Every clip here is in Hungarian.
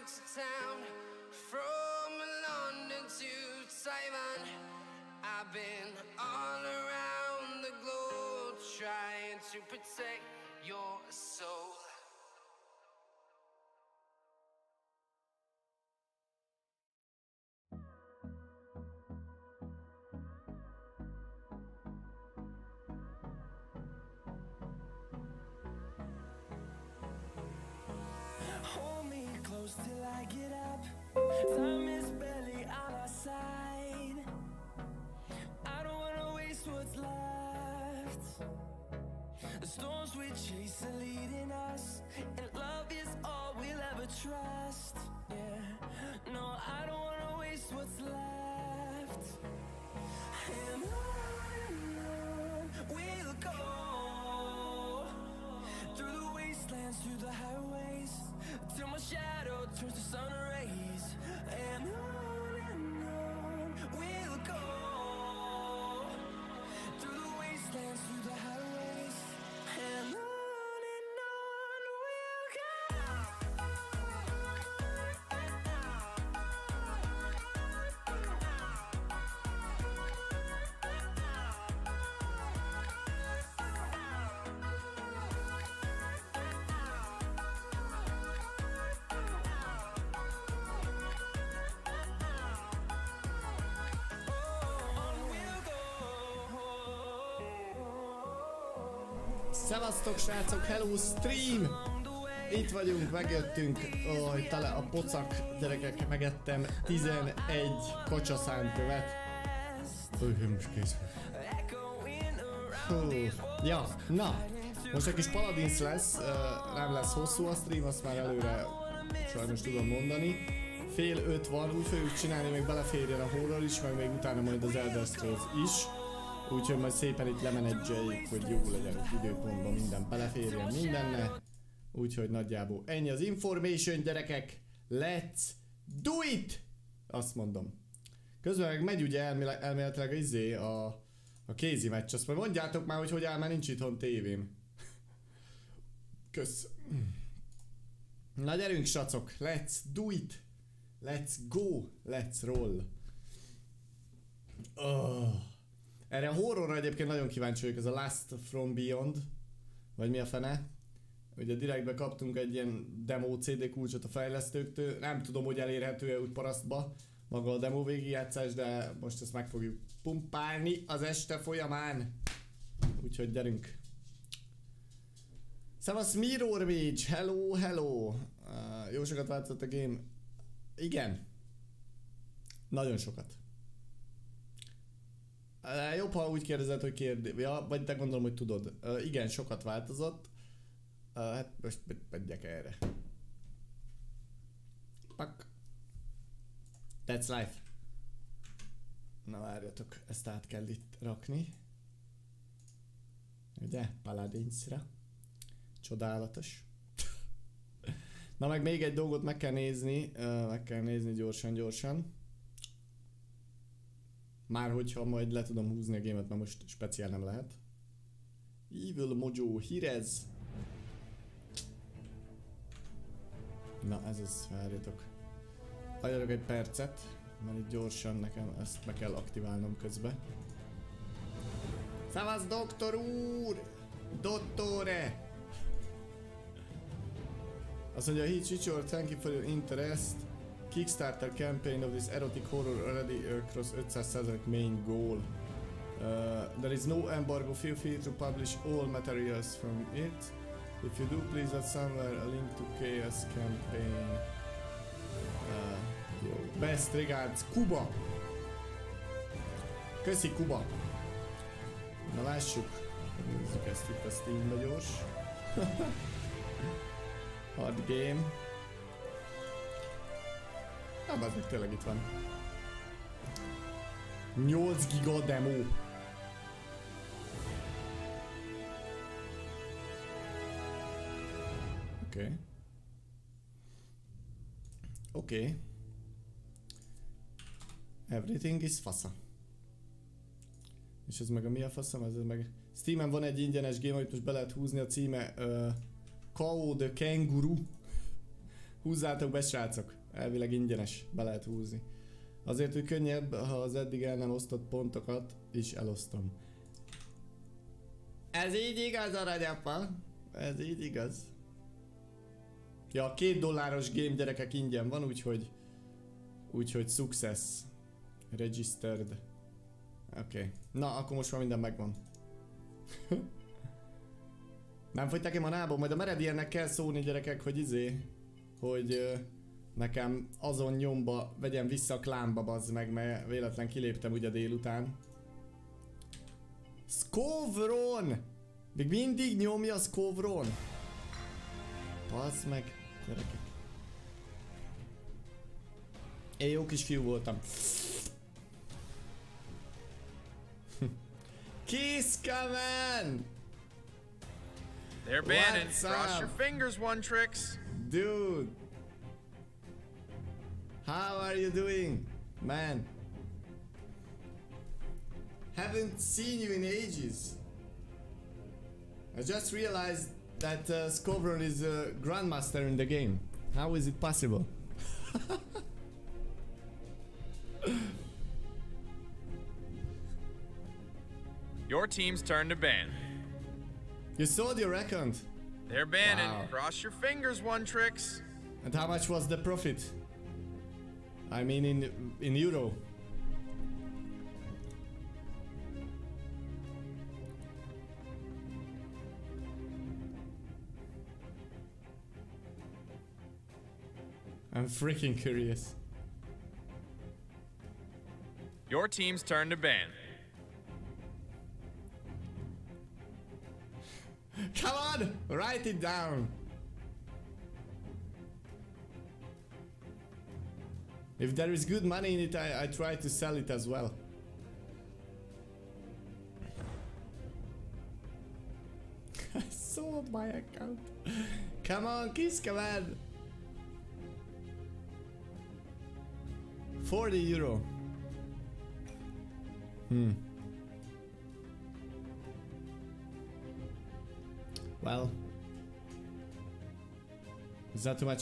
to town, from London to Taiwan. I've been all around the globe trying to protect your soul. Hold me close till I get up. Time is barely on our side. I don't wanna waste what's left. The storms we chase are leading us, and love is all we'll ever trust. Yeah, no, I don't wanna waste what's left. And on we'll go, through the wastelands, through the highways, till my shadow turns to sun rays. And on we'll go, through the wastelands, through the highways, and on we'll go. Szevasztok srácok, hello stream! Itt vagyunk, megjöttünk, tele a pocak, gyerekek, megettem 11 kacsaszántkövet. Most kész. Ja, na, most egy kis Paladins lesz, nem lesz hosszú a stream, azt már előre sajnos tudom mondani. 4:30 van, úgy fogjuk csinálni, még beleférjen a horror is, meg még utána majd az Elder Scrolls is. Úgyhogy majd szépen itt lemenedzseljük, hogy jó legyen az időpontban, minden beleférjen mindenne. Úgyhogy nagyjából ennyi az information, gyerekek. Let's do it! Azt mondom. Közben meg megy ugye elméletileg a kézi meccs. Azt majd mondjátok már, hogy áll, már nincs itthon tévém. Kösz. Na gyerünk, sracok. Let's do it! Let's go! Let's roll! Erre a horrorra egyébként nagyon kíváncsi vagyok, ez a Last from Beyond, vagy mi a fene. Ugye direktbe kaptunk egy ilyen demo CD kulcsot a fejlesztőktől, nem tudom, hogy elérhető-e úgy parasztba maga a demo végigjátszás, de most ezt meg fogjuk pumpálni az este folyamán. Úgyhogy gyerünk. Szevasz Mirror Mage, hello, hello. Jó sokat változott a game. Igen. Nagyon sokat. Jobb, ha úgy kérdezed, hogy ja, vagy te gondolom, hogy tudod. Igen, sokat változott. Hát most megyek erre. Pak. That's life. Na várjatok, ezt át kell itt rakni. Ugye? Paladinsra. Csodálatos. Na meg még egy dolgot meg kell nézni gyorsan. Már hogyha majd le tudom húzni a gémet, mert most speciál nem lehet. Evil Mojo, Hirez. Na ez az, várjatok. Adjatok egy percet, mert itt gyorsan nekem ezt meg kell aktiválnom közben. Szevasz doktor úr! Dottore! Azt mondja, hey Chichor, thank you for your interest. Kickstarter campaign of this erotic horror already across 500% main goal. There is no embargo, feel free to publish all materials from it. If you do, please add somewhere a link to Chaos campaign. Best regards, Kuba! Köszi Kuba! Na lássuk. Nézzük ezt itt a Steambe gyors. Hard game. Nem, az még tényleg itt van. 8 giga demo. Oké. Oké. Everything is fasza. És ez meg a mi a faszom? Ez meg... Steamen van egy ingyenes game, amit most be lehet húzni, a címe K.O. the Kangaroo. Húzzátok be, srácok. Elvileg ingyenes, be lehet húzni. Azért, hogy könnyebb, ha az eddig el nem osztott pontokat is elosztom. Ez így igaz, aranyapa. Ez így igaz. Ja, a $2 game gyerekek ingyen van, úgyhogy success. Registered. Oké. Na, akkor most már minden megvan. Nem fogytak ki manából? Majd a Merediernek kell szólni, gyerekek, hogy hogy nekem azon nyomba vegyem vissza a klánba, bazd meg, mert véletlen kiléptem ugye délután. Skovron! Még mindig nyomja Skovron! Bazd meg, gyerekek. Én jó kis fiú voltam. Kiskaman! They're banned. Cross your fingers, One Tricks. Dude! How are you doing, man? Haven't seen you in ages. I just realized that Skovron is a grandmaster in the game. How is it possible? Your team's turn to ban. You sold your account. They're banned. Wow. Cross your fingers, One Tricks. And how much was the profit? I mean in euro. I'm freaking curious. Your team's turn to ban. Come on! Write it down! If there is good money in it, I try to sell it as well. I sold my account. Come on, Kiskaman! 40 euro. Well, is that too much?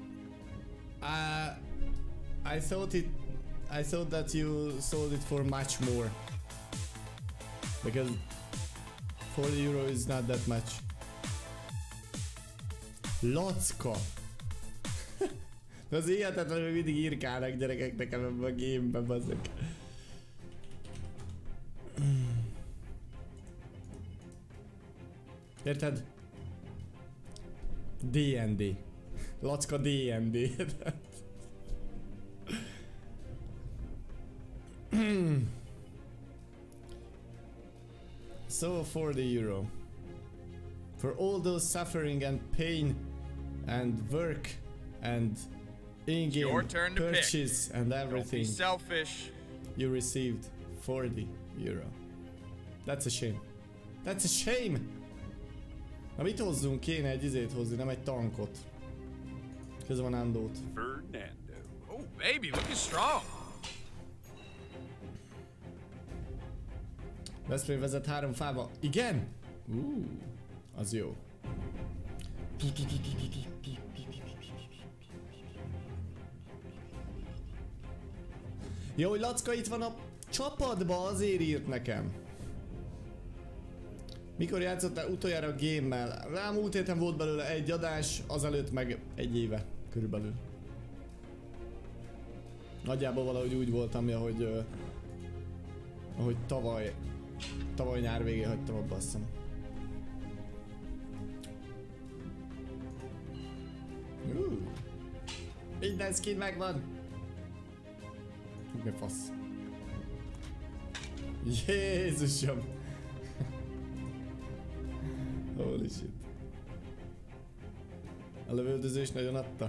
I thought that you sold it for much more, because 40 euro is not that much. Locka! Az hihetetlen, hogy mindig írkálnak gyerekek nekem ebben a game-ben, bazzak. Érted? D&D. Lacka D&D. So 40 euro. For all those suffering and pain and work and in-game purchase and everything. Don't be selfish. You received 40 euro. That's a shame. That's a shame! Na mit hozzunk? Kéne egy izét hozni, nem egy tankot. Közben van Andót. Fernando. Oh baby, looking strong. Veszprém vezet 3 fába. Igen? Az jó. Jó, hogy Lacka itt van a csapatba, azért írt nekem. Mikor játszottál utoljára a game-mel? Rám múlt héten volt belőle egy adás, azelőtt meg egy éve körülbelül. Nagyjából valahogy úgy voltam, ahogy tavaly nyár végén hagytam abba, azt hiszem. Minden skin megvan! Mi fasz? Jézusom! Holy shit. A lövöldözés nagyon adta.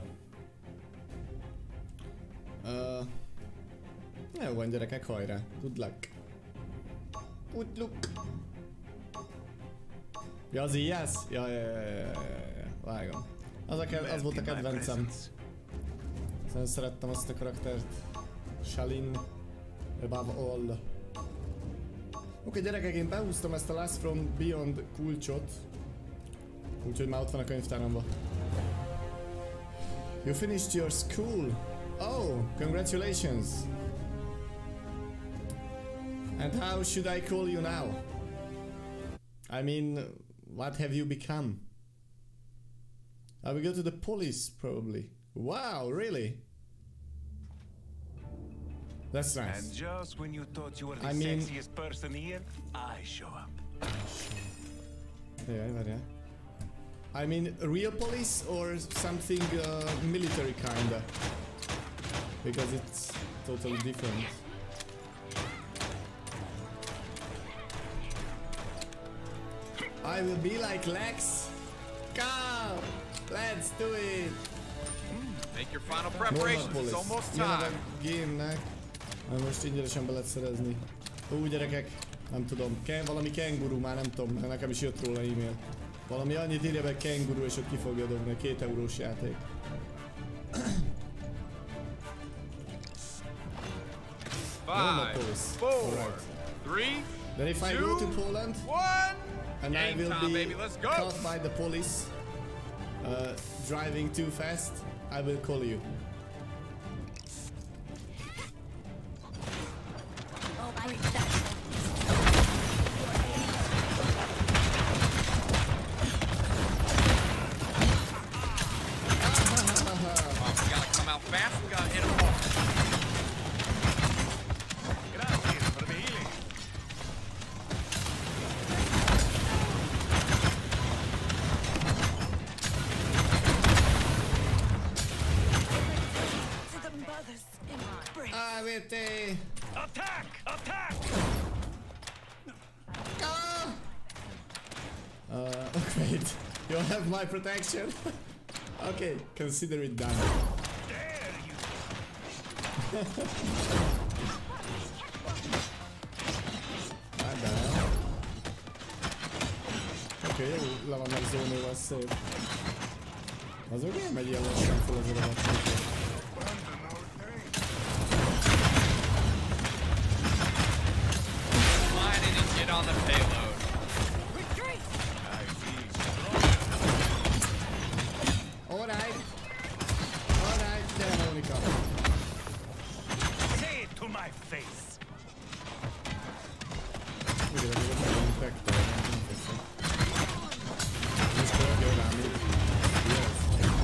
Jó van gyerekek, hajrá! Good luck! Good luck! Ja, az Ilyász? Ja, vágom. Az volt a kedvencem. Szerintem szerettem azt a karaktert. Shalin. Above all. Oké, gyerekek, én behúztam ezt a Last from Beyond kulcsot. Úgyhogy már ott van a könyvtáramban. You finished your school. Oh, congratulations. And how should I call you now? I mean, what have you become? I will go to the police, probably. Wow, really? That's nice. And just when you thought you were the I mean, sexiest person here, I show up. Yeah. I mean, real police or something military kinda? Because it's totally different. I will be like Lex. Come! Let's do it! Make your final preparations, it's almost Jön a time. game-nek. Na most ingyenesen be lehet szerezni. Ó, gyerekek, nem tudom. Valami kenguru, már nem tudom, mert nekem is jött róla e-mail. Valami annyit írja be kenguru, és ott ki fogja dobni. 2 eurós játék. Five, four, right. 3, Then if I 2, go to Poland 1. and I Game will time, be baby. Let's go. caught by the police driving too fast, I will call you. We gotta come out fast, we gotta hit them hard. Gracias for the healing. Avete! Attack! Attack! Wait, you have my protection? Okay, consider it done. Dare you! My bad. Oké, jó, le van megzónolva, az szép. Azok miért megy ilyen lassan fel az rohadt? Line in and get on the payload. Alright, gyere Mónika. Say it to my face! Ugye, még ott megvan Vector, nem teszem. Most pörgél rám így. Yes.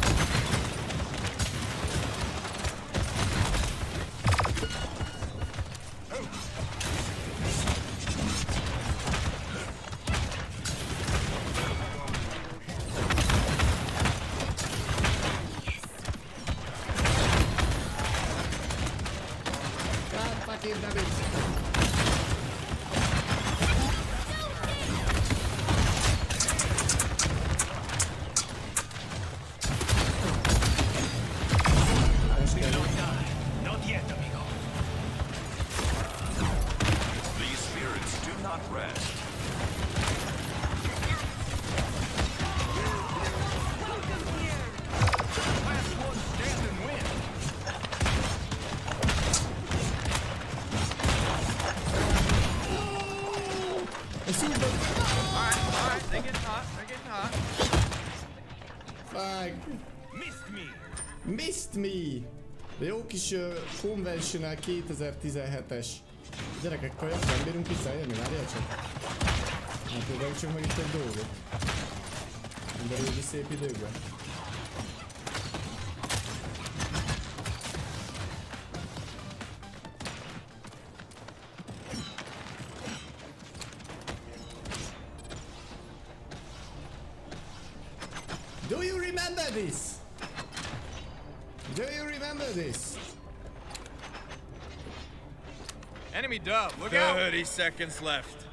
God fucking damn it. We don't die. Not yet, amigo. These spirits do not rest. Last one stand and win. Alright, they're getting hot, they're getting hot. Fuck. Missed me. Missed me! De jó kis Conventional 2017-es. Gyerekek, kajak, nem bírunk visszaérni, várjál csak. Hát próbáljuk csak meg itt egy dolgot. Emberülni szép időkben. Do you remember this? Do you remember this? Enemy dub, look out! 30 seconds left.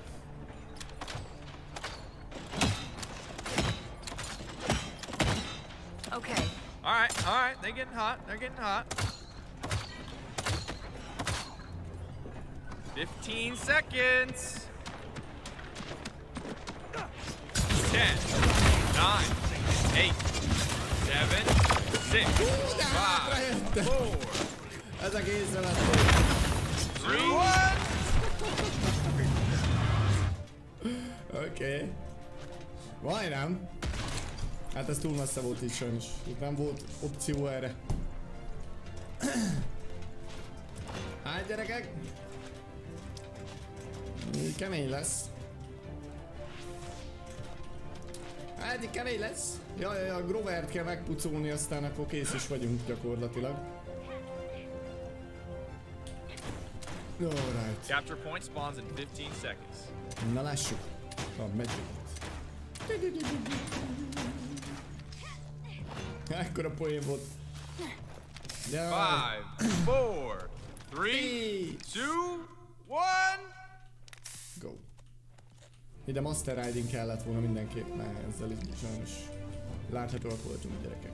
Okay. Alright, they're getting hot, they're getting hot. 15 seconds. 10, 9, 8, 7, 6, 5, 4, Ezek észrevették. 3, 1. Oké. Majdnem. Hát ez túl messze volt így sajnos. Itt nem volt opció erre. Hát gyerekek! Kemény lesz. Hát így kemény lesz. Jaj, a Grovert kell megpucolni, aztán akkor kész is vagyunk gyakorlatilag. Alright. Capture point spawns in 15 seconds. Na lássuk. Megyünk. Ekkora poén volt. 5, 4, 3, 2, 1. Go. Ide Master Riding kellett volna mindenképp, mert ezzel így sajnos láthatóak voltunk gyerekek.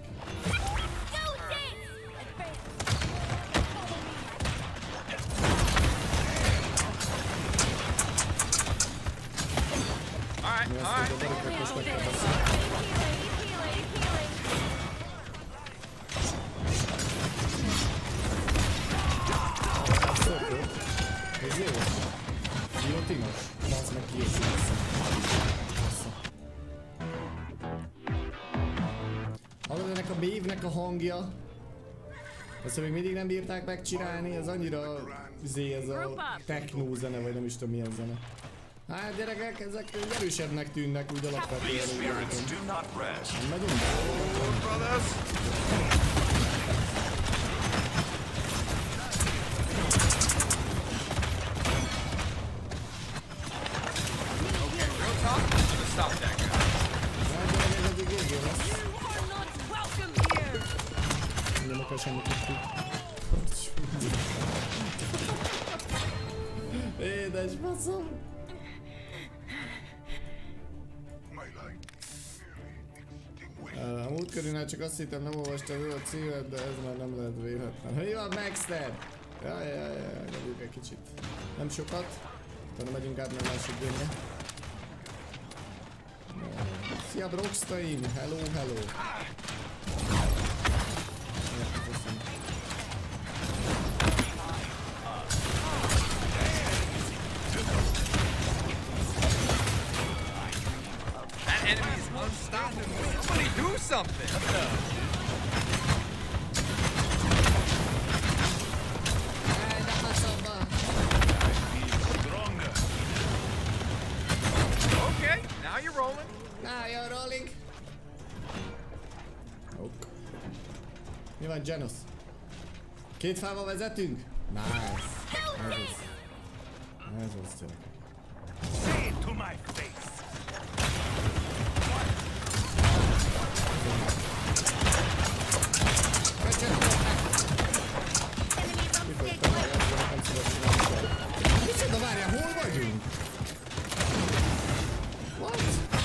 Hallod ennek a Maeve-nek a hangja? Azt még mindig nem bírták megcsinálni, ez annyira ez a techno zene, vagy nem is tudom milyen zene. Hát gyerekek, ezek erősebbnek tűnnek úgy alapvetően. Nem megyünk? Nem akar semmit is. Édes faszom! A múltkörűnál csak azt hittem, nem olvastam ő a címet, de ez már nem lehet véletlen. Mi van, Maxter? Jaj, nyomjuk egy kicsit. Nem sokat. Utána megyünk át meg másik gőnre. Szia Broxtaim! Hello, hello! That enemy is unstoppable. Somebody do something. Okay, now you're rolling. Now you're rolling. Ok. Mi van, Janos? Két fával vezetünk? Nice. Ez az gyerekek. Say it to my face. Micsoda, várjál, hol vagyunk? What?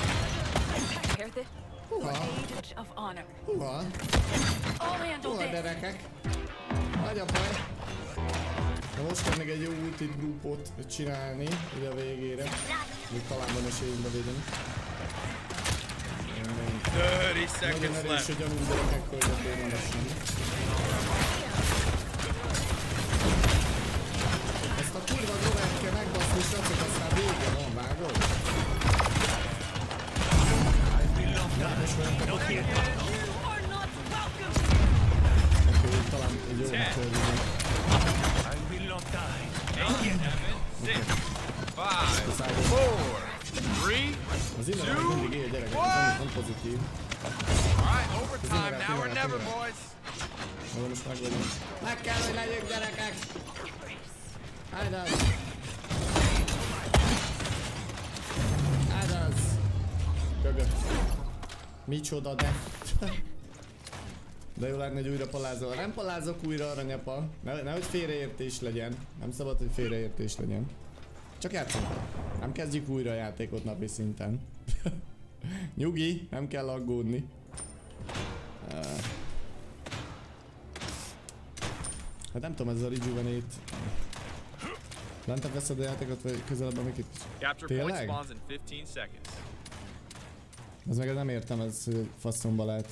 Húha? Húha? Húha, gyerekek? Nagy a baj. Na most kell még egy jó ultit groupot csinálni ide a végére. Még talán van esélyünk bevédeni. 30 Nagyon seconds erős, left. hogy gyanús gyerekek, hogy a tényleg semmi. Ezt a kurva Grovert kell megbaszni, srácok, aztán vége van, vágod? Ja, most olyan kapott ki. Oké, talán egy jó megtörjük. I will not die. 8, 7, 6, 5, 4, 3, Az innen meg mindig él gyerekek, ez nem pozitív. Alright, overtime, now or never, boys. Most meg vagyunk. Meg kell, hogy legyünk, gyerekek! Áldaz! Áldaz! Kögött. Micsoda, de... De jó lenne, hogy újra palázol. Nem palázok újra, aranyapa. Nehogy félreértés legyen. Nem szabad, hogy félreértés legyen. Csak játszunk. Nem kezdjük újra a játékot napi szinten. Nyugi, nem kell aggódni. Hát nem tudom, ez a rejuvenate. Lentebb veszed a játékot, vagy közelebb a mikit? Capture point Tényleg? spawns in 15 seconds. Ez meg nem értem, ez faszomba lehet.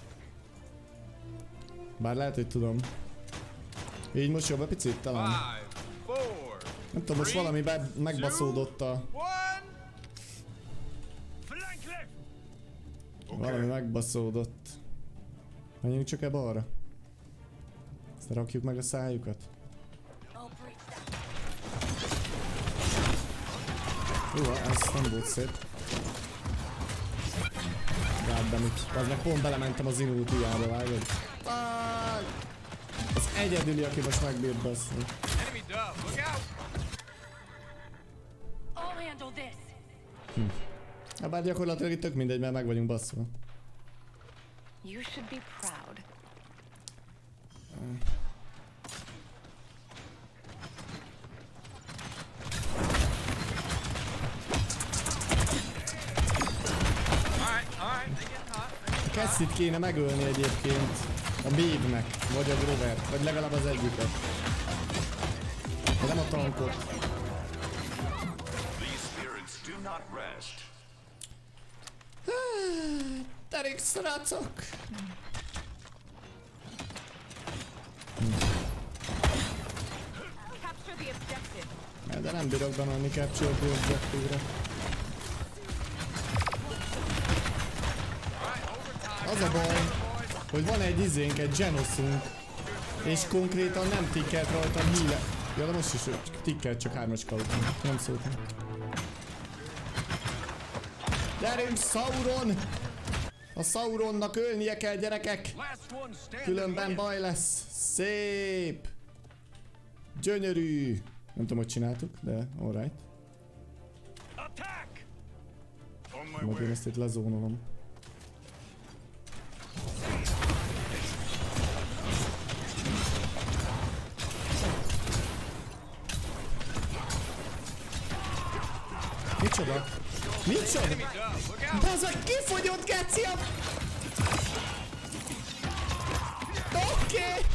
Bár lehet, hogy tudom. Így most jobb a picit talán. 5, 4, Nem tudom, most valami megbaszódott a... Flank left. Valami megbaszódott. Menjünk csak ebbe arra. Aztán rakjuk meg a szájukat. Jó, ez nem volt szép. Goddammit. Az meg pont belementem az inultiába, vágod? Az egyedüli, aki most megbírt baszni. Hát bár gyakorlatilag itt tök mindegy, mert meg vagyunk baszva. You should be proud. Cassie-t kéne megölni egyébként a Babe-nek, vagy a Grovert, vagy legalább az egyiket. De nem a tankot. Terik srácok! De nem bírok bemenni Capture the Objective-re. Az a baj, hogy van egy izénk, egy Genoszunk, és konkrétan nem tikkelt rajta híle. Ja, de most is tikkelt, csak 3-as kauton. Nem szóltam. Gyerünk, Sauron! A Sauronnak ölnie kell, gyerekek! Különben baj lesz. Szép! Gyönyörű! Nem tudom, hogy csináltuk, de alright. Majd én ezt itt lezónolom. Micsoda? Micsoda? Bazzak, kifogyott, Geci! Oké!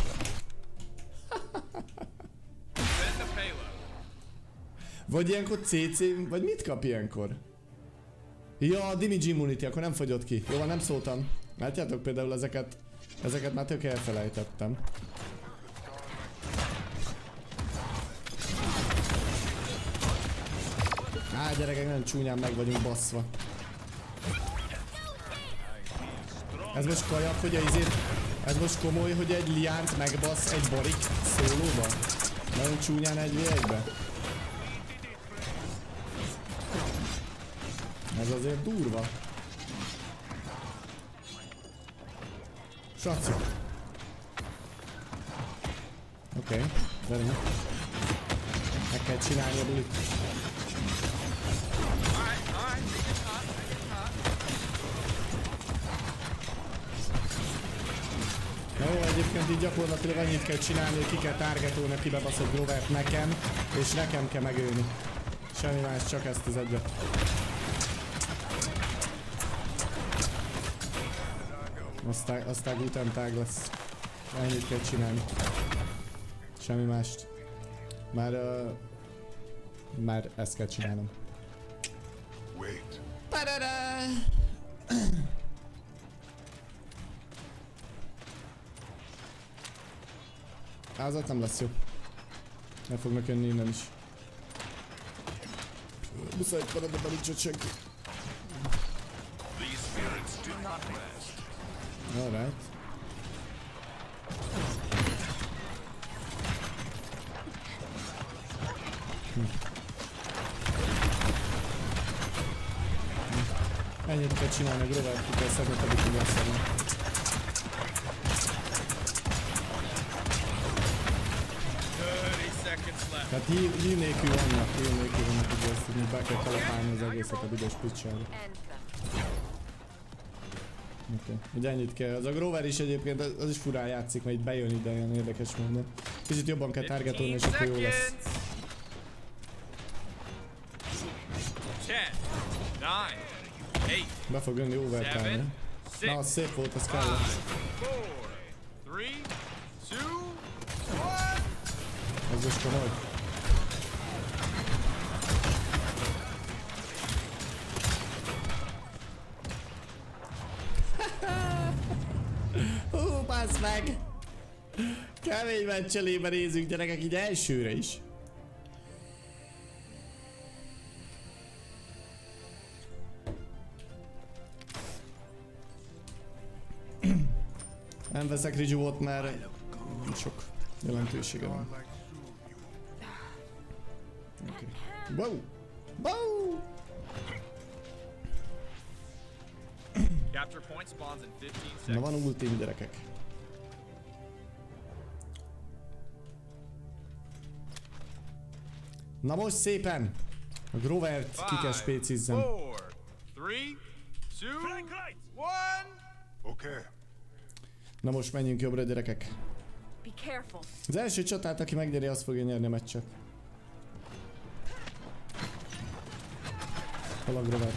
Vagy ilyenkor CC, vagy mit kap ilyenkor? Ja, a damage immunity, akkor nem fogyott ki. Jó, nem szóltam. Látjátok például ezeket már tök elfelejtettem. Á, gyerekek, nem csúnyán meg vagyunk baszva. Ez most kajak, hogy ez most komoly, hogy egy liánc megbasz egy barik szólóba? Nagyon csúnyán 1v1-be? Ez azért durva. Saci. Oké, gyerünk. Meg kell csinálni a bulit. Jó, egyébként így gyakorlatilag annyit kell csinálni, hogy ki kell targetolni a kibebaszott Grovert nekem, és nekem kell megölni. Semmi más, csak ezt az egyet. Aztán glutentág lesz. Ennyit kell csinálni. Semmi mást. Már ezt kell csinálnom. Házat nem lesz jó. El fognak jönni innen is. Muszáj paradba belincsot senki. Alright. Ennyit kell csinálni a Grovert, ki kell szedni, pedig tudja szedni. Tehát hív nélkül vannak, ugye ezt így be kell kalapálni az egészet a büdös picsába. Oké, ugye ennyit kell. Az a Grover is egyébként, az is furán játszik, mert itt bejön ide, ilyen érdekes módon. Kicsit jobban kell targetolni, és akkor jó lesz. 10, 9, 8, be fog jönni overtime-re. Na, az szép volt, az kell. 5, 4, 3, 2, 1. Ez most komoly. Bassz meg! Kemény meccselébe nézzük, gyerekek, így elsőre is. Nem veszek Rizsuvot, mert sok jelentősége van. Okay. Wow! Wow! Capture point spawns in 15 Na seconds. van ultim, gyerekek. Na most szépen! A Grovert ki kell spécizzem. 5, 4, 3, 2, 1. Okay. Na most menjünk jobbra, gyerekek. Be careful. Az első csatát, aki megnyeri, az fogja nyerni a meccset. Hol a Grovert?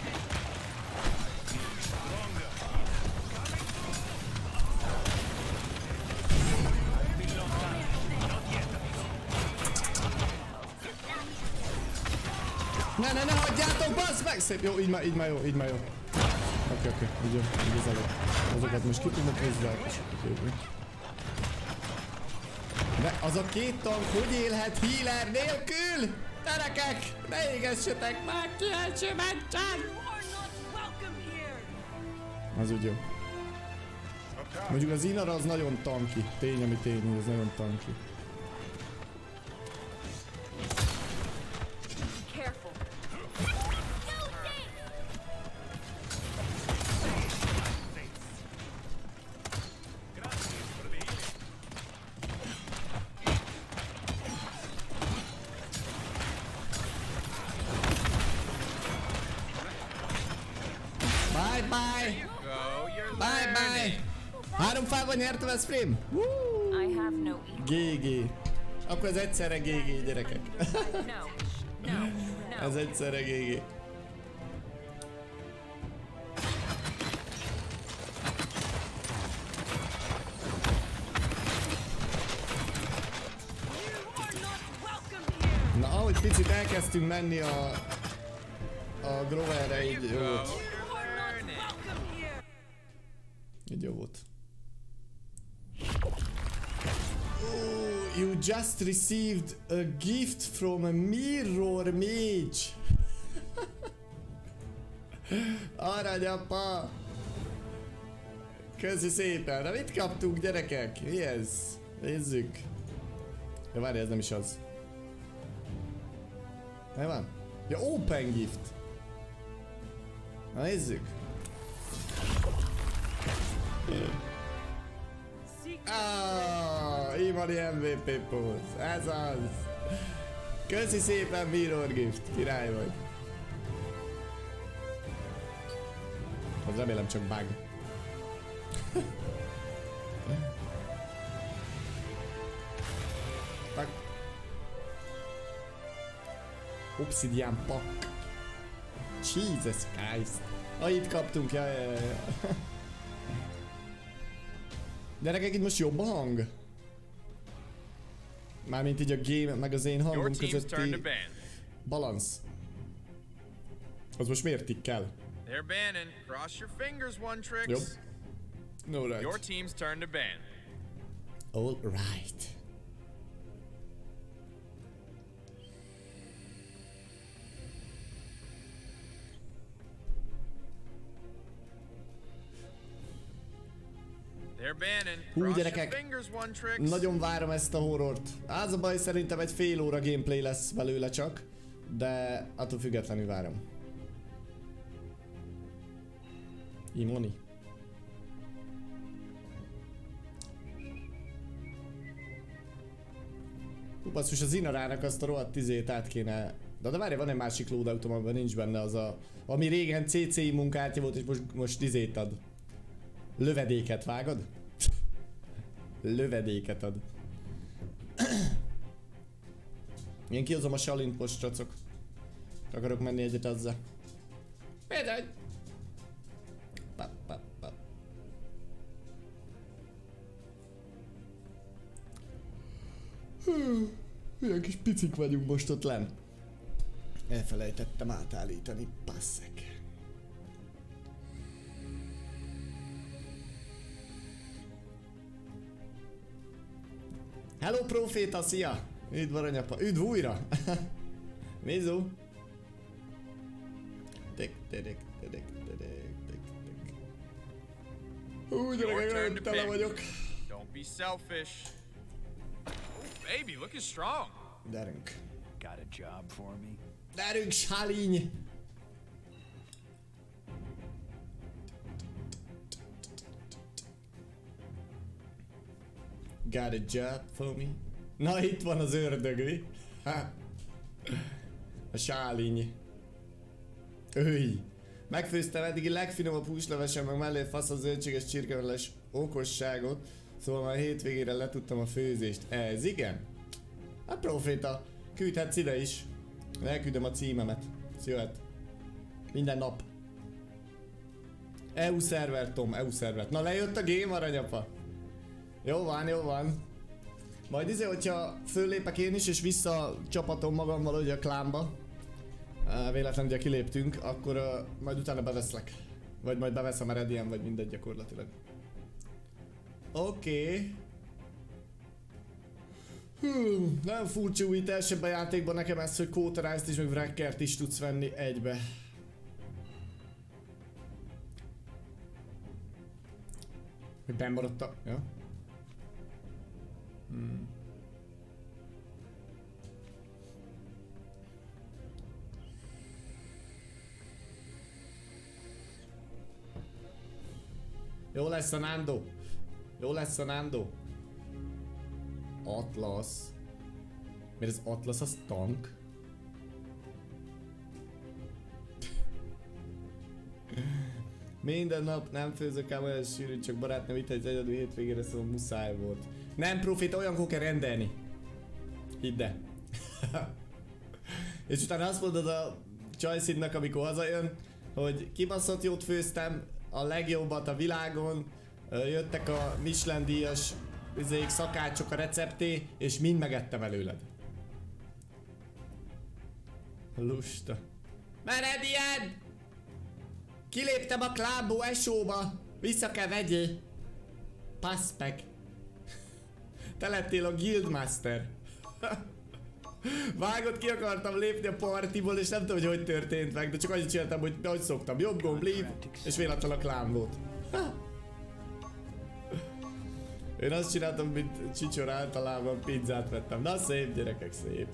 Ne hagyjátok, bassz meg! Szép, jó, így már jó. Oké, így jó, így az előtt. Azokat most ki tudnak hozzá, és de az a két tank hogy élhet healer nélkül? Gyerekek, ne égessetek már ki első meccsen! Az úgy jó. Mondjuk az Inara az nagyon tanki. Tény, ami tény, az nagyon tanki. Bye! 3-5-ban nyertem ezt, Frame! I have no GG. Akkor ez egyszerre GG, gyerekek. No. Ez egyszerre GG. Na, ahogy picit elkezdtünk menni a Groverre, így jó volt. Így jó volt. Oh, you just received a gift from a mirror mage. Aranyapa! Köszi szépen! Na mit kaptunk, gyerekek? Mi ez? Nézzük. Ja, várj, ez nem is az. Mi van? Ja, open gift. Na nézzük. Imani MVP pose. Ez az. Köszi szépen, Mirror Gift. Király vagy. Az remélem csak bug. Obsidian Pack. Jesus Christ. Itt kaptunk, ja. Gyerekek, itt most jobb a hang? Mármint így a game, meg az én hangom közötti balansz. Az most miért tikkel? They're banning. Cross your fingers, one tricks. Jobb. No right. Your team's turn to ban. All right. Hú, gyerekek, nagyon várom ezt a horrort. Az a baj, szerintem egy fél óra gameplay lesz belőle csak, de attól függetlenül várom. Imoni. Hú, basszus, az Inarának azt a rohadt izét át kéne... De várj, van egy másik loadoutom, amiben nincs benne az a... Ami régen CCI munkártya volt, és most izét ad. Lövedéket vágod? Lövedéket ad. Én kihozom a Shalint most, csacok. Akarok menni egyet azzal. Például. Milyen kis picik vagyunk most ott lenn. Elfelejtettem átállítani, passzek. Hello Proféta, szia! Üdv aranyapa, üdv újra! Mizu! Hú, gyerekek, nagyon tele vagyok. be selfish. Oh, baby, looking strong. Gyerünk. Got a job for me? Gyerünk, Sálinj! Got a job for me? Na, itt van az ördögli. A Sálinj. Öj! Megfőztem eddigi legfinomabb húslevesem, meg mellé fasz a zöldséges csirkeveles okosságot, szóval már hétvégére letudtam a főzést. Ez igen? Hát proféta, küldhetsz ide is. Elküldöm a címemet. Ez jöhet. Minden nap. EU szerver, Tom, EU szerver. Na, lejött a game, aranyapa. Jó van, jó van. Majd hogyha föllépek én is és visszacsapatom magam valahogy a klánba, véletlenül ugye kiléptünk, akkor majd utána beveszlek. Vagy majd beveszem a Redien, vagy mindegy gyakorlatilag. Oké. Nem furcsa újítás ebben a játékban nekem ez, hogy Cauterize-t is, meg Wreckert is tudsz venni egybe. Hogy benn maradt a... Ja? Jó lesz a Nando. Jó lesz a Nando. Atlas. Miért az Atlas az tank? Minden nap nem főzök ám olyan sűrű, csak barátnőm itt egy egyedül hétvégére, szóval muszáj volt. Nem profit, olyankor kell rendelni. Hidd el. És utána azt mondod a Csajszidnak, amikor hazajön, hogy kibaszott jót főztem, a legjobbat a világon, jöttek a Michelin díjas szakácsok a recepté, és mind megettem előled. Lusta. Mered ilyen! Kiléptem a klánból esóba! Vissza kell vegyél! Passzpek! Te lettél a Guildmaster! Vágod, ki akartam lépni a partiból, és nem tudom, hogy történt meg, de csak annyit csináltam, hogy ahogy szoktam. Jobb gomb, leave, és véletlenül a klán volt. Én azt csináltam, mint Csicsor általában, pizzát vettem. Na szép, gyerekek, szép.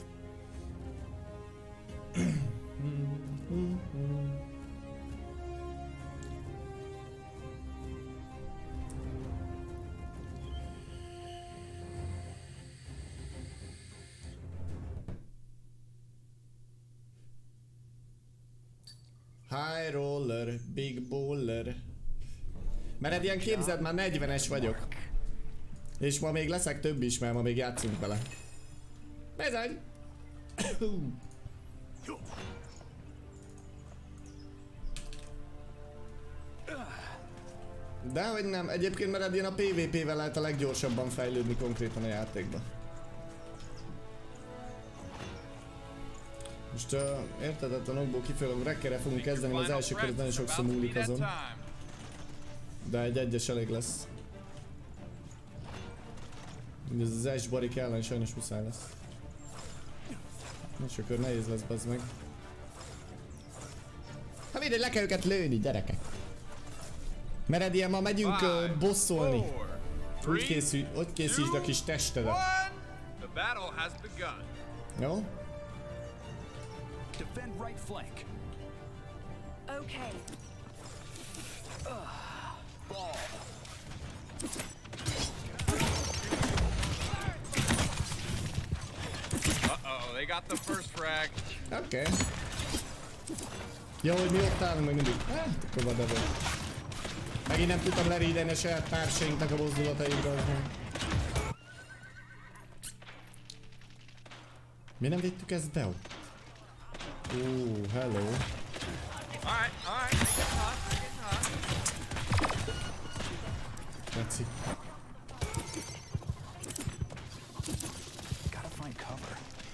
High roller, big baller. Mered ilyen képzeld, már 40-es vagyok. És ma még leszek több is, mert ma még játszunk vele. Bizony! Dehogy nem, egyébként Mered ilyen a PvP-vel lehet a leggyorsabban fejlődni konkrétan a játékba. Most értedetlen okból kifolyólag Wreckerre fogunk kezdeni, az első körött nagyon sokszor múlik azon. De egy egyes elég lesz. Ez az S barik ellen sajnos muszáj lesz. És akkor nehéz lesz, bazd meg. Hát mindegy, le kell őket lőni, gyerekek. Mered ilyen, ma megyünk bosszolni. Úgy készítsd a kis testedet. Jó? Defend right flank. Okay. Ball. Uh-oh, they got the first frag. Oké. Jó, hogy mi ott állunk meg mindig. Hát, akkor whatever. Megint nem tudtam lerídeni a saját társainknak a mozdulataikra. Mi nem vittük ezt be ott? Hello. Alright. That's it. Gotta find cover.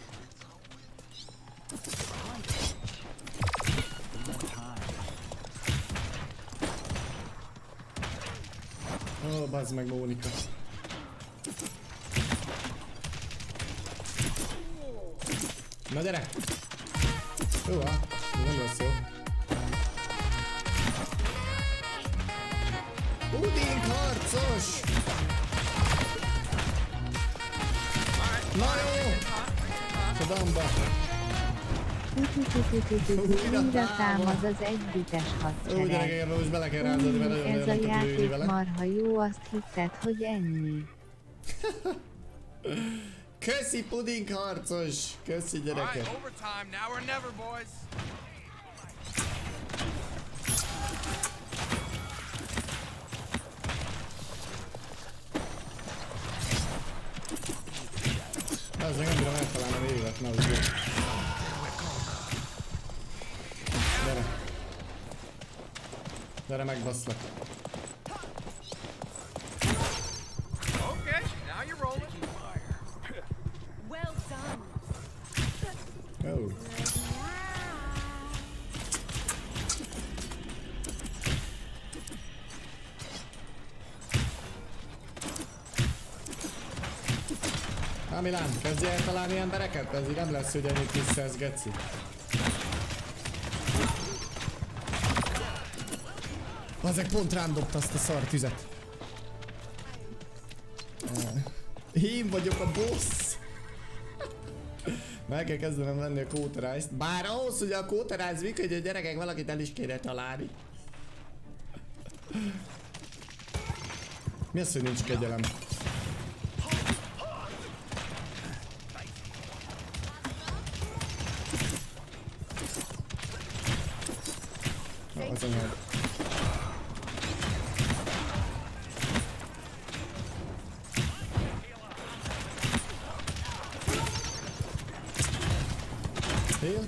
Ó, bazd meg, Mónika. Na gyere! Jó, nem lesz jó. Udink harcos! Na jó! Csodamba! Újra támad az együttes hadsereg. Úgy gyerekek, most bele kell rázódni, mert nagyon Ez a nem tudok lőni játék vele. marha jó, azt hitted, hogy ennyi. Köszi puding harcos! Köszi All right, gyerekek! overtime now or never, boys. Az meg nem bírom eltalálni a évet, na úgy. Gyere! Gyere, megbaszlak! Okay, now you're rolling. Well done. Oh. Milán, kezdj el találni embereket? Ez így nem lesz, hogy ennyit visszaesz, geci. Azek pont rám dobta azt a szartüzet. Én vagyok a boss! Meg kell kezdenem venni a Cauterize-t. Bár ahhoz, hogy a Cauterize működjön, gyerekek, valakit el is kéne találni. Mi az, hogy nincs kegyelem? Az anyag. Heal?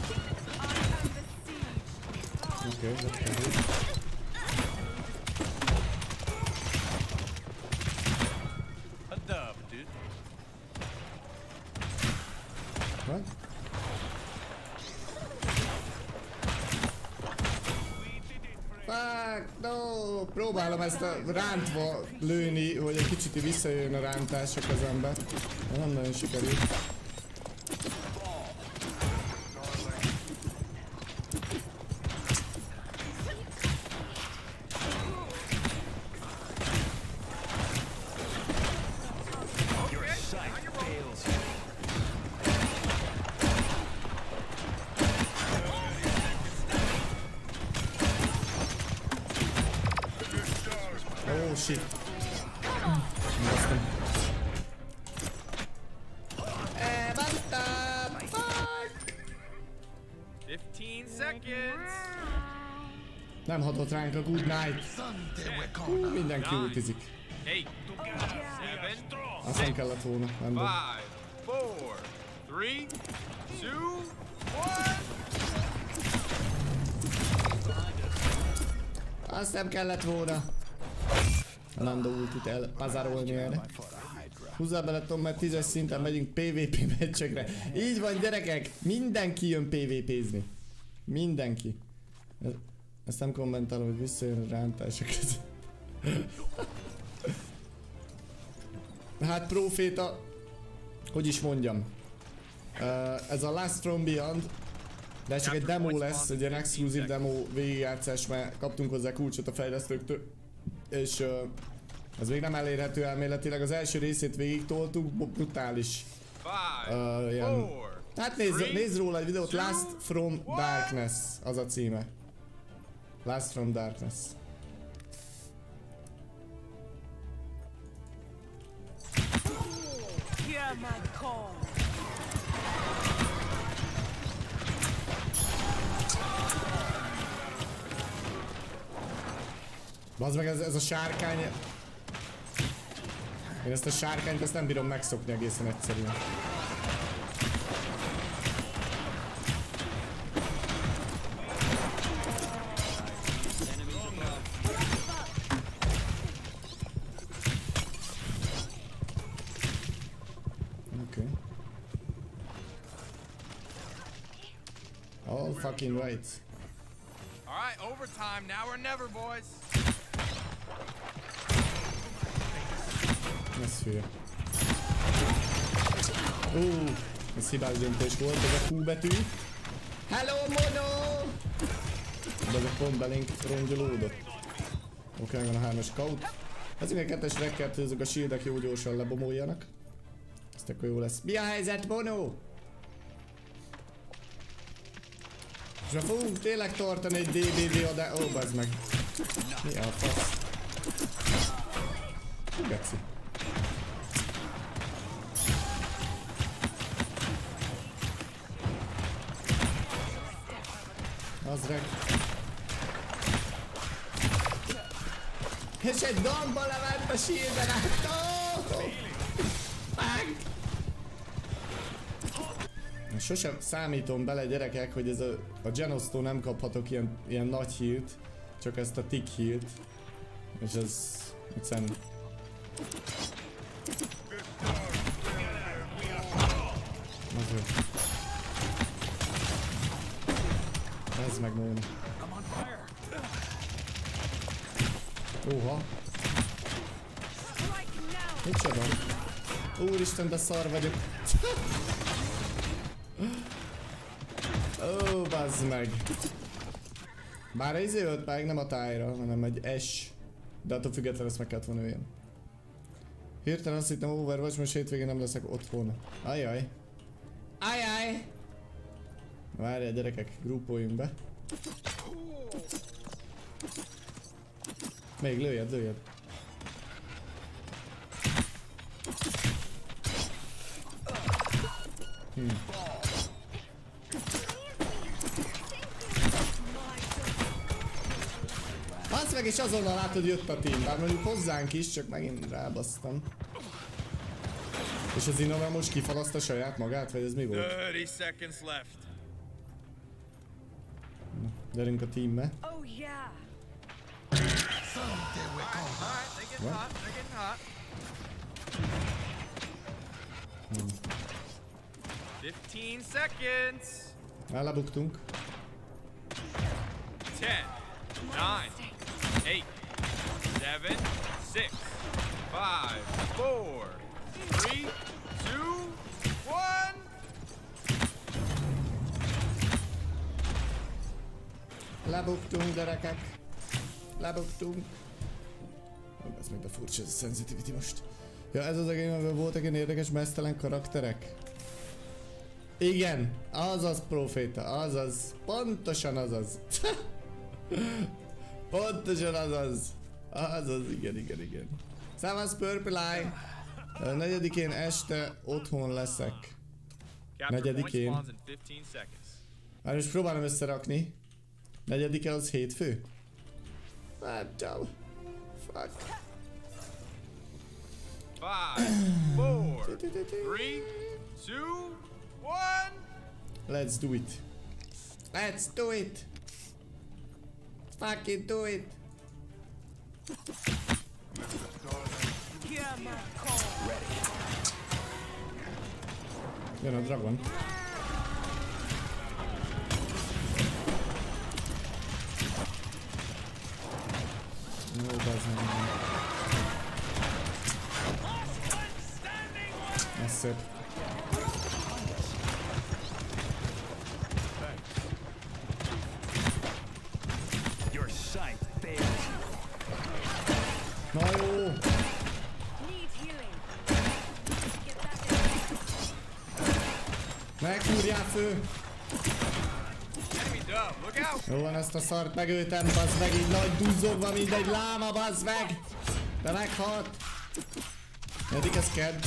Okay, that's good. A dub, dude. What? Fuck, no! Próbálom ezt a rántva lőni, hogy egy kicsit visszajön a rántás a kezembe. Nem nagyon sikerült. Oh shit. Basztam. Basztam! Fuck! 15 seconds. Nem hatott ránk a good night. Mindenki ultizik. 8, 7, Azt nem kellett volna. Nem 5, dob. 4, 3, 2, 1. Azt nem kellett volna. A Nando ultit elpazarolni erre. Húzzál bele, Tom, mert 10-es szinten megyünk PvP meccsekre. Így van, gyerekek! Mindenki jön PvP-zni. Mindenki. Ezt nem kommentálom, hogy visszajön a rántások. Hát Proféta, hogy is mondjam. Ez a Last From Beyond, de ez csak egy demo lesz, egy ilyen exkluzív demo végigjátszás, mert kaptunk hozzá kulcsot a fejlesztőktől. És ez még nem elérhető elméletileg, az első részét végig toltuk, brutális. Ilyen. Hát nézz róla egy videót, Last From Darkness az a címe. Last From Darkness. Hear my call. Bazd meg, ez a sárkány... Én ezt a sárkányt ezt nem bírom megszokni egészen egyszerűen. Okay. All fucking right. All right, overtime now or never, boys. Ez hülye. Ez hibás döntés volt, ez a Q betű. Hello, Mono! De ez a pont belénk rongyolódott. Oké, van a 3-as scout. Ezért a 2-es rekkertőzök, a shieldek jó gyorsan lebomoljanak. Ezt akkor jó lesz. Mi a helyzet, Bono? És ha fogunk tényleg tartani egy DBD adá... Ó, bazd meg. Mi a fasz? Hú, geci. Az reg. És egy damba levett a shieldben át. Meg! Sosem számítom bele, gyerekek, hogy ez a Genosztól nem kaphatok ilyen nagy healt, csak ezt a tick healt. És ez egyszerűen... Az jó. Ez meg nagyon. Óha. Micsoda? Úristen, de szar vagyok. Ó, bazd meg. Bár ez jött meg, nem a tájra, hanem egy S. De attól függetlenül ezt meg kellett volna olyan. Hirtelen azt hittem Overwatch, most hétvégén nem leszek otthon. Ajaj. Ajaj. Várjál, gyerekek, grupoljunk be. Még lőjed, lőjed. Azt meg is azonnal látod, jött a team, bár mondjuk hozzánk is, csak megint rábasztam. És az Innova most kifalaszta saját magát, vagy ez mi volt? 30 seconds left. Na, gyerünk a teambe. Oh yeah. Alright, they're getting hot, they're getting hot. 15 seconds. Elbuktunk. 10, 9, 8, 7, 6, 5, 4, 3, 2, 1. Lebuktunk, gyerekek. Lebuktunk. Ez meg de furcsa ez a sensitivity most. Ja, ez az a game, amiben voltak ilyen érdekes mesztelen karakterek. Igen, azaz Proféta, azaz. Pontosan azaz. Pontosan azaz. Azaz, igen. Szevasz Purple Eye. 4-én este otthon leszek. 4-én. Hát most próbálom összerakni. 4-e az hétfő? Hát, ciao. Fuck. 5, 4, 3, 2, 1. Let's do it. Let's do it. Fucking do it. Hear my call. Jön a dragon. Jó, bazd meg. Ez szép. Na jó! Need healing. Get that in. Megfúrjál fő! Enemy dub, look out! Jó van, ezt a szart megöltem, bazd meg, így nagy duzzogva, mint egy láma, bazd meg! De meghalt! Eddig ez kedd.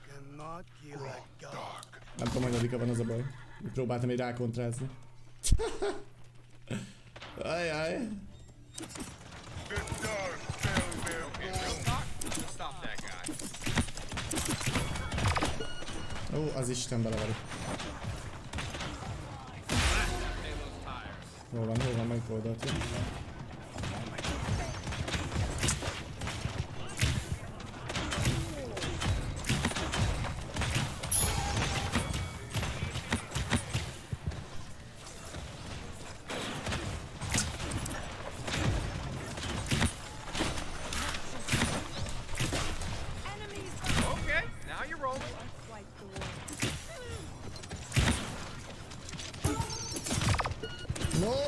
Nem tudom, hogy addig van az a baj. Próbáltam így rákontrázni. Ajaj. Stop that guy. Ó, az Isten belevarjuk. Hol van, melyik oldalt jön? Okay, now you're rolling. No!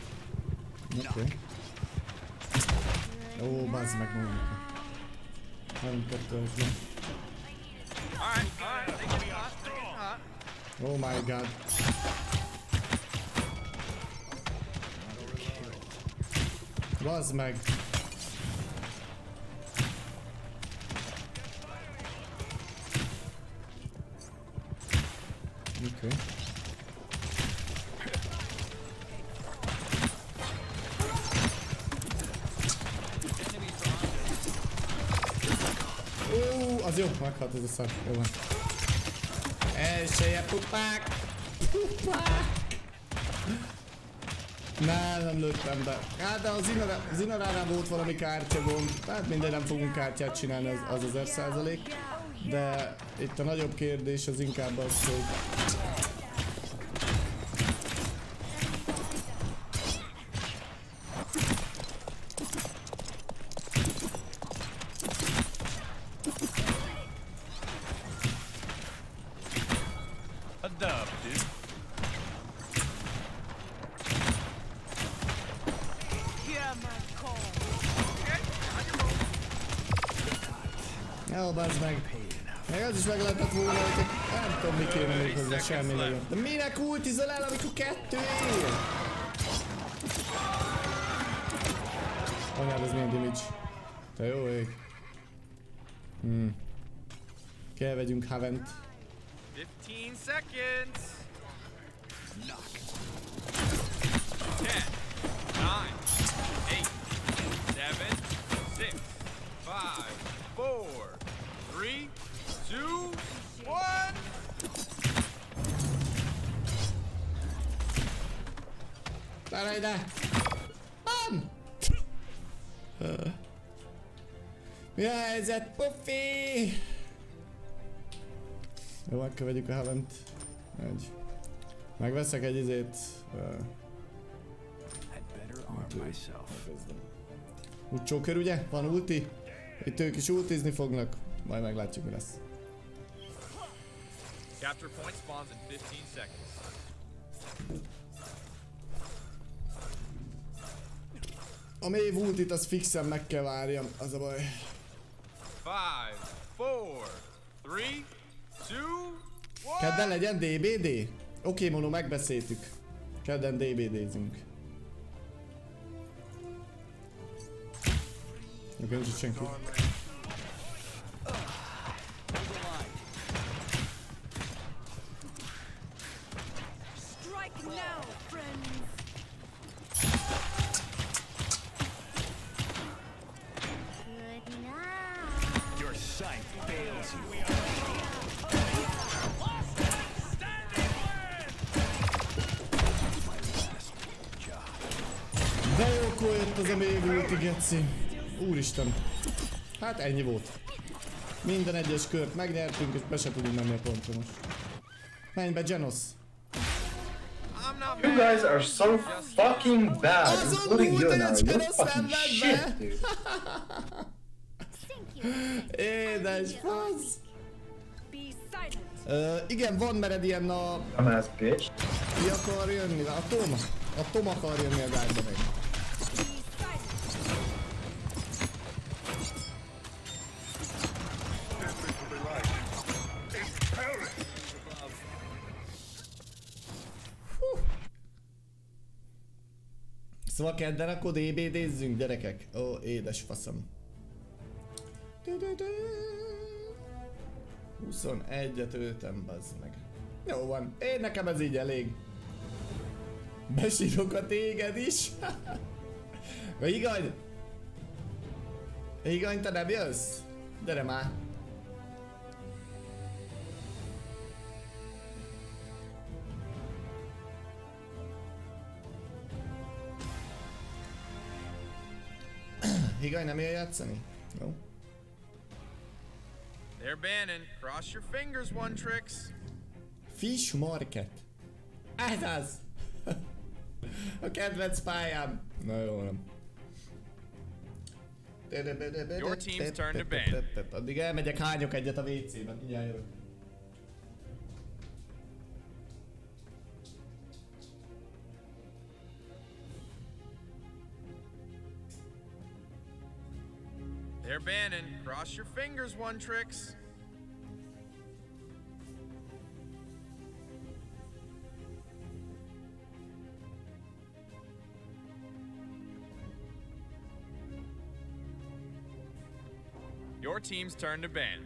Oké. Ó, bazd meg, Mónika. 32-esben. Alright, they get hot, they get hot. Oh my god. Bazd meg! Okay. Az jó, meghalt ez a szar. Jó van. Elsője pupák! Pupák! Nem lőttem be. Hát de a Zinaránál volt valami kártyagomb. Hát minden nem fogunk kártyát csinálni, az 1000%. De itt a nagyobb kérdés az inkább az, hogy... A dub, dude. Jó, bazd meg. Meg az is meg lehetett volna, hogy nem tudom mi kéne még hozzá, semmi nagyon. De minek ultizol el, amikor 2 él? Anyád, ez milyen damage. Te jó ég. Kell vegyünk Havent. 15 seconds. 10, 9, 8, 7, 6, 5, 4, 3, 2, 1. Gyere ide! Bam! Mi a helyzet, Puffy? Jó, akkor vegyük a Havent. Egy. Megveszek egy izét. Úgy Joker, ugye? Van ulti? Itt ők is ultizni fognak. Majd meglátjuk, mi lesz. Capture point spawns in 15 seconds. A mély ultit az fixen meg kell várjam, az a baj. 5, 4, 3, 2, 1. Kedden legyen DBD? Oké, Mono, megbeszéltük. Kedden DBD-zünk. Oké, nincs itt senki. Strike now, friends. Your sight fails you. De jókor jött az a még ulti, geci. Úristen. Hát ennyi volt. Minden egyes kört megnyertünk, és be se tudunk menni a pontra most. Menj be, Genos. I'm not You guys are so fucking bad, including you now. You're fucking shit, dude. Édes fasz. Be silent. Igen, van mered ilyen a... Dumbass bitch. Ki akar jönni? A Tom. A Tom akar jönni a gájba meg. Be silent. Szóval kedden akkor DBD-zzünk, gyerekek. Ó, édes faszom. 21-et öltem, bazd meg. Jó van, én nekem ez így elég. Besírok a téged is. Igany? Igany, te nem jössz? Gyere már. Igany, nem jön játszani? Jó. They're banning. Cross your fingers, one tricks. Fish Market. Ez az! A kedvenc pályám. Na jó, nem. Your team's turn to ban. Addig elmegyek, hányok egyet a WC-ben. Mindjárt jövök. They're banning. Cross your fingers, One Tricks. Your team's turn to ban.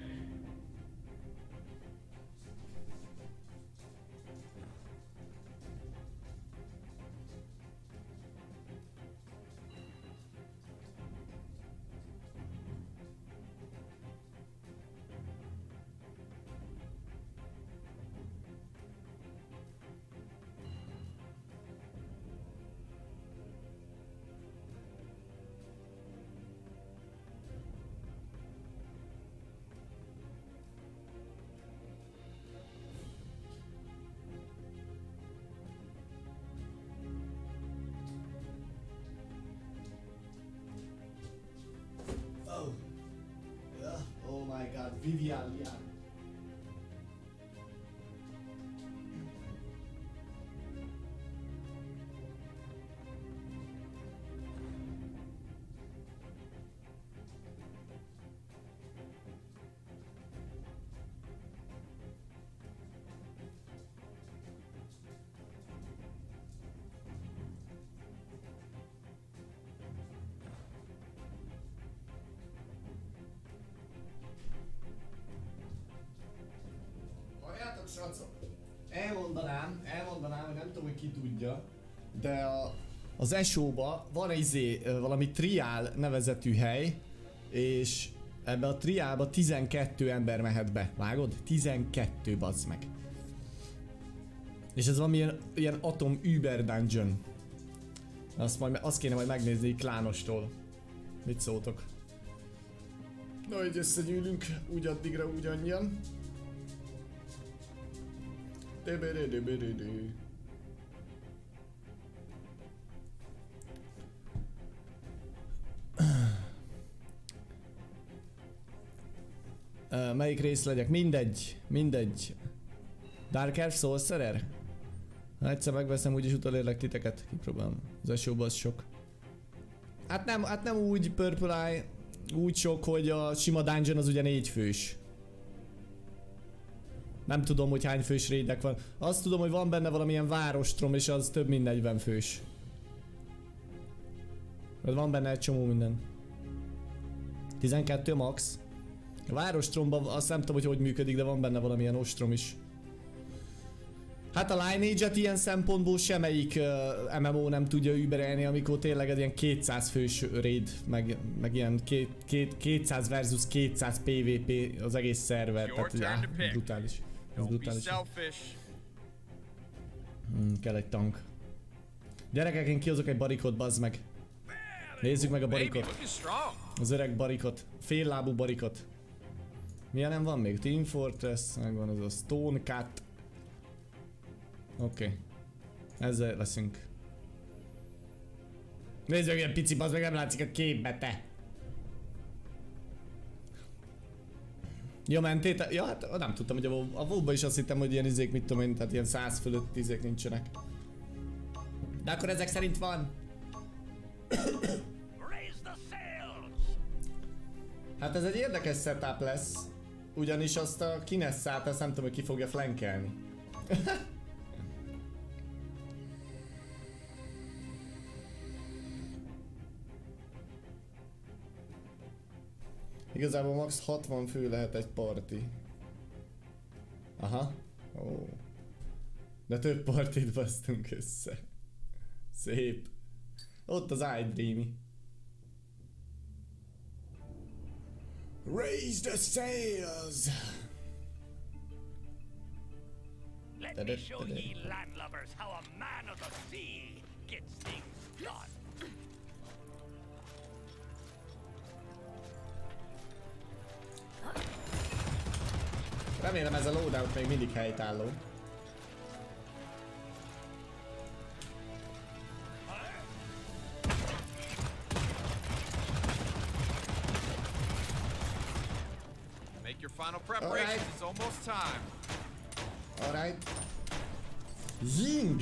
Oh my god, Vivialia. Srácok, elmondanám, hogy nem tudom, hogy ki tudja, de az ESO-ba van valami triál nevezetű hely, és ebbe a triálba 12 ember mehet be, vágod? 12, bazd meg. És ez valami ilyen atom Uber Dungeon. Azt kéne majd megnézni klánostól. Mit szóltok? Na, így összegyűlünk, úgy addigra, úgy annyian. Melyik rész legyek? Mindegy. Dark Elf Sorcerer? Ha egyszer megveszem, úgyis utolérlek titeket. Kipróbálom. Az esőben az sok. Hát nem úgy Purple Eye, úgy sok, hogy a sima dungeon az ugye 4 fős. Nem tudom, hogy hány fős raidek van. Azt tudom, hogy van benne valamilyen várostrom, és az több mint 40 fős. Van benne egy csomó minden. 12 max. A várostromban azt nem tudom, hogy működik, de van benne valamilyen ostrom is. Hát a Lineage-et ilyen szempontból semmelyik MMO nem tudja überelni, amikor tényleg egy ilyen 200 fős raid, meg ilyen 200 versus 200 PvP az egész szerver, tehát brutális. Ez brutális. Kell egy tank. Gyerekek, én kihozok egy barikot, bazd meg. Nézzük meg a barikot. Az öreg barikot. Féllábú barikot. Milyenem van még? Team Fortress, megvan az a Stone Cat. Oké. Ezzel leszünk. Nézd meg, ilyen pici, bazd meg, nem látszik a képbe, te! Ja, mentél? Ja, hát nem tudtam, hogy a WoW-ba is azt hittem, hogy ilyen izék, mit tudom én, tehát ilyen 100 fölött izék nincsenek. De akkor ezek szerint van. Hát ez egy érdekes setup lesz. Ugyanis azt a Kinessát, azt nem tudom, hogy ki fogja flankelni. Igazából max 60 fő lehet egy party. Aha. Ó. De több partit basztunk össze. Szép. Ott az iDreamy. Raise the sails! Let me show ye landlubbers how a man of the sea gets things done. Remélem ez a loadout még mindig helytálló. Make your final preparations, it's almost time. Alright. Zing!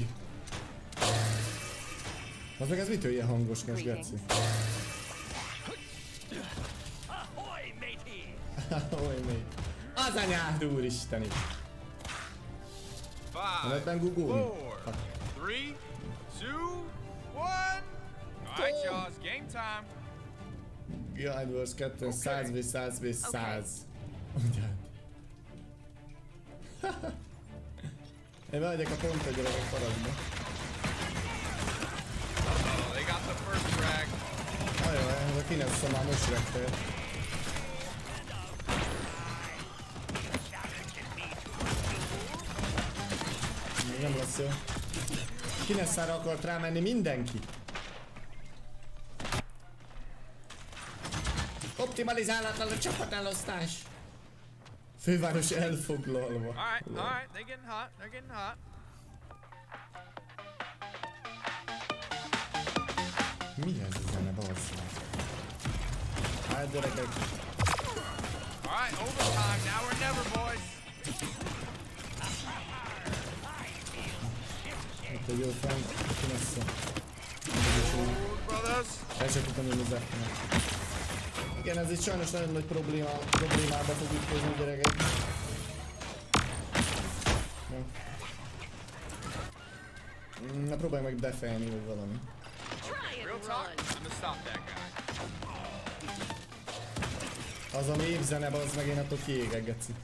Az meg ez mitől ilyen hangos, Geci? Ahoy, matey! Oly még. Az anyád úristeni. Ebben gugulni. 5, 4, 3, 2, 1. Alright, y'all, it's game time. Guild Wars 2, 100 v 100 v 100. Ugyan. Én bemegyek a pontra, gyerekek, paradjba. They got the first frag. Ajaj, ez a Kinessa már most rektél. Nem lesz jó. Kinesszára akart rámenni mindenki. Optimalizálatlan a csapatelosztás. Főváros elfoglalva. Alright, they're getting hot, they're getting hot. Mi ez a zene, bassza? Hát gyerekek. Alright, overtime, now or never, boys. Itt egy jó frank, Kinessa. El sem tudtam jönni Zeppenek. Igen, ez itt sajnos nagyon nagy problémába fog ütközni, gyerekek. Na próbálj meg defelni, vagy valami. Real talk, I'm gonna stop that guy. Az a mév zene, az meg én attól kiégek, geci.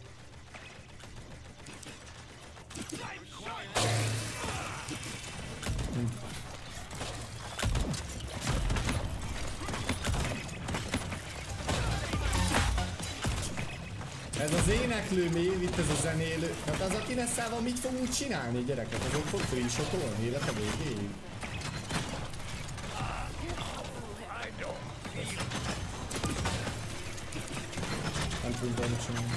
Ez az éneklő mév, itt ez a zenélő. Hát az a Kinessával mit fogunk csinálni, gyerekek? Azok fog free-shotolni élete végéig. Nem tudunk valamit csinálni.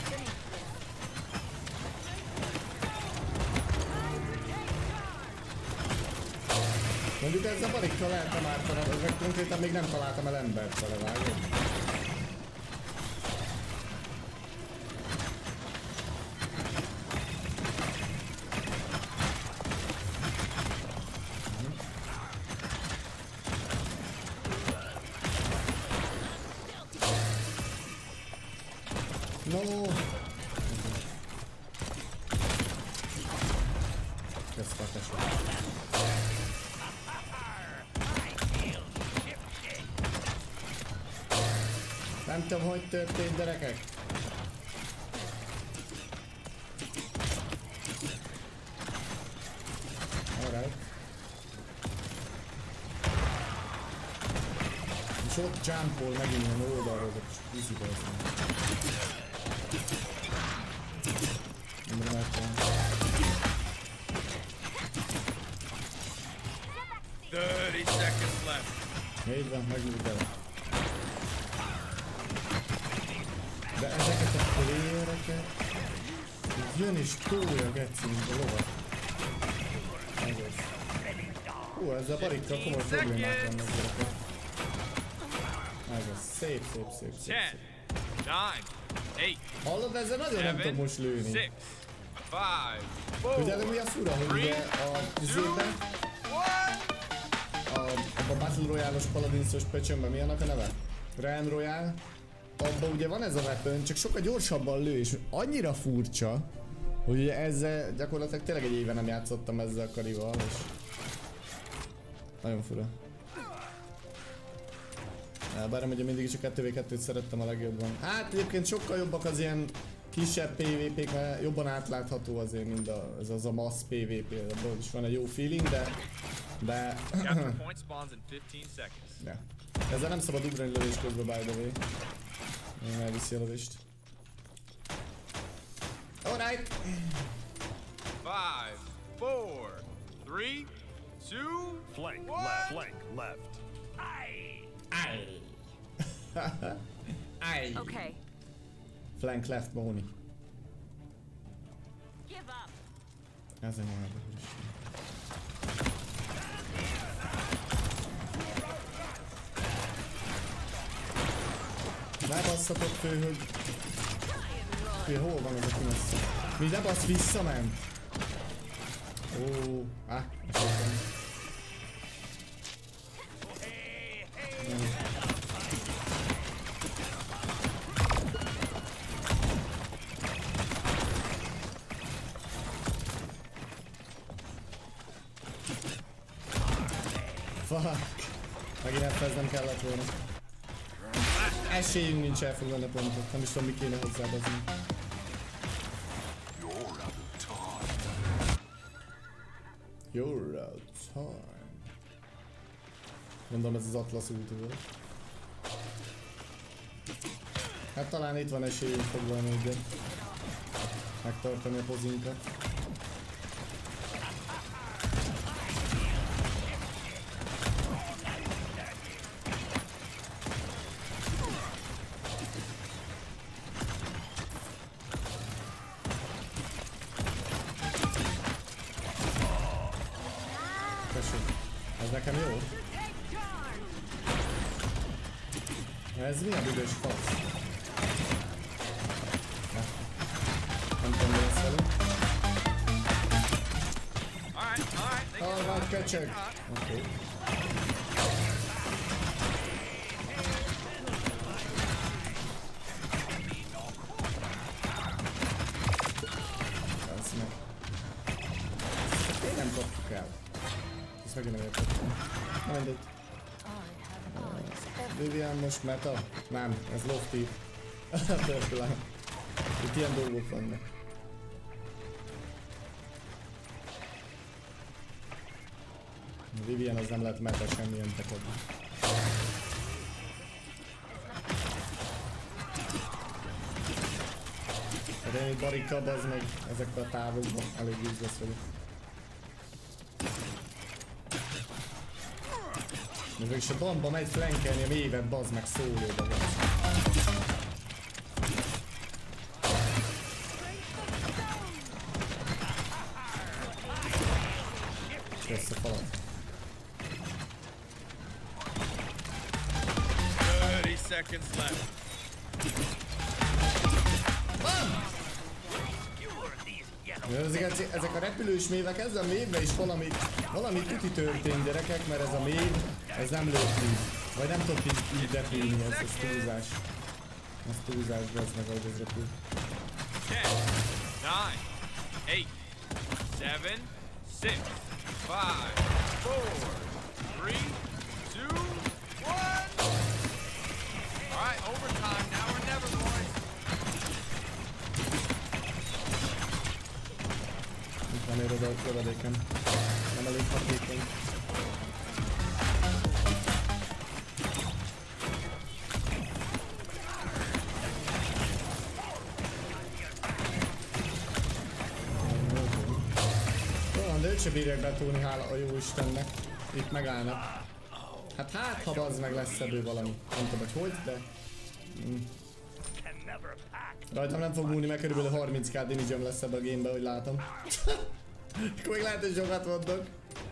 Mondjuk ezzel a barikkal lehetne már találni, meg konkrétan még nem találtam el embert vele, vágod? No! Ez fates. Nem tudom, hogy történt, gyerekek. Alright. És ott jumpol megint a oldalról, de csak viszik ezt. Nem láttam. 30 seconds left. Így van, megművel. De ezeket a playereket jön és tolja, geci, mint a lovat. Hú, ezzel a barikkal komoly problémák vannak, gyerekek. Ez szép, szép, szép, szép. 10, 9, 8. Hallod, ezzel nagyon nem tudok most lőni. 6, 5, 4, Ugye, mi a fura, hogy ugye a izében, a Battle Royale-os Paladinsos pöcsönben mi annak a neve? Realm Royale. Abban ugye van ez a weapon, csak sokkal gyorsabban lő, és annyira furcsa, hogy ugye ezzel gyakorlatilag tényleg egy éve nem játszottam ezzel a karival, és nagyon fura. Bár ugye mindig is a 2v2-t szerettem a legjobban. Hát egyébként sokkal jobbak az ilyen kisebb PvP-k, mert jobban átlátható azért, mint ez az a mass PvP, abban is van egy jó feeling, de... ja. Ezzel nem szabad ugrani lövés közben, by the way. Én elviszi a lövést. Alright! 5, 4, 3, 2, Flank left, flank left. Aye. Okay. Flank left, Bonnie. Give up. Ez a nyelv. Ne basszatok fő, hogy... Fő, hol van ez a Kinessa? Mi ne bassz, visszament? Ó, esetben. Fuck. Megint elfeznem kellett volna. Esélyünk nincs elfoglalni a pontot. Nem is tudom mi kéne hozzábazni. You're out of time. Mondom, ez az Atlasz út volt. Hát talán itt van esélyünk foglalni egyet. Megtartani a pozinkat. Ez nekem jó. Ez mi a büdös fasz? Nem tudom, mi lesz velünk. Van köcsög. Oké. Ez meg. Én nem kaptuk el. Ezt megint nem értettem. Na mindegy. Vivian most meta? Nem, ez lofty. Itt ilyen dolgok vannak. Vivian az nem lehet meta semmilyen tekodni. De én itt barikab az meg ezekben a távokban elég useless vagyok. Mégis a bomba megy flankelni a mélyvet, bazd meg szólóba van. Kösz a falat. 30 seconds left. Ezek a repülős mévek, ez a mévben is valami tuti történt, gyerekek, mert ez a mév, ez nem lőtt így. Vagy nem tudott így repülni, ez túlzás. Ez túlzás, az meg ahogy ez repül. 10, 9, 8, 7, 6, 5, 4, 3, 2, 1. Alright, overtime, now or never, boys. Itt van érod a lövedéken. Nem elég hatékony. De őt se bírják betúlni, hála a jó Istennek. Itt megállnak. Hát ha bazd meg lesz ebből valami. Nem tudom, hogy de... Rajtam nem fog múlni, mert körülbelül 30k damage-em lesz ebbe a gamebe, hogy látom. Akkor még lehet, hogy sokat mondok.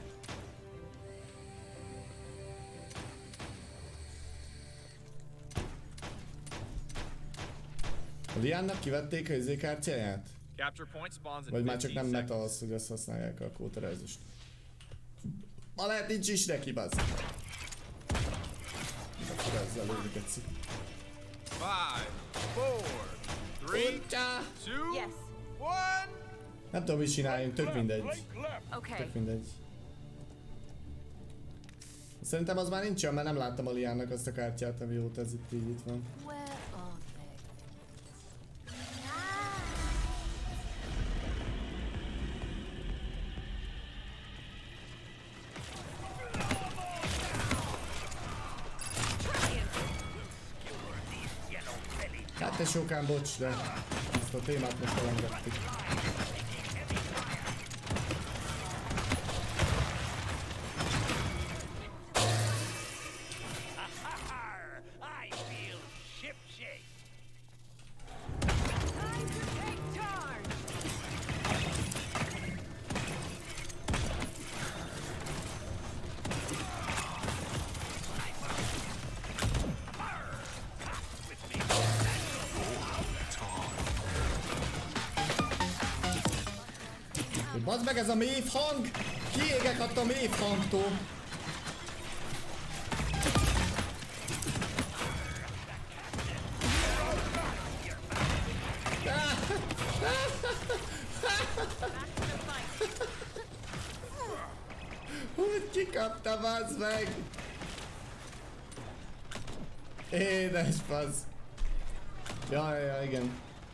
A Liannak kivették a izékártyáját? Vagy már csak nem meta az, hogy azt használják a kóterezést. Ma lehet nincs is neki, bazd. Akkor ezzel lőni geci. 5, 4, 3, 2, 1. Nem tudom, mit csináljunk, tök mindegy. Tök mindegy. Szerintem az már nincsen, mert nem láttam a Liannak azt a kártyát, amióta ez itt van. Hát te sokán bocs, de ezt a témát most elengedtük. Bazd meg ez a mév hang! Kiégek attól a mév hangtól! Kikapta, bazd meg! Édes fasz! Ja, igen.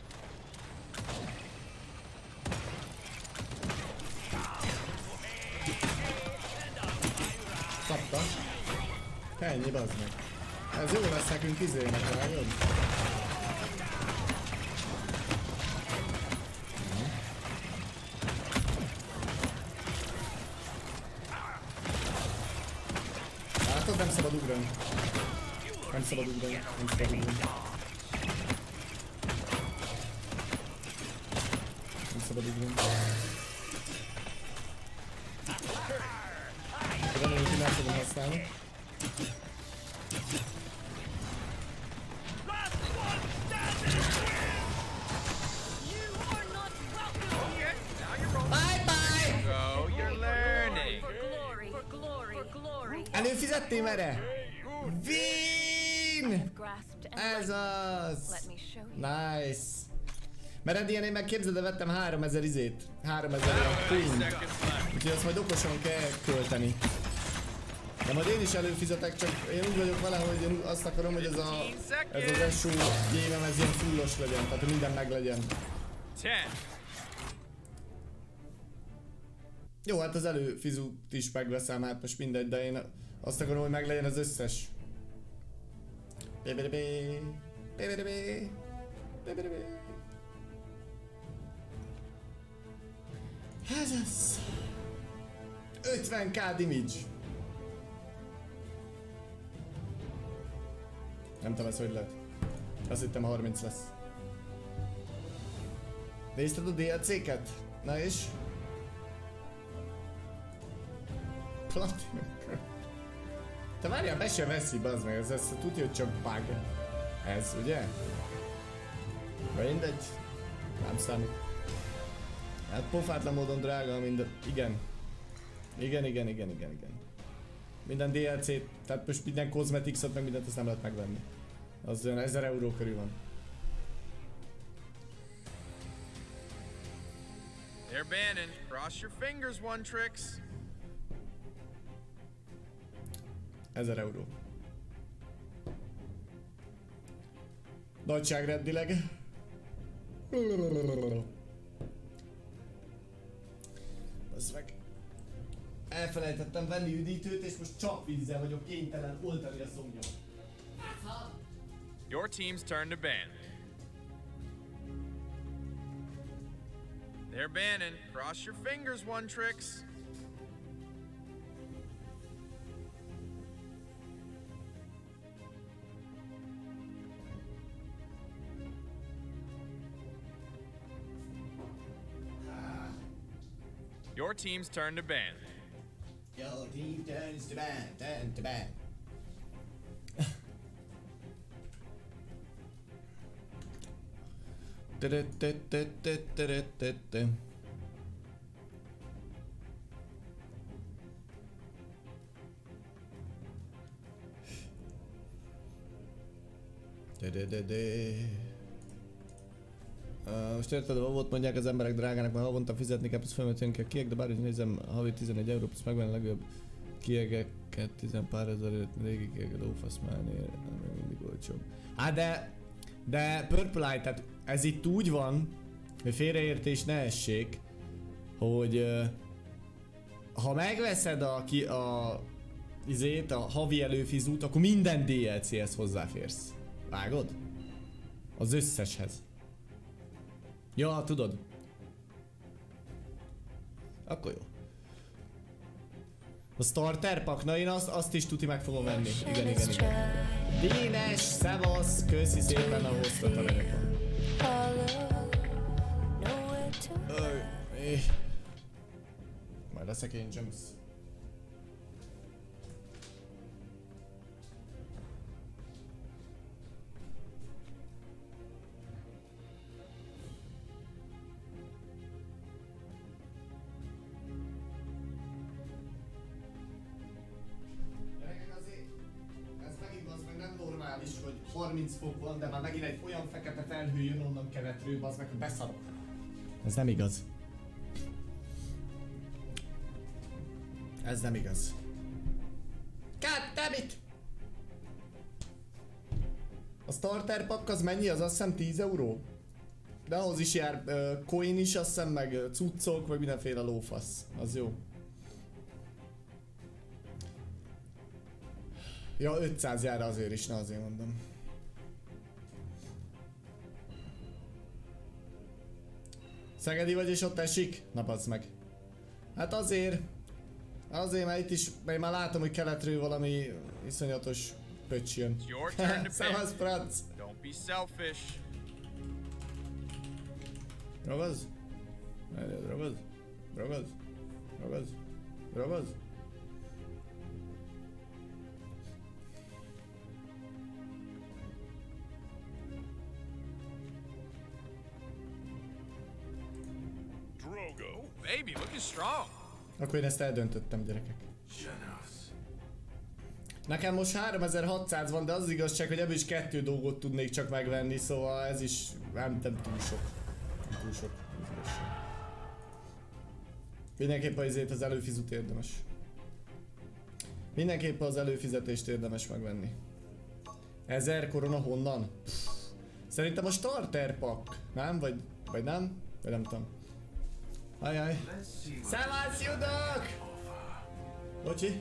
Kapta. Ennyi, bazd meg. Ez jó lesz nekünk izének, vágod? Látod, nem szabad ugrani. Nem szabad ugrani, nem szabad ugrani. Nem szabad ugrani. Remélem, hogy nem tudom használni. Előfizettél erre? Win! Ez az! Nice! Mert ilyen én meg képzeld, vettem 3000 izét. 3000 coin. Úgyhogy azt majd okosan kell költeni. De majd én is előfizetek, csak én úgy vagyok vele, hogy én azt akarom, hogy ez az eső gémem ez ilyen fullos legyen, tehát hogy minden meg legyen. Jó, hát az előfizut is megveszem, hát most mindegy, de én azt akarom, hogy meglegyen az összes. Ez az. 50k damage. Nem tudom, ez hogy lehet. Azt hittem 30 lesz. Nézted a DLC-ket? Na és? Platinum. Te várjál, be se veszi, bazd meg, ez tudja, hogy csak bug. Ez, ugye? Mindegy. Nem számít. Hát pofátlan módon drága minden. Igen. Igen. Minden DLC-t, tehát most minden cosmetics-ot meg mindent azt nem lehet megvenni. Az olyan 1000 euró körül van. They're banning. Cross your fingers, one tricks. 1000 euró. Nagyságrendileg. Az meg. Elfelejtettem venni üdítőt, és most csak vízzel vagyok kénytelen oltani a szomnyom. Your team's turn to ban. They're banning. Cross your fingers, one tricks. Your team's turn to ban. Your team turns to ban, Most érted, a volt mondják az emberek drágának, mert havonta fizetni kell, plusz felmetően kell kieg, de bár így nézem, havi 11 euró, plusz megvenni legjobb kiegeket, 10 pár ezerért, régi kieged, ófasz már mindig olcsóbb. Hát de Purple Eye, tehát ez itt úgy van, hogy félreértés ne essék, hogy ha megveszed a havi előfizút, akkor minden DLC-hez hozzáférsz. Vágod? Az összeshez. Ja, tudod. Akkor jó. A starter pack, na én azt is tuti meg fogom venni. Igen. Dénes, szevasz, köszi szépen a hostot a telefon. Majd leszek én, James. Hogy 30 fok van, de már megint egy olyan fekete felhő jön onnan keletről, az meg, hogy beszarok. Ez nem igaz. Ez nem igaz. God damn it! A starter pack az mennyi? Az azt hiszem 10 euró? De ahhoz is jár coin is, azt hiszem, meg cuccok, vagy mindenféle lófasz. Az jó. Ja, 500 jár azért is, ne azért mondom. Szegedi vagy és ott esik? Na bazd meg. Hát azért, mert itt is, mert már látom, hogy keletről valami iszonyatos pöcs jön. Szevasz, Franc! Don't be selfish. Ragaz? Ragaz? Ragaz? Ragaz? Ragaz? Drogo, baby, looking strong. Akkor én ezt eldöntöttem, gyerekek. Nekem most 3600 van, de az igazság, hogy ebből is 2 dolgot tudnék csak megvenni, szóval ez is nem túl sok. Nem túl sok. Mindenképpen azért az előfizut érdemes. Mindenképpen az előfizetést érdemes megvenni. 1000 korona honnan? Pff. Szerintem a starter pack, nem? Vagy nem? Vagy nem tudom. Ajaj. Szevasz, judok! Bocsi.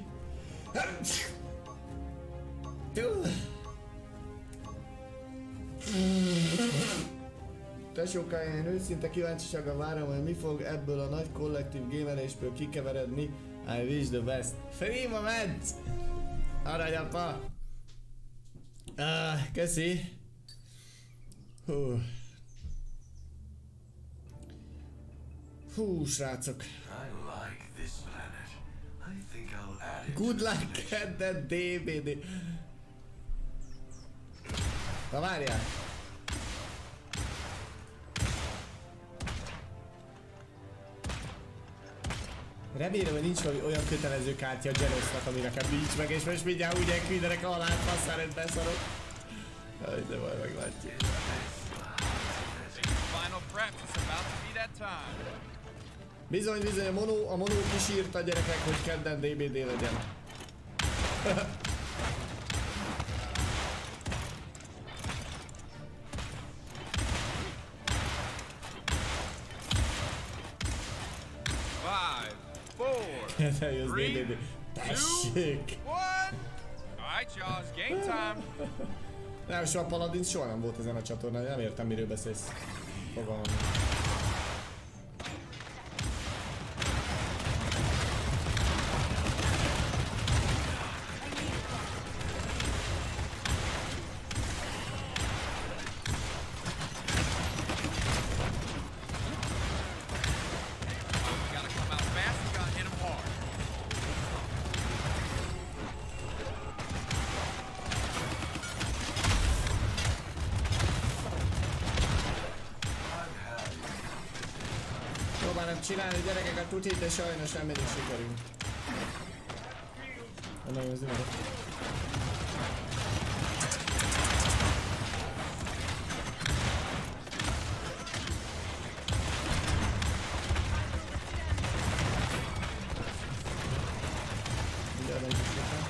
Tesókája, én őszinte kíváncsisággal várom, hogy mi fog ebből a nagy kollektív gamerésből kikeveredni. I wish the best. Free moment! Aranyapa! Köszi! Hú, srácok! Good luck at that DBD! Na várjál! Remélem, hogy nincs valami olyan kötelező kártya a Genosnak, ami nekem nincs meg, és most mindjárt úgy elküldenek a halált, passzál, hogy beszarok. Jaj, de majd meglátjuk. Bizony, bizony, a monó kisírta a gyerekek, hogy kedden DBD legyen. Jössz DBD. Tessék! Alright, y'all, it's game time. Nem, soha Paladin soha nem volt ezen a csatornán, nem értem, miről beszélsz. Fogalmam. Csinálni gyerekeket tutit, de sajnos nem mindig sikerül. Nagyon az imádok. Mindjárt nem is sikerül.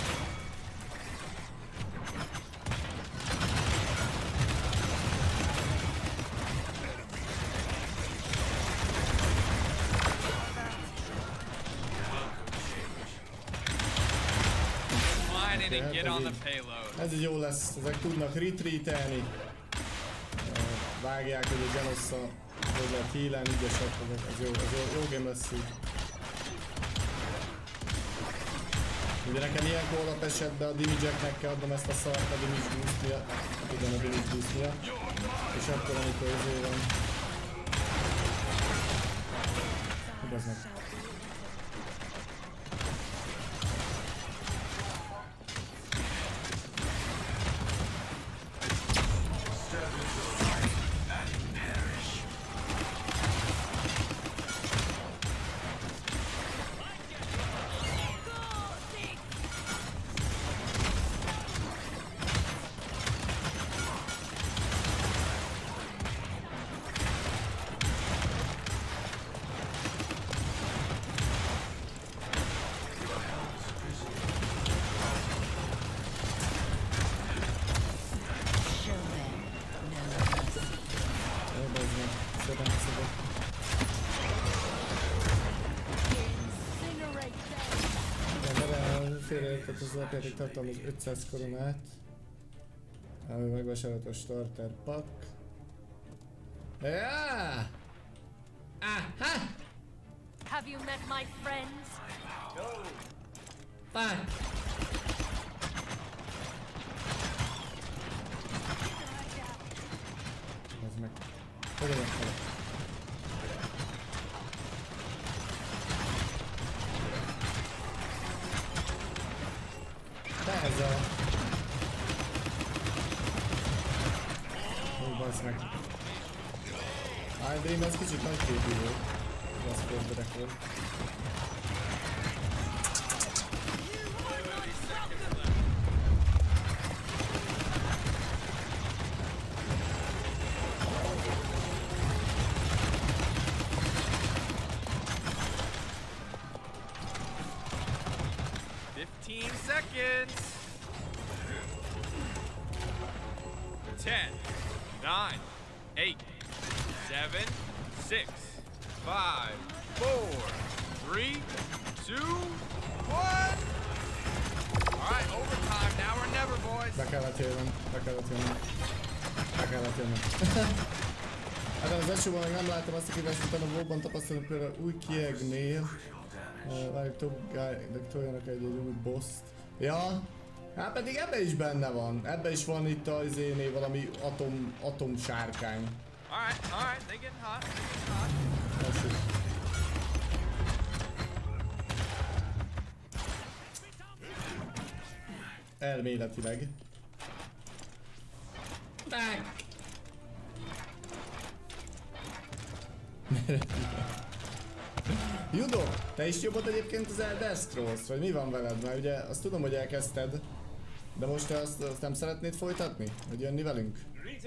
Ez így jó lesz, ezek tudnak retreatelni. Vágják, hogy a Genosszal hogy lehet healen, ügyesek, ez jó game lesz így. Ugye nekem ilyenkor alap esetben a damage-eknek kell adnom ezt a szart a damage boost miatt. Igen, a damage boost miatt. És akkor amikor ezért van. Igaz meg. félreértett az alapjáték tartalmaz 500 koronát. Ami megvásárolta a starter pack. Yeah! Aha! Have you met my friends? Fuck! Ez meg. Fogom fel. Ez a... Ó, bassz meg. Dream, ez kicsit nagy képű volt. Az fordberek volt. Seconds. 10, 9, 8, 7, 6, 5, 4, 3, 2, 1. All right, overtime. Now or never, boys. Be kellett jönnöm. Hát az esőben még nem láttam azt a kívást, utána Vóban tapasztalom például új kiegnél. Várjuk tovább, toljanak egy új boss-t. Ja, hát pedig ebben is benne van. Ebben is van itt az izénél valami atom sárkány. Alright, they getting hot. Elméletileg. Judo, te is jobbod egyébként az Elder Scrolls-t, vagy mi van veled? Mert ugye azt tudom, hogy elkezdted, de most te azt nem szeretnéd folytatni? Vagy jönni velünk?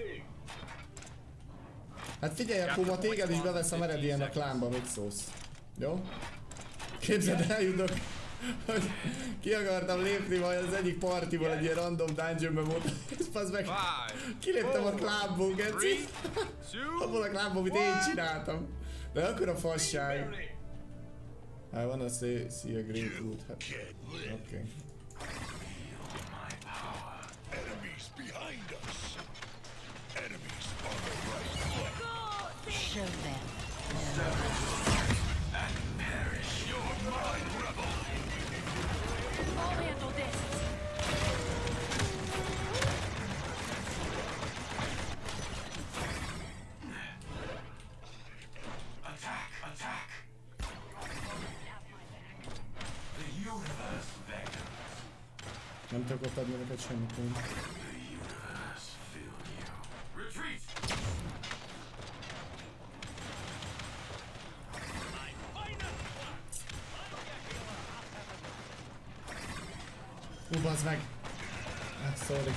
Hát figyelj, akkor ma téged is beveszem Eredien a klánba, mit szólsz? Jó? Képzeld el, Judo, hogy ki akartam lépni majd az egyik partiból egy ilyen random dungeonbe volt, és passz meg, kiléptem a klánból, geci. Abból a klánból, amit én csináltam. De akkor a fasság. I wanna see a great wood. Okay. Show them. And perish. You're mine, rebel. I'll handle this. Attack. The universe beckons. Nem tudok ott adni neked semmit. The universe feel you. Retreat! Bazd meg! Sorry.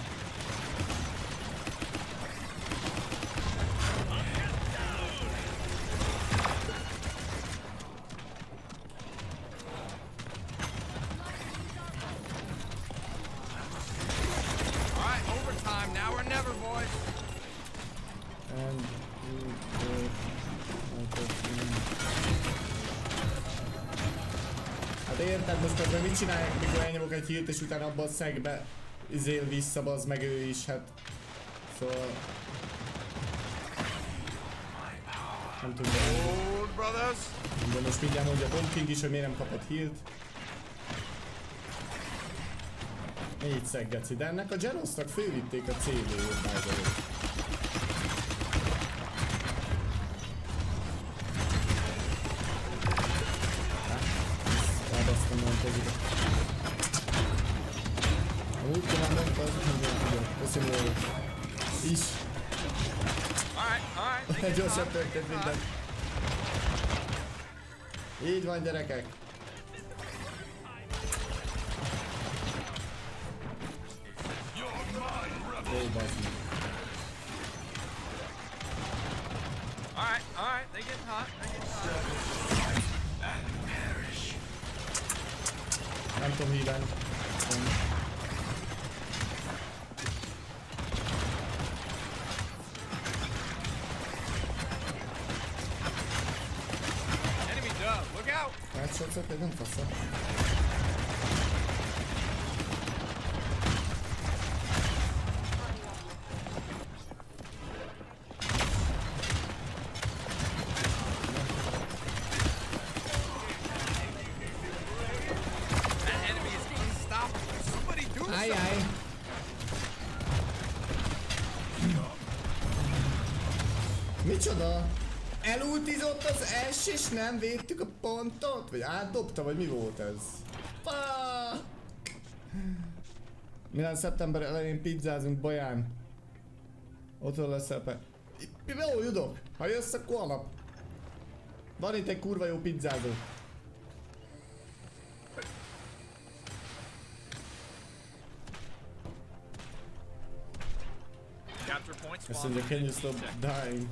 Alright, overtime. Now or never, boys. And hát érted, most közben mit csinálják, mikor elnyomok egy hírt és utána abban a szegbe izél vissza, bazd meg ő is, hát... Szóval... Nem tudom. De most mindjárt mondja Bomb King is, hogy miért nem kapott hírt. 4 szeggeci, de ennek a Genosnak fővitték a CD-jét bájzolót. Rábasztam mondkozik. Úgy komandom, az nem köszönöm jól. Is. Gyorsan történt minden. Így van, gyerekek. Ó, bazd. Alright, they getting hot. And perish. Nem tudom híven. Enemy dub, look out! Hát sokszor nem faszol. ultizott az S és nem védtük a pontot? Vagy átdobta, vagy mi volt ez? Fuck! Milyen szeptember elején pizzázunk Baján. Otthon lesz szerepe. Jó, judok! Ha jössz, akkor holnap. Van itt egy kurva jó pizzázó. Azt mondja, can you stop dying?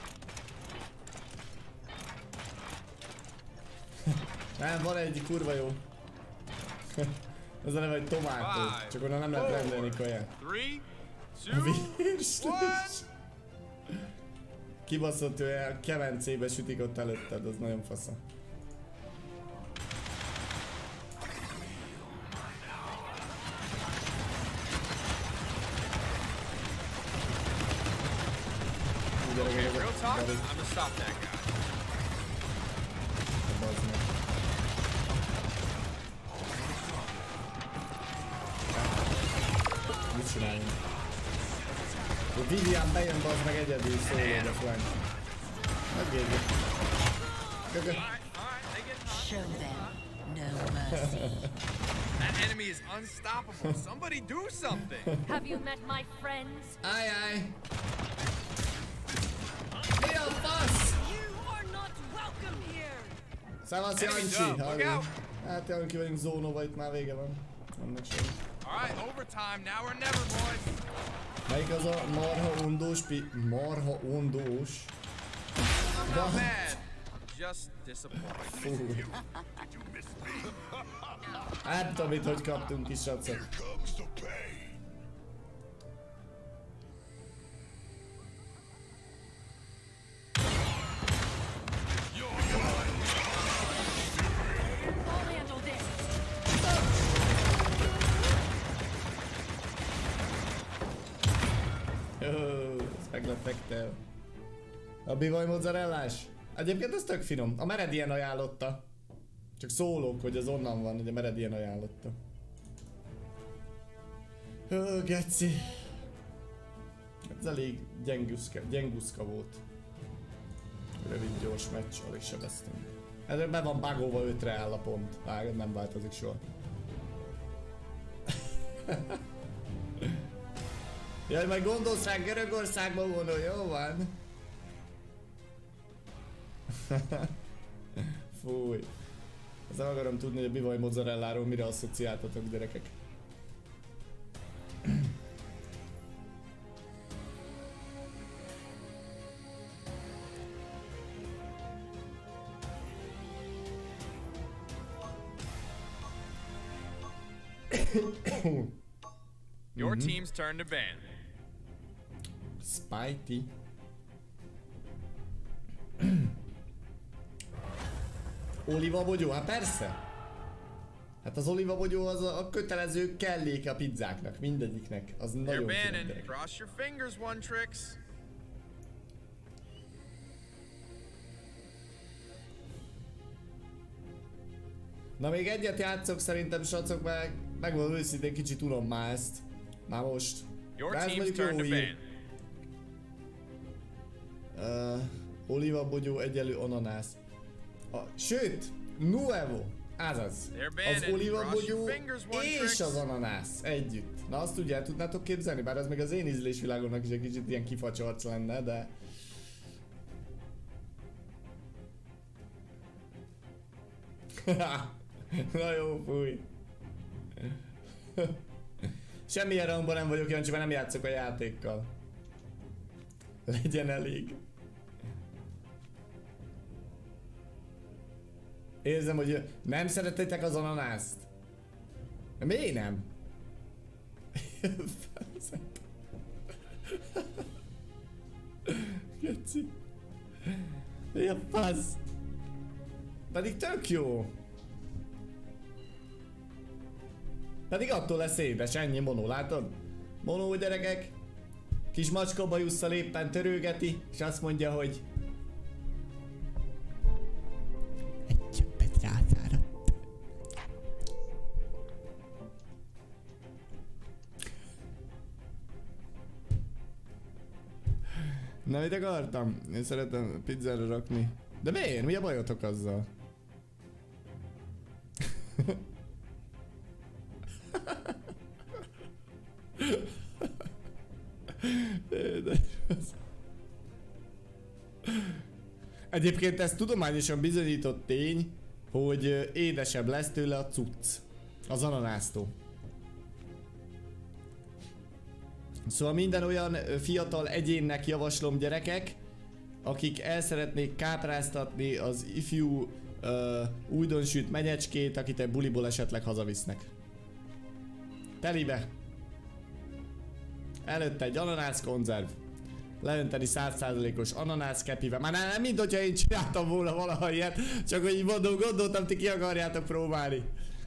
Nem, van egy kurva jó. Ez a neve, hogy tomátó. Csak onnan nem lehet rendelni kaját. A virslis. Kibaszott, hogy a kemencébe sütik ott előtted, az nagyon fasza. Okay, real talk, I'm gonna stop that guy. Mit csináljunk? A Vivian bejön, bazd meg egyedül szólód a flank. Megérjük. Gögö. Show them no mercy. That enemy is unstoppable. Somebody do something. Have you met my friends? Ajaj. Mi a fasz? You are not welcome here. Szevasz Jancsi! Hát jelen ki vagyunk zónóba, itt már vége van. Annak sem. Alright, overtime, now or never, boys. Melyik az a marha undós marha undós? I'm not mad. Just disappointed. Hát tudom itt, hogy kaptunk kis sacok. Ezt meglepektel. A bivaj mozzarellás? Egyébként ez tök finom. A Meredien ajánlotta. Csak szólok, hogy az onnan van, hogy a Meredien ajánlotta. Geci. Ez elég gyenguszka volt. Rövid, gyors meccs, alig sebeztünk. Ezért be van bugolva, 5-re áll a pont. Vágod, nem változik soha. Jaj, majd gondolsz rá, Görögországba vonul, jó van? Fúj. Ezzel akarom tudni, hogy a bivaj mozzarelláról mire asszociáltatok, gyerekek. Your team's turn to ban. Spitey. Olívabogyó? Hát persze! Hát az olívabogyó az a kötelező kelléke a pizzáknak, mindegyiknek. Az nagyon finom, gyerek. Cross your fingers, one tricks. Na még egyet játszok szerintem, srácok, megmondom őszintén, kicsit unom már ezt. Már most. Your team's turn to ban. Olívabogyó egyelő ananász. Sőt, nuevo. Azaz. Az olívabogyó és az ananász együtt. Na azt ugye el tudnátok képzelni, bár az még az én ízlésvilágomnak is egy kicsit ilyen kifacsarc lenne, de... Na jó, fúj. Semmilyen roundban nem vagyok kíváncsi, mert nem játszok a játékkal. Legyen elég. Érzem, hogy nem szerettétek az ananászt. Miért nem? Geci. Mi a fasz? Pedig tök jó. Pedig attól lesz édes, ennyi Monó, látod? Monó, gyerekek. Kis macska bajusszal éppen törőgeti, és azt mondja, hogy... egy csöppet rászáradt. Nem, mit akartam? Én szeretem pizzára rakni. De miért? Mi a bajotok azzal? Egyébként ez tudományosan bizonyított tény, hogy édesebb lesz tőle a cucc. Az ananásztól. Szóval minden olyan fiatal egyénnek javaslom, gyerekek, akik el szeretnék kápráztatni az ifjú újdonsült menyecskét, akit egy buliból esetleg hazavisznek. Telibe. Előtte egy ananász konzerv. Leönteni 100%-os ananász kepivel. Már nem, mint hogyha én csináltam volna valaha ilyet, csak hogy így gondoltam, ti ki akarjátok próbálni.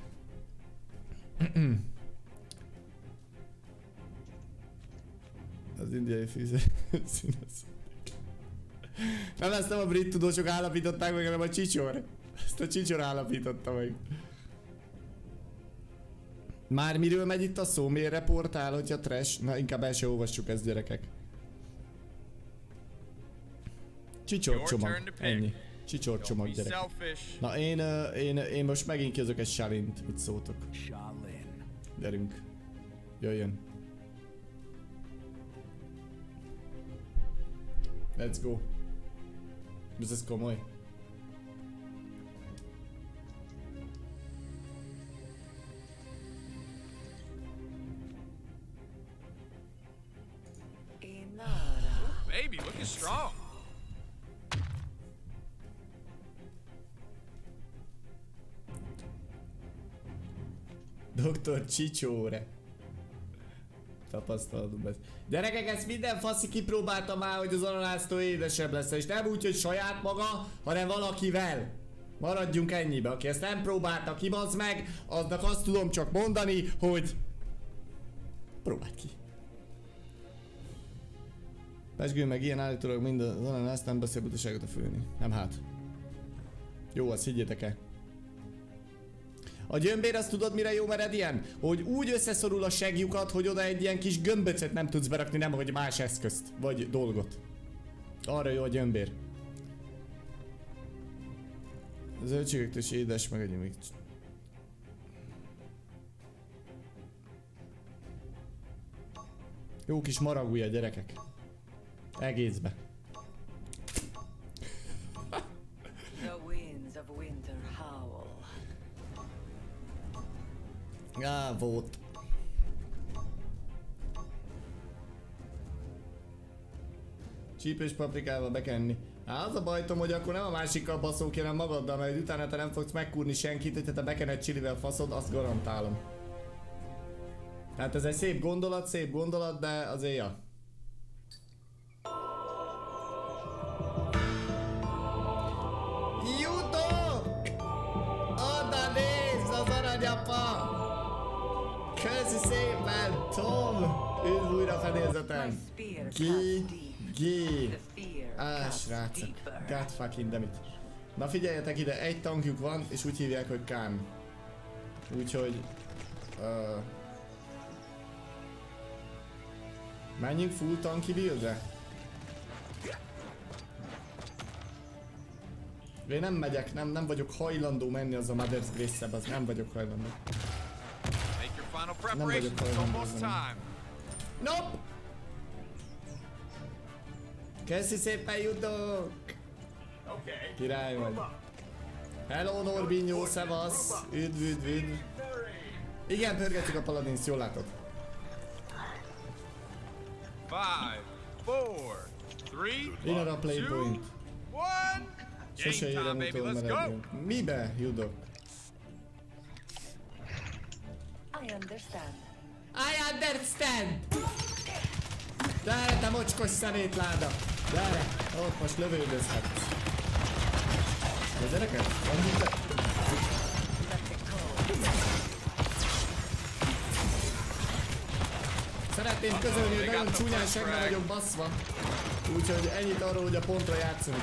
Az indiai fűző színes. Nem, ezt nem a brit tudósok állapították meg, hanem a csicsor. Ezt a csicsor állapította meg. Már miről megy itt a szó? Miért reportál, hogyha trash? Na, inkább el se olvassuk ezt, gyerekek. Csicsor-csomag. Ennyi. Csicsor-csomag, gyerek. Na, én most megint kizök egy Shalint. Mit szóltok? Gyerünk. Jöjjön. Let's go. Ez komoly. Baby, looking strong. Dr. Csicsóre. Tapasztalatom ezt. Gyerekek, ezt minden faszi kipróbálta már, hogy az ananásztól édesebb lesz, és nem úgy, hogy saját maga, hanem valakivel. Maradjunk ennyibe. Aki ezt nem próbálta ki, bazd meg, aznak azt tudom csak mondani, hogy próbáld ki. Pesgő meg ilyen állítólag mind az ananászt nem beszél butaságot a főni. Nem hát. Jó, azt higgyétek el. A gyömbér, azt tudod mire jó mered ilyen? Hogy úgy összeszorul a segjukat, hogy oda egy ilyen kis gömböcet nem tudsz berakni, nem hogy más eszközt, vagy dolgot. Arra jó a gyömbér. Az zöldségektől is édes, meg egy még. Jó kis maragúja, gyerekek. Egészbe. Volt. Csípős paprikával bekenni. Hát az a bajtom, hogy akkor nem a másikkal baszol ki, hanem magaddal, mert utána te nem fogsz megkúrni senkit, hogyha te bekened csilivel faszod, azt garantálom. Tehát ez egy szép gondolat, de azért ja. Jutok! Oda nézd az aranyapa! Köszi szépen, Tom! Üdv újra fedélzeten! Srácok, god fucking dammit. Na figyeljetek ide, egy tankjuk van, és úgy hívják, hogy Khan. Úgyhogy... menjünk full tanki buildre? Én nem megyek, nem vagyok hajlandó menni az a Mother's Grace-ebb, az nem vagyok hajlandó. Nem vagyok hajlandó. Nope! Köszi szépen, jutok! Király vagy. Hello Norbinyó, szevasz! Üdv. Igen, pörgetjük a Paladins, jól látod. 5, 4, 3, Innen a play 2, point. 1. Sose érem utól meredjünk. Mibe, Judok? I understand! Gyere, te mocskos szemétláda! Gyere! Ott most lövődözhetsz. De gyerekek? Szeretném közölni, hogy nagyon csúnyán segbe vagyok baszva. Úgyhogy ennyit arról, hogy a pontra játszunk.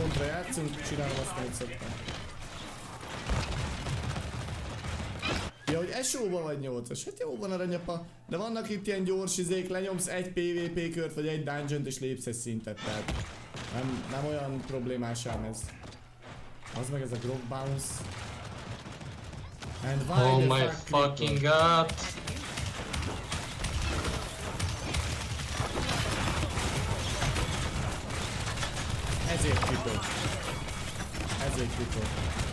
Csinálom azt, amit szoktam. Ja, hogy SO-ba vagy 8-as. Hát jó van aranyapa. De vannak itt ilyen gyors izék, lenyomsz egy PvP kört vagy egy dungeont és lépsz egy szintet. Tehát nem olyan problémás ám ez. Az meg ez a Grog Bounce. And why oh the my fucking god! Ezért cripple. Ezért cripple.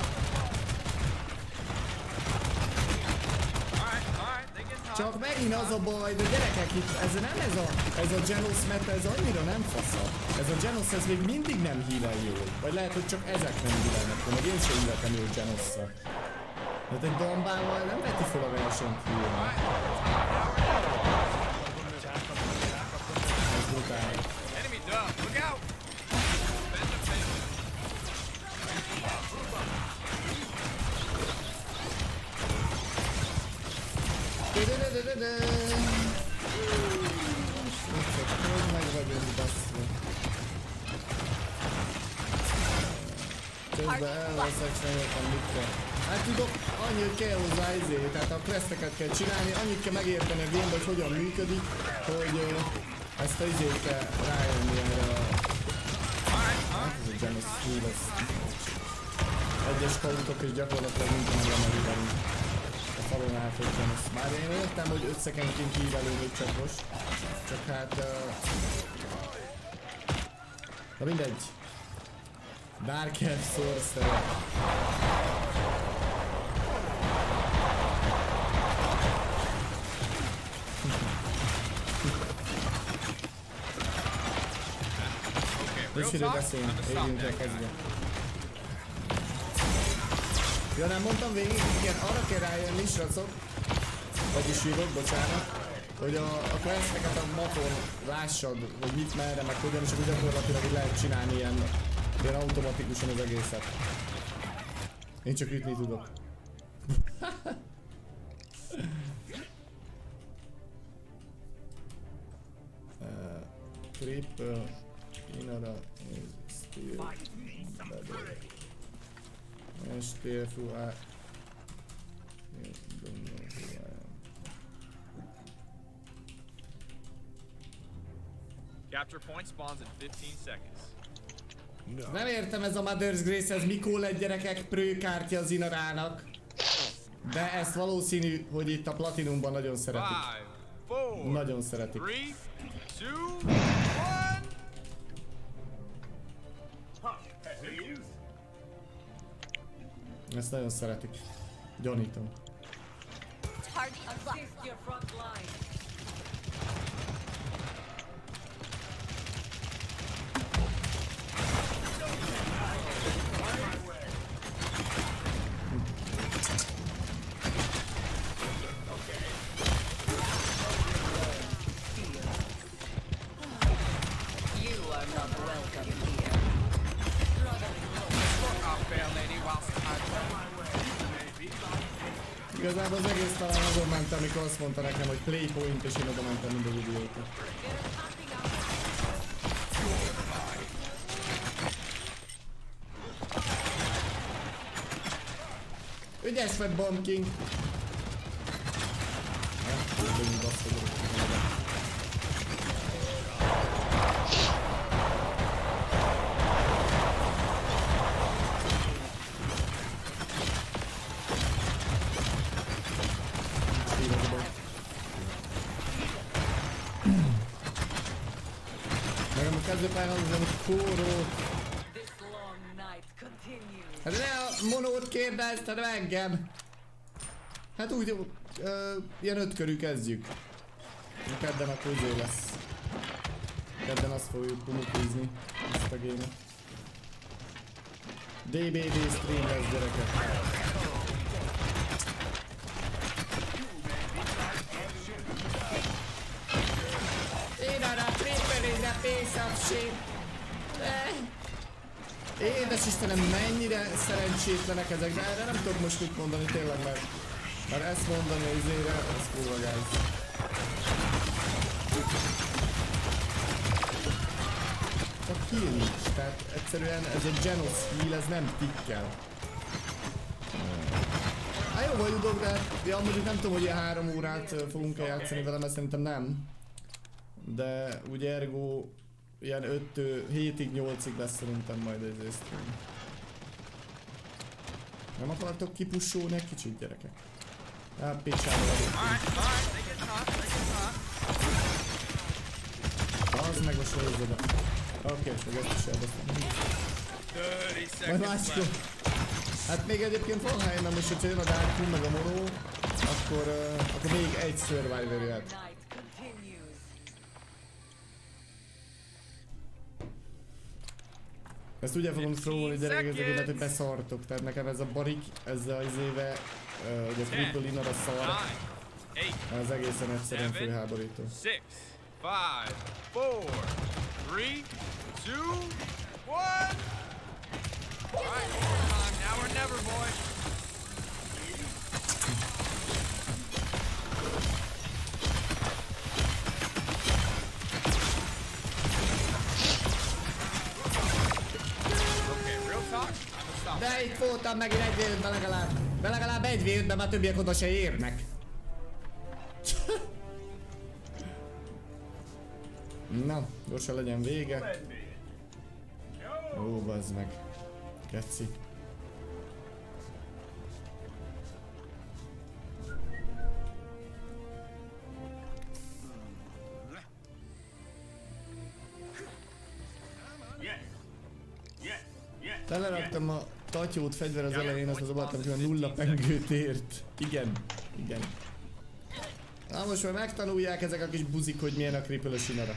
Csak megint az a baj, de gyerekek itt, ez nem ez a Genos meta, ez annyira nem fasza. Ez a Genos, ez még mindig nem hílel jól. Vagy lehet, hogy csak ezek nem hílelnek, meg én sem híleltem jól Genosszal. Hát egy bombával nem veti fel a versenyt hílelni. Ez brutál. Meg vagyunk baszva. Közben elveszek, sem értem mit kell. Hát tudok, annyit kell hozzá izé, tehát a questeket kell csinálni, annyit kell megérteni a game-be, hogy hogyan működik, hogy ezt a izét kell rájönni erre a... Hát ez a Genos School, ez... Egyes kautok és gyakorlatilag minden megemelőben a falon átfog Genos. Bár én értem, hogy 5 szekendként hívelő még csak most, csak hát... De mindegy. Dark Elf Sorcerer. Nincs idő beszélni, éljünk el kezdve. Ja, nem mondtam végig, igen, arra kell rájönni, srácok. Vagyis írok, bocsánat. Hogy a questeket a mapon lássad, hogy mit merre, meg hogyan, és akkor gyakorlatilag lehet csinálni ilyen automatikusan az egészet. Én csak ütni tudok. Triple Inara is still better. STFU don't know who I am. Capture point spawns in 15 seconds. No. Nem értem, ez a Mother's Grace, ez mikor lett gyerekek prőkártya az Inarának. De ezt valószínű, hogy itt a Platinumban nagyon szeretik. 5, 4, nagyon szeretik. 3, 2, 1. Ezt nagyon szeretik. Gyanítom. Igazából az egész talán azon mentem, amikor azt mondta nekem, hogy playpoint, és én oda mentem mind a videóta. Ügyes vagy, Bomb King! Hát ne a monót kérdezted engem! Hát úgy, ilyen 5 körű kezdjük. Kedden a közé lesz. Kedden azt fogjuk pumukizni, ezt a gémet. DBD stream lesz, gyerekek. Én arra a trippelődre piece of shit. Édes Istenem, mennyire szerencsétlenek ezek, de erre nem tudok most mit mondani tényleg, mert ezt mondani az izére, ez kurva gáz. A kill nincs, tehát egyszerűen ez a Genos heal, ez nem tikkel. Há jó, jó vagy udok, de ja, mondjuk nem tudom, hogy ilyen 3 órát fogunk játszani vele, mert szerintem nem. De úgy ergo ilyen 7-ig, 8-ig lesz szerintem majd ez stream. Nem akartok kipussolni egy kicsit, gyerekek? Hát picsába vagyok. Az meg most nézze be. Oké, meg ezt is elbeszélni. Majd máskor. Hát még egyébként van hely, mert most, hogyha jön a Dark meg a Mono, akkor még egy Survivor jöhet. Ezt ugye fogom trollni, gyerekek, ezeket, hogy beszartok. Tehát nekem ez a barik, ezzel az éve, hogy a triple inner a szar. Ez egészen egyszerűen fölháborító. 6, 5, 4, 3, 2, 1. Alright, overtime. Now or never, boys. Okay, real talk. Let's stop. De itt voltam megint egy védbe legalább. De legalább egy védbe, mert többiek oda se érnek. Na, gyorsan legyen vége. Ó, bazd meg. Keci. Teleraktam a tatyót fegyver az elején, azt dobáltam, hogy a 0 pengőt ért. Igen, igen. Na most már megtanulják ezek a kis buzik, hogy milyen a cripple sinara.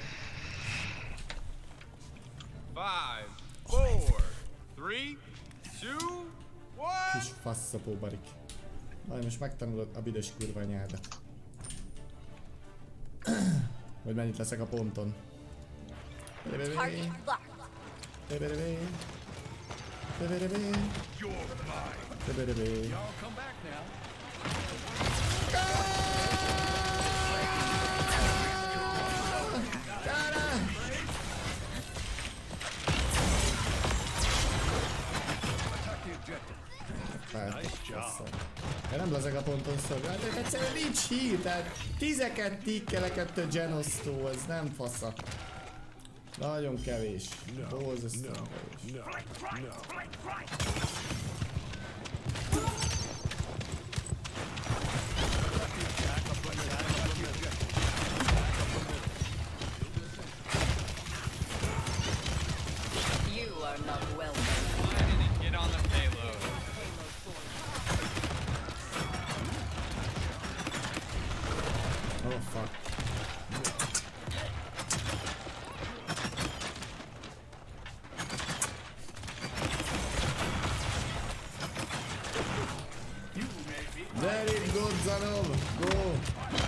5, 4, 3, 2, 1. Kis faszapó barik. Majd most megtanulod a büdös kurva nyelvet. Hogy mennyit leszek a ponton. Én nem lezek a ponton szorul, hát egyszerűen nincs hír, tehát 10-eket tikkeleket a Genosztó, ez nem fasza. Nagyon kevés. Borzasztóan kevés. You are not welcome. I didn't get on the payload. Oh fuck. There it goes, Zanov. Go.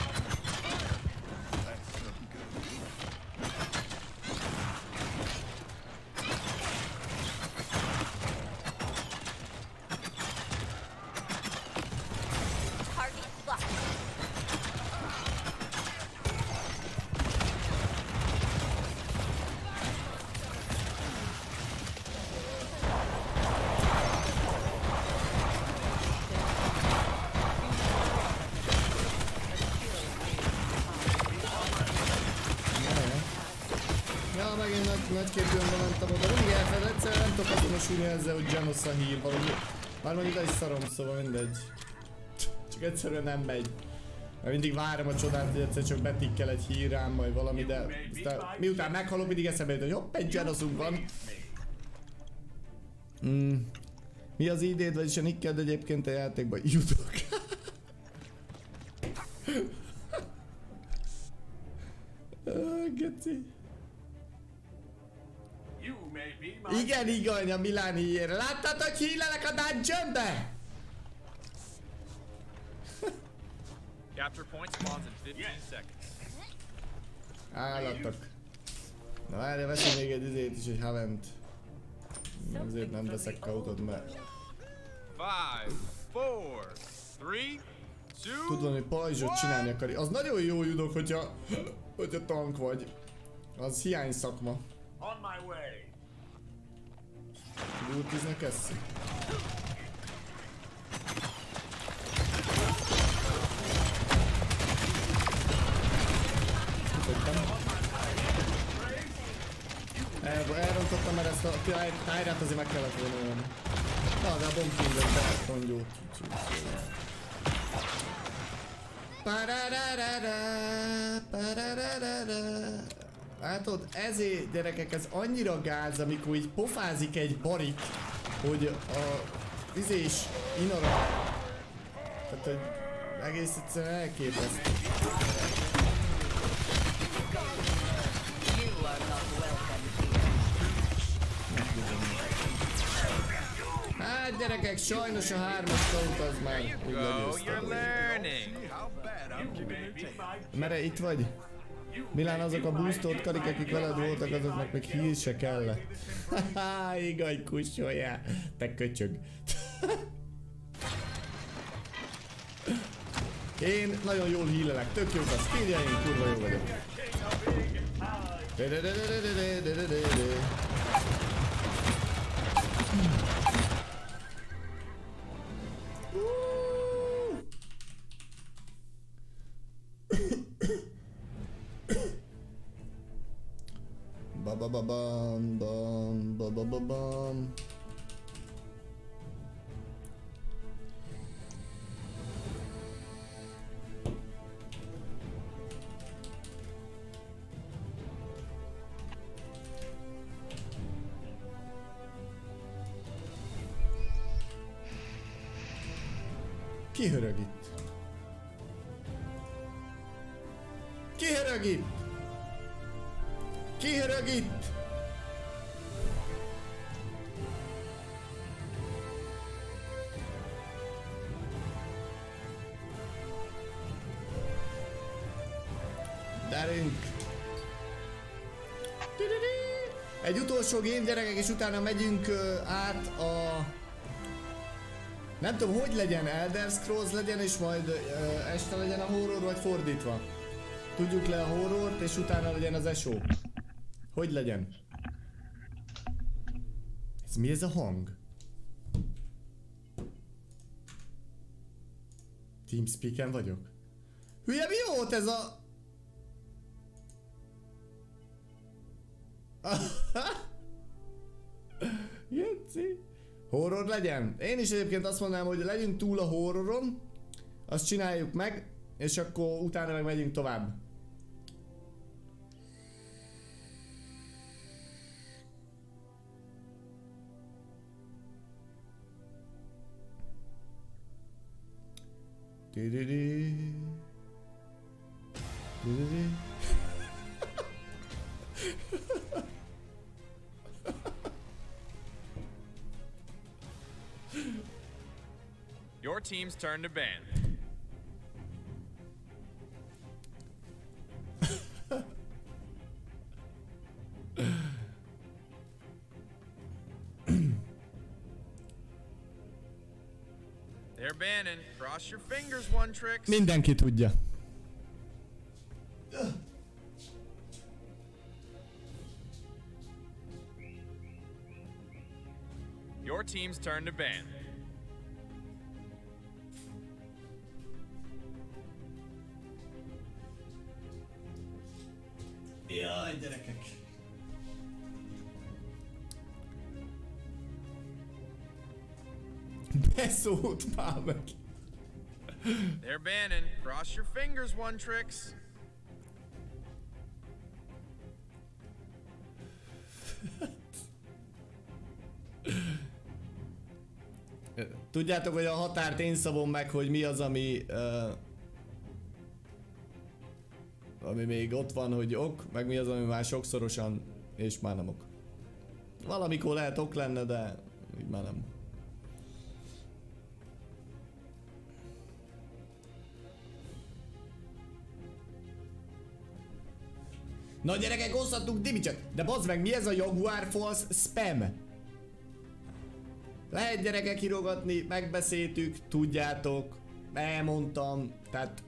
Nagyképűen bementem oda, mindig elfeled, egyszerűen nem tudok azonosulni ezzel, hogy Genos a hír valami. Már mondjuk le is szarom, szóval mindegy. Csak egyszerűen nem megy. Mert mindig várom a csodát, hogy egyszer csak betikkel egy hír rám, majd valami, de aztán miután meghalok, mindig eszembe jut, hogy hopp, egy Genosunk van. Mi az idéd, vagyis a nicked egyébként a játékban? Jutok. Geci. Igen, igen, a Milán híjére. Láttad, hogy hílelek a dungeonbe? Capture point spawns in 15 seconds. Állatok. Na várja, veszem még egy izét is, egy Havent. Azért nem veszek kautot, mert... 5, 4, 3, 2. Tudod, hogy pajzsot csinálni akar. Az nagyon jó judok, hogyha tank vagy. Az hiány szakma. On my way. Ultiznek ezt? ezt a Tyrát azért meg kellett volna olyan. Na, de a Bomb King-et betongyót. Látod, ezért gyerekek, ez annyira gáz, amikor így pofázik egy barik, hogy a izés inara. Tehát, hogy egész egyszerűen elképesztő. Hát gyerekek, sajnos a 3-as scout az már úgy legyőzte. Mere, itt vagy? Milán, azok a boostolt karik, akik veled voltak, azoknak meg hír se kellett. Haha, igaz, kussoljál, te köcsög. Én nagyon jól hílelek, tök jók a skilljeim, kurva jó vagyok. Ba-ba-ba-bam, bam, ba-ba-ba-bam. Ki hörög itt? Ki hörög itt? Ki hörög itt? Derünk! Egy utolsó game, gyerekek, és utána megyünk át a... Nem tudom, hogy legyen, Elder Scrolls legyen, és majd este legyen a horror, vagy fordítva. Tudjuk le a horrort, és utána legyen az esó. Hogy legyen? Ez mi ez a hang? Teamspeak-en vagyok? Hülye, mi volt ez a... Jetszi. Horror legyen? Én is egyébként azt mondanám, hogy legyünk túl a horroron, azt csináljuk meg, és akkor utána meg megyünk tovább. Your team's turn to ban. They're banning. Cross your fingers, One Tricks. Mindenki tudja. Your team's turn to ban. Jaj, gyerekek. Beszólt már meg. They're banning. Cross your fingers, One Tricks. Tudjátok, hogy a határt én szabom meg, hogy mi az, ami ami még ott van, hogy ok, meg mi az, ami már sokszorosan, és már nem ok. Valamikor lehet ok lenne, de így már nem. Na gyerekek, osztattuk Dimicset, de bazd meg, mi ez a Jaguar False spam? Lehet gyerekek írogatni, megbeszéltük, tudjátok, elmondtam, tehát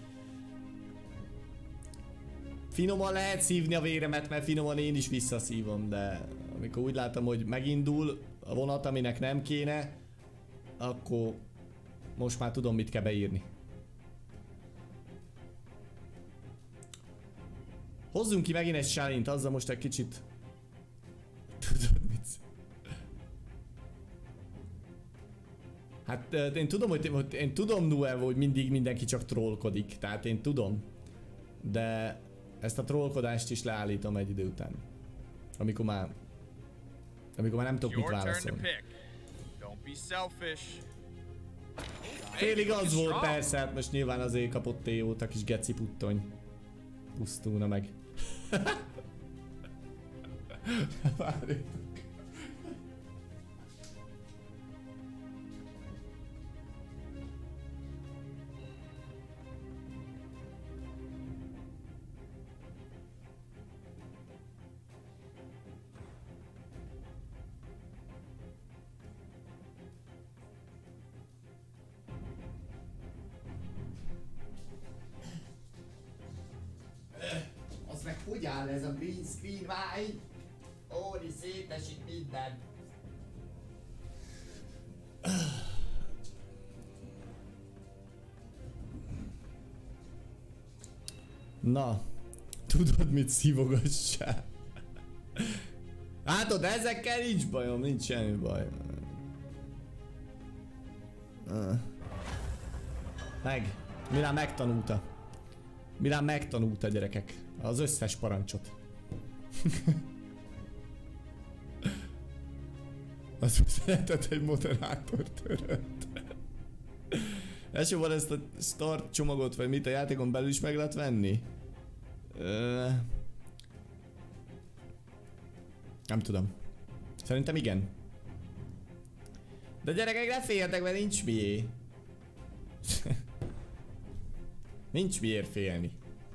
finoman lehet szívni a véremet, mert finoman én is visszaszívom, de amikor úgy látom, hogy megindul a vonat, aminek nem kéne, akkor most már tudom, mit kell beírni. Hozzunk ki megint egy challenge-t, azzal most egy kicsit... Tudod mit? Hát én tudom, én tudom, Nuevo, hogy mindig mindenki csak trollkodik, tehát én tudom. De ezt a trollkodást is leállítom egy idő után. Amikor már nem tudok mit válaszolni. Félig az volt persze, hát most nyilván azért kapott T.O.-t a kis geci puttony. Pusztulna meg. Várjuk. Az meg hogy áll ez a green screen, váj? Óri szétesít minden. Na, tudod mit szívogassál? Hát ott ezekkel nincs bajom, nincs semmi baj. Milán megtanulta. Milán megtanulta, gyerekek. Az összes parancsot. Azt szeretett egy moderátor törött. Elsőban ezt a start csomagot, vagy mit a játékon belül is meg lehet venni? Nem tudom. Szerintem igen. De gyerekek, ne féljetek, mert nincs mié. Nincs miért félni.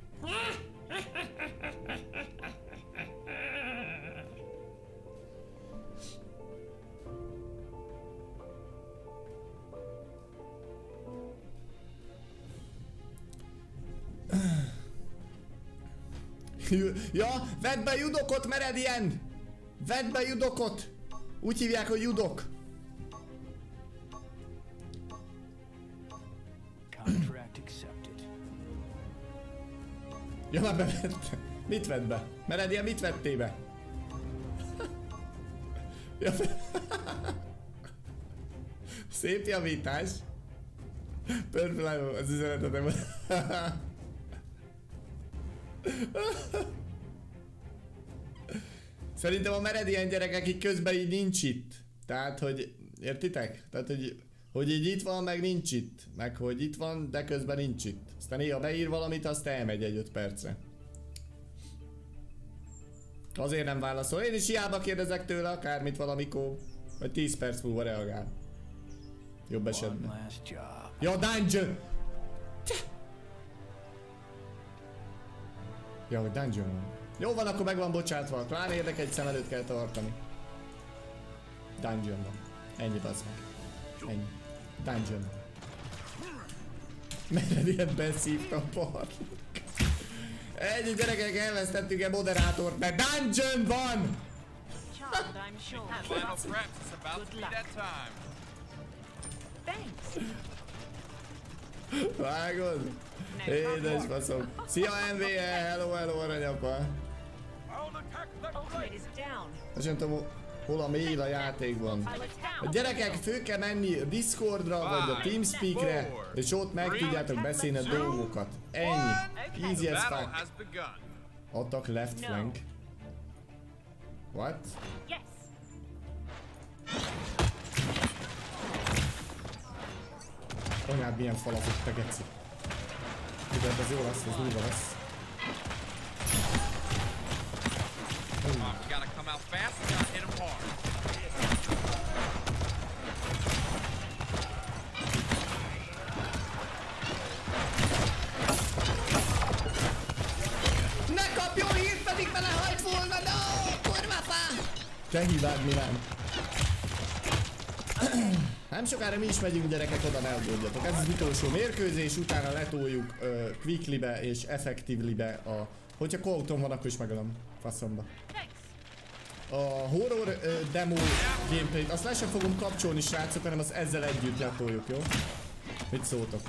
Ja, vedd be judokot, mered ilyen! Vedd be judokot! Úgy hívják, hogy judok. Ja, már bevette. Mit vedd be? Mered ilyen, mit vettél be? Ja, szép javítás. Pörfülálom, az üzenetetem. Szerintem a Meridian gyerekek így közben így nincs itt. Tehát, hogy értitek? Tehát, hogy így itt van, meg nincs itt. Meg hogy itt van, de közben nincs itt. Aztán néha beír valamit, azt elmegy egy 5 percre. Azért nem válaszol. Én is hiába kérdezek tőle akármit valamikor. Vagy 10 perc múlva reagál. Jobb esetben. Ja, dungeon! Ja, hogy dungeon van. Jó van, akkor meg van bocsátva. A klán érdek egy szem előtt kell tartani. Dungeon van. Ennyi, bazd meg. Ennyi. Dungeon. Mered ilyet beszívta a park. Ennyi, gyerekek, elvesztettük egy moderátort, mert dungeon van! Vágod? Édes faszom. Szia MVE, hello aranyapa. Azt nem tudom, hol a mail a játékban. A gyerekek, fő kell menni a Discordra vagy a Teamspeakre, és ott meg tudjátok beszélni a dolgokat. Ennyi. Easy as fuck. Attack left flank. What? Anyád, milyen falazok, te geci. Tudod, ez jó lesz, ez durva lesz. Ne kapjon hírt, pedig belehajt volna, no! Kurva fá! Te hibád, Milán. Nem sokára mi is megyünk, gyerekek, oda ne aggódjatok. Ez az utolsó mérkőzés, utána letoljuk quickly-be és effectively-be a... Hogyha co-opton van, akkor is megölöm. Faszomba. A horror demo gameplayt, azt le sem fogom kapcsolni, srácok, hanem az ezzel együtt letoljuk, jó? Mit szóltok?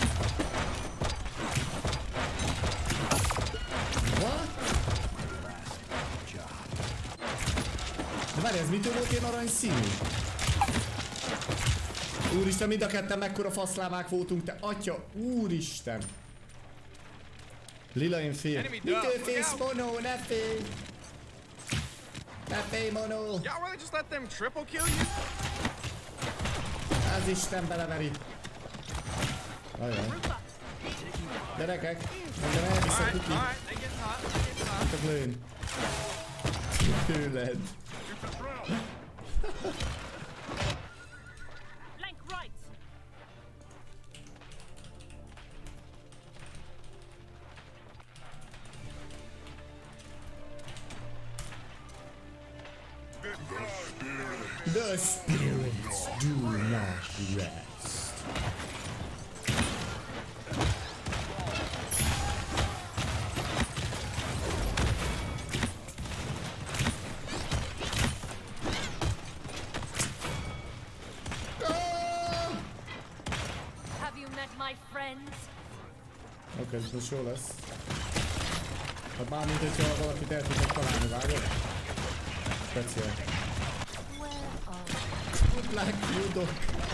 What? De várj, ez mitől volt ilyen aranyszínű? Úristen, mind a ketten mekkora faszlámák voltunk, te atya, úristen! Lila, én fél. Mitől félsz, Mono, ne félj! Ne félj, Mono! Y'all really just let them triple kill you? Az Isten beleveri. Ajaj. Gyerekek, engem elviszek Kuki. Csak lőn. Tőled. Flank right. The spirits do not rest. Have you met my friends? Oké, ez most jó lesz. Hát bármint, hogyha valakit el tudnak találni, vágod? Speciál. Good luck, Judok!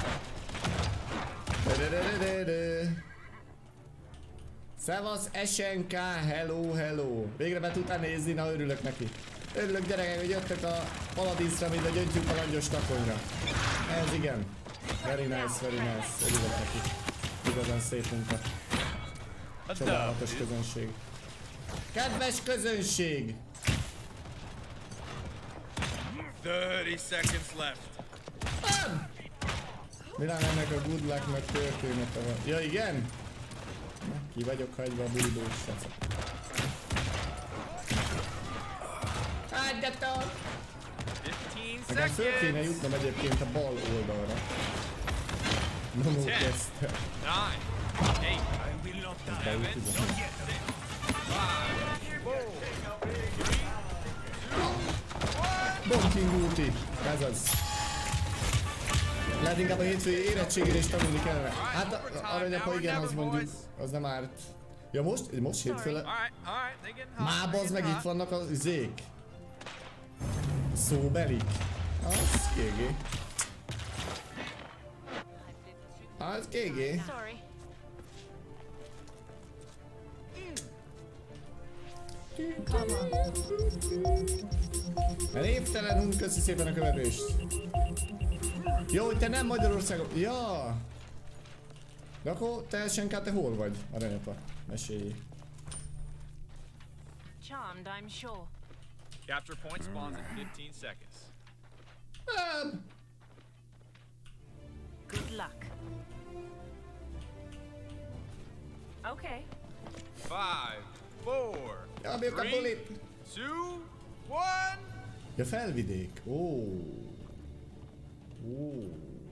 Szevasz, SNK, hello, hello! Végre be tudtál nézni, na örülök neki. Örülök gyerekek, hogy jöttek a Paladinsra, mint a gyöngyű palangyos takonyra. Ez igen. Very nice, very nice. Örülök neki. Igazán szép munka. Csodálatos közönség. Kedves közönség! 30 seconds left. Milyen ennek a good luck-nak története van? Ja igen? Na, ki vagyok hagyva a bulidós szacok. Hagyjatok! 15 Nekem föl kéne seconds. jutnom egyébként a bal oldalra. Momo kezdte. 9, 8, I will not die. Beütözöm. 6, 5, 4, Bonking úti! Ez az. Lehet inkább a hétfői érettségére is tanulni kellene. Hát aranyapa igen, az mondjuk, az nem árt. Ja most hétfő le... alright, they getting hot. Má, bazd meg, itt vannak az izék. Szóbelik. Az GG. Az GG. Sorry. Névtelen hund, köszi szépen a követést. Jó, hogy te nem Magyarországon... Ja! De akkor te SNK, te hol vagy? Aranyapa, mesélj. Charmed, I'm sure. Capture point spawns in 15 seconds. Good luck. Okay. 5, 4, Nyomjuk a 3, bulit! 2, 1. Ja, felvidék. Ó. Ó.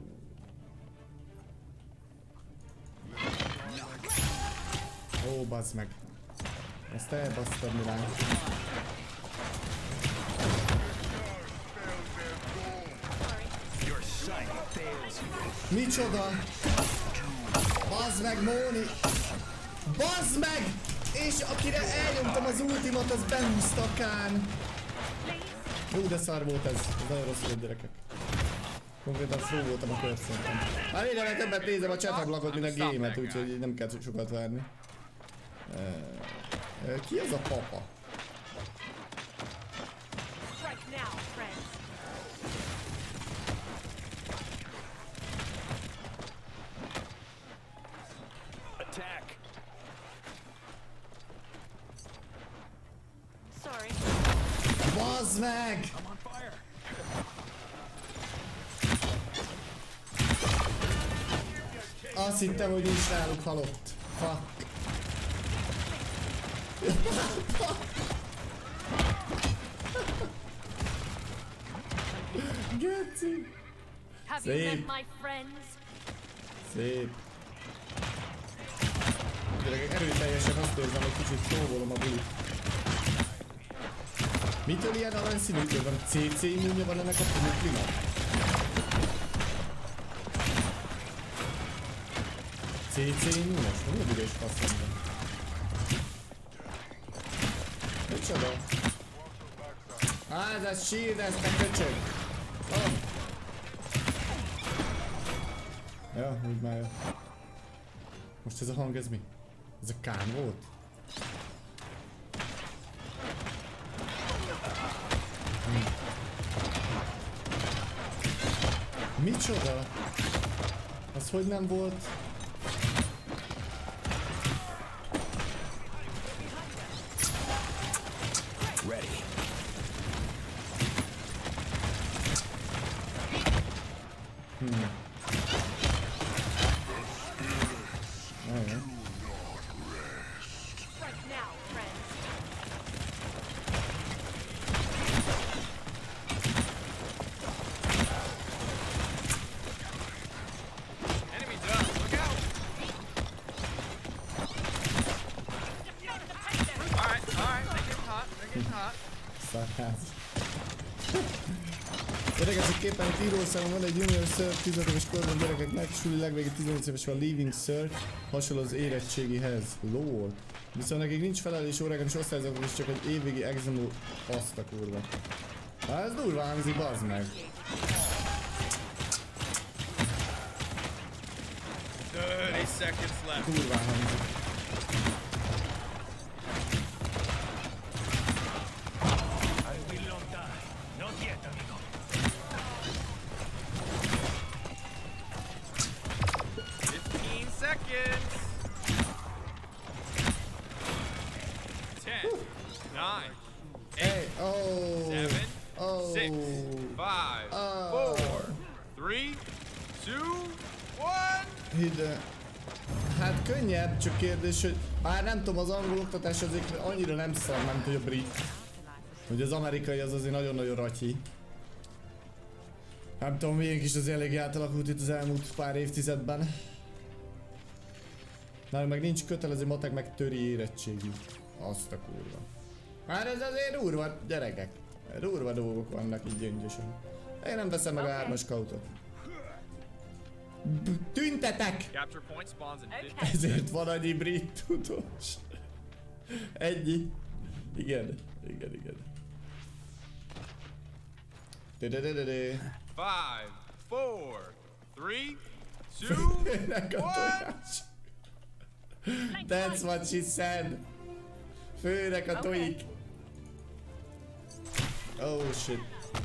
Ó, bazd meg. Ezt elbasztad, Milán. Micsoda? Bazd meg, Móni! Bazd meg! És akire elnyomtam az ultimot, az behúzta a Kán. Jó, de szar volt ez. Ez nagyon rossz volt, gyerekek. Konkrétan throw voltam a körszöntem. Már egyre többet nézem a chataglagot, mint a game-et, úgyhogy nem kell sokat várni. Ki az a papa? Strike now, friends. Attack. Sorry. Bazd meg! I'm on fire. Azt hittem, hogy nincs náluk halott. Fuck. Geci. Have you Szép. met my friends? Szép. Gyerekek, erőteljesen azt érzem, hogy kicsit próbálom a bulit. Mitől ilyen aranyszínű? Mitől van CC immunja van ennek a pumuklinak? CC immunos? Milyen ügyes faszom van? Micsoda? Ez a shield, ez te köcsög! Oh. Ja, úgy már jó. Most ez a hang, ez mi? Ez a Kán volt? Micsoda? Az hogy nem volt? Ready. Strike now, friends. Enemy done. Look out! Alright, they're getting hot. They're getting hot. Szarház. Érdekességképpen itt írószámon van egy Junior Sir, 15 éves korban gyerekeknek, suli legvégig 18 éves van Leaving Sir, hasonló az érettségihez. Lord. Viszont nekik nincs felelés órákon és osztályzakon is csak egy évvégi examú, azt a kurva. Hát ez durva hangzik, bazd meg. 30 seconds left. Durva hangzik. I will not die. Not yet, amigo. Seconds. 10, 9, 8, Hey, oh, 7, oh, 6, 5, 4, 3, 2, 1. Ide. Hát könnyebb, csak kérdés, hogy bár nem tudom, az angol oktatás azért annyira nem szar, mint hogy a brit. Hogy az amerikai az azért nagyon-nagyon ratyi. Nem tudom, miénk is az elég átalakult itt az elmúlt pár évtizedben. Nálunk meg nincs kötelező matek, meg töri érettségű. Azt a kurva. Már ez azért durva, gyerekek. Durva dolgok vannak így gyöngyösen. Én nem veszem meg a 3-as kautot. Tüntetek! Capture point spawns in 50. Ezért van annyi brit tudós. Ennyi. Igen, igen, igen. 5, 4, 3, 2, 1. That's what she said. Főnek a tojik. Oh shit.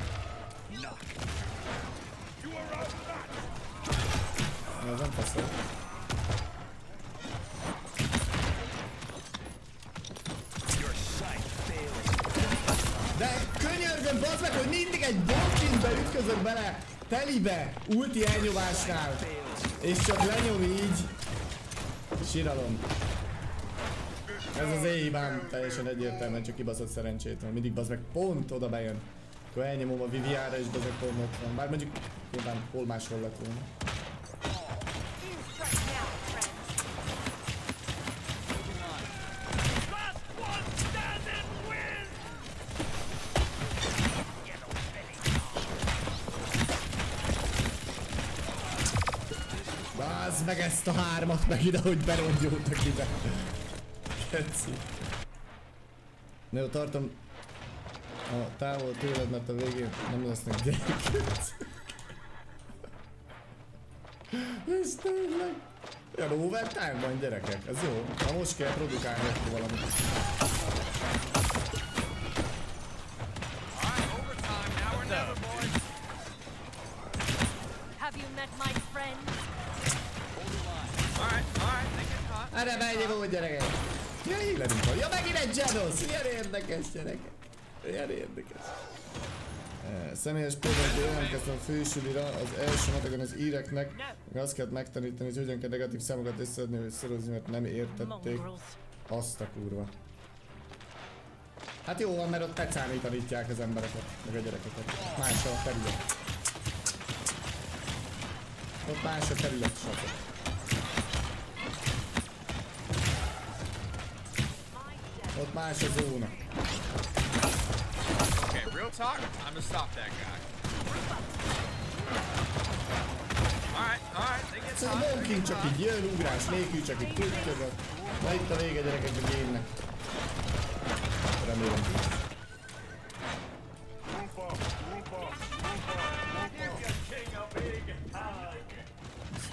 Ez nem faszol. De könyörgöm, bazd meg, hogy mindig egy bombkinbe ütközök bele, telibe, ulti elnyomásnál. És csak lenyom így. Síralom. Ez az én hibám, teljesen egyértelműen, csak kibaszott szerencsétlen. Mindig bazd meg pont oda bejön. Akkor elnyomom a Viviára és bazd meg pont ott van. Bár mondjuk nyilván hol máshol lett volna. Bázd meg ezt a 3-at meg ide, hogy berongyoltak ide. Keci. Na jó, tartom a távol tőled, mert a végén nem lesznek gyerekek. Ez tényleg. Ilyen overtime van, gyerekek, ez jó. Na most kell produkálni akkor valamit. Have you met my friends? Erre mennyi volt, gyerekek? Ja, hílenünk van. Ja, megint egy Janos! Ilyen érdekes, gyerekek. Ilyen érdekes. Személyes példát jelentkeztem a fősulira, az első matekon az íreknek, meg azt kellett megtanítani, hogy hogyan kell negatív számokat összeadni, hogy szorozni, mert nem értették. Azt a kurva. Hát jó van, mert ott pecáni tanítják az embereket, meg a gyerekeket. Más a terület. Ott más a terület, satok. Ott más a zóna. Okay, real talk, I'm gonna stop that guy. Alright, they get Szóval a Monkey csak így jön, ugrás nélkül, csak így küldjövök. Na itt a vége, gyerekek, a gémnek. Remélem.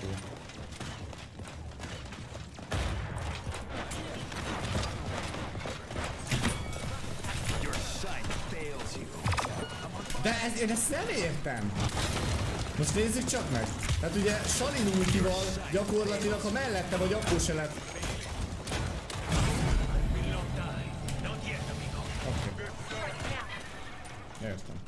De én ezt nem értem. Most nézzük csak meg. Tehát ugye Shalin ultival gyakorlatilag, ha mellette vagy, akkor se lett. Okay. Értem.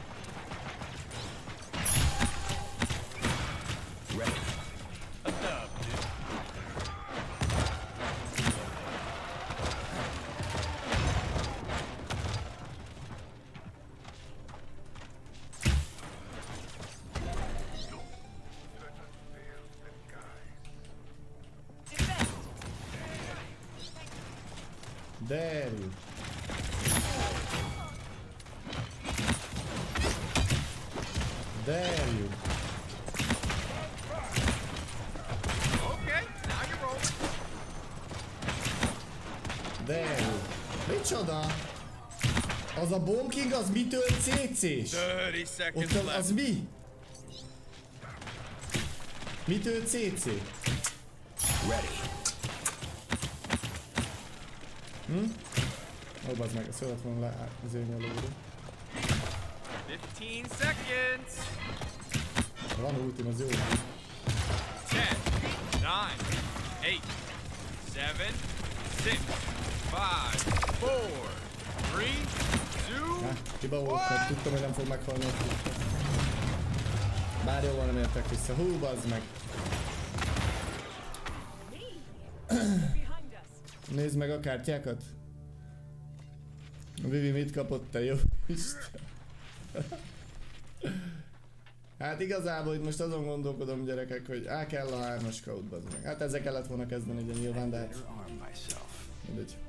Derül. Derül. Derül. Micsoda? Az a Bomb King az mitől CC-s? Ott az mi? Mitől CC? Ó, bazd meg, szólalt volna le azért nyolódó. 15 seconds! Van ultim, az jó. 10, 9, 8, 7, 6, 5, 4, 3, 2, hiba volt, mert tudtam, hogy nem fog meghalni. Bár jó van, nem értek vissza. Hú, bazd meg! Nézd meg a kártyákat. Vivi mit kapott, te jó Isten? Hát igazából itt most azon gondolkodom, gyerekek, hogy kell a 3-as scout, bazd meg. Hát ezzel kellett volna kezdeni ugye nyilván, de hát... mindegy.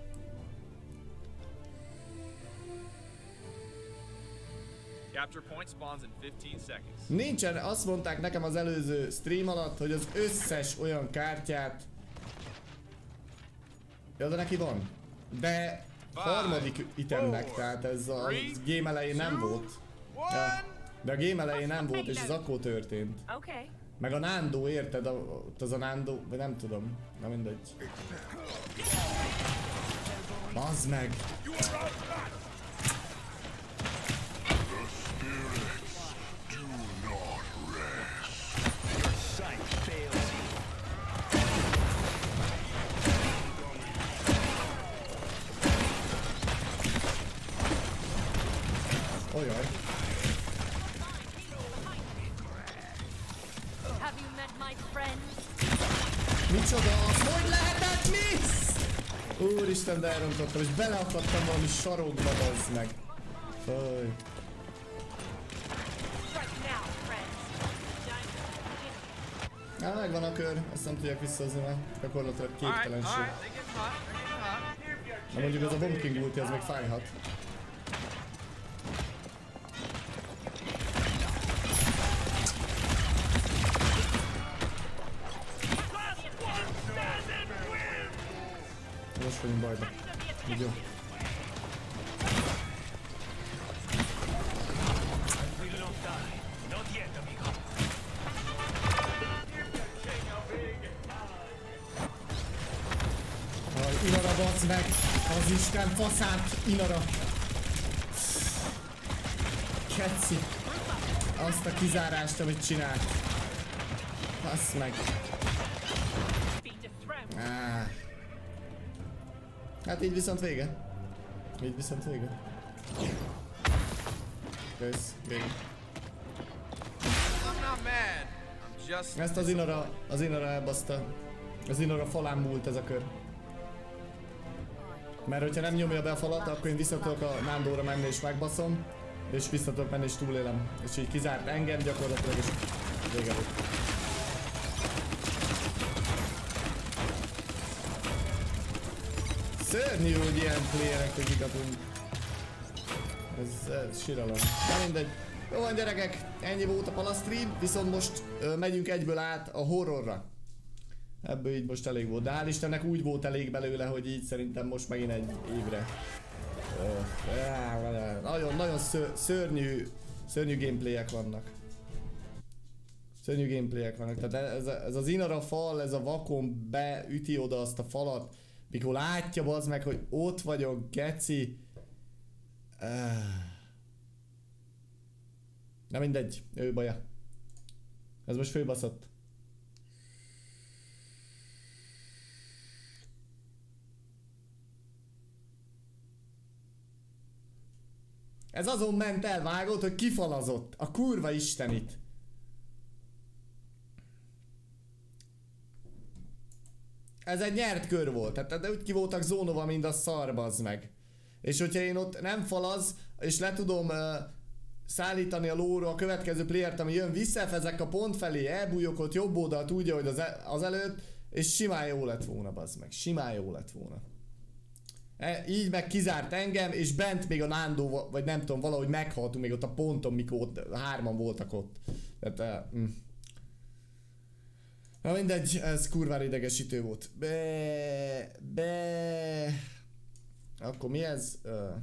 Nincsen, azt mondták nekem az előző stream alatt, hogy az összes olyan kártyát... Ja, de neki van. De harmadik itemnek, tehát ez a game elején nem volt. Ja. De a game elején nem volt, és ez akkor történt. Meg a Nando, érted? Ott az a Nando, vagy nem tudom. Na mindegy. Bazd meg! Ojaj. Micsoda? Hogy lehetett miss? Úristen, de elrontottam, és beleakadtam valami sarokba, bazd meg. Faj. Na, megvan a kör, ezt nem tudják visszahozni, mert gyakorlatilag képtelenség. Na mondjuk az a Bomb King ulti, az meg fájhat. Most vagyunk bajba. Így jó. Inara, bacz meg! Az Isten faszát! Inara! Keci! Azt a kizárást, amit csinált. Fasz meg! Hát így viszont vége. Így viszont vége. Kész, vége. Ezt az Inara elbaszta. Az Inara falán múlt ez a kör. Mert hogyha nem nyomja be a falat, akkor én visszatolok a Nandóra menni és megbaszom. És visszatolok menni és túlélem. És így kizárt engem gyakorlatilag, és vége volt. Szörnyű, hogy ilyen playerek, hogy kikapunk. Ez síralom. Na mindegy. Jó van, gyerekek, ennyi volt a palastream, viszont most megyünk egyből át a horrorra. Ebből így most elég volt, de hál' Istennek úgy volt elég belőle, hogy így szerintem most megint egy évre. Nagyon szörnyű gameplayek vannak. Szörnyű gameplayek vannak, tehát ez az Inara fal, ez a vakon beüti oda azt a falat, mikor látja bazd meg, hogy ott vagyok, geci. Na mindegy, ő baja. Ez most főbaszott. Ez azon ment el, vágott, hogy kifalazott. A kurva istenit. Ez egy nyert kör volt, tehát úgy ki voltak zónova, mint a szar, bazd meg. És hogyha én ott nem falaz, és le tudom szállítani a lóra a következő playert, ami jön, visszafezek a pont felé, elbújok ott jobb oldalt úgy, ahogy az előtt, és simán jó lett volna, bazd meg. Simán jó lett volna. Így meg kizárt engem, és bent még a Nándó, vagy nem tudom, valahogy meghaltunk még ott a ponton, mikor ott, hárman voltak ott. Tehát, na mindegy, ez kurvára idegesítő volt. Akkor mi ez?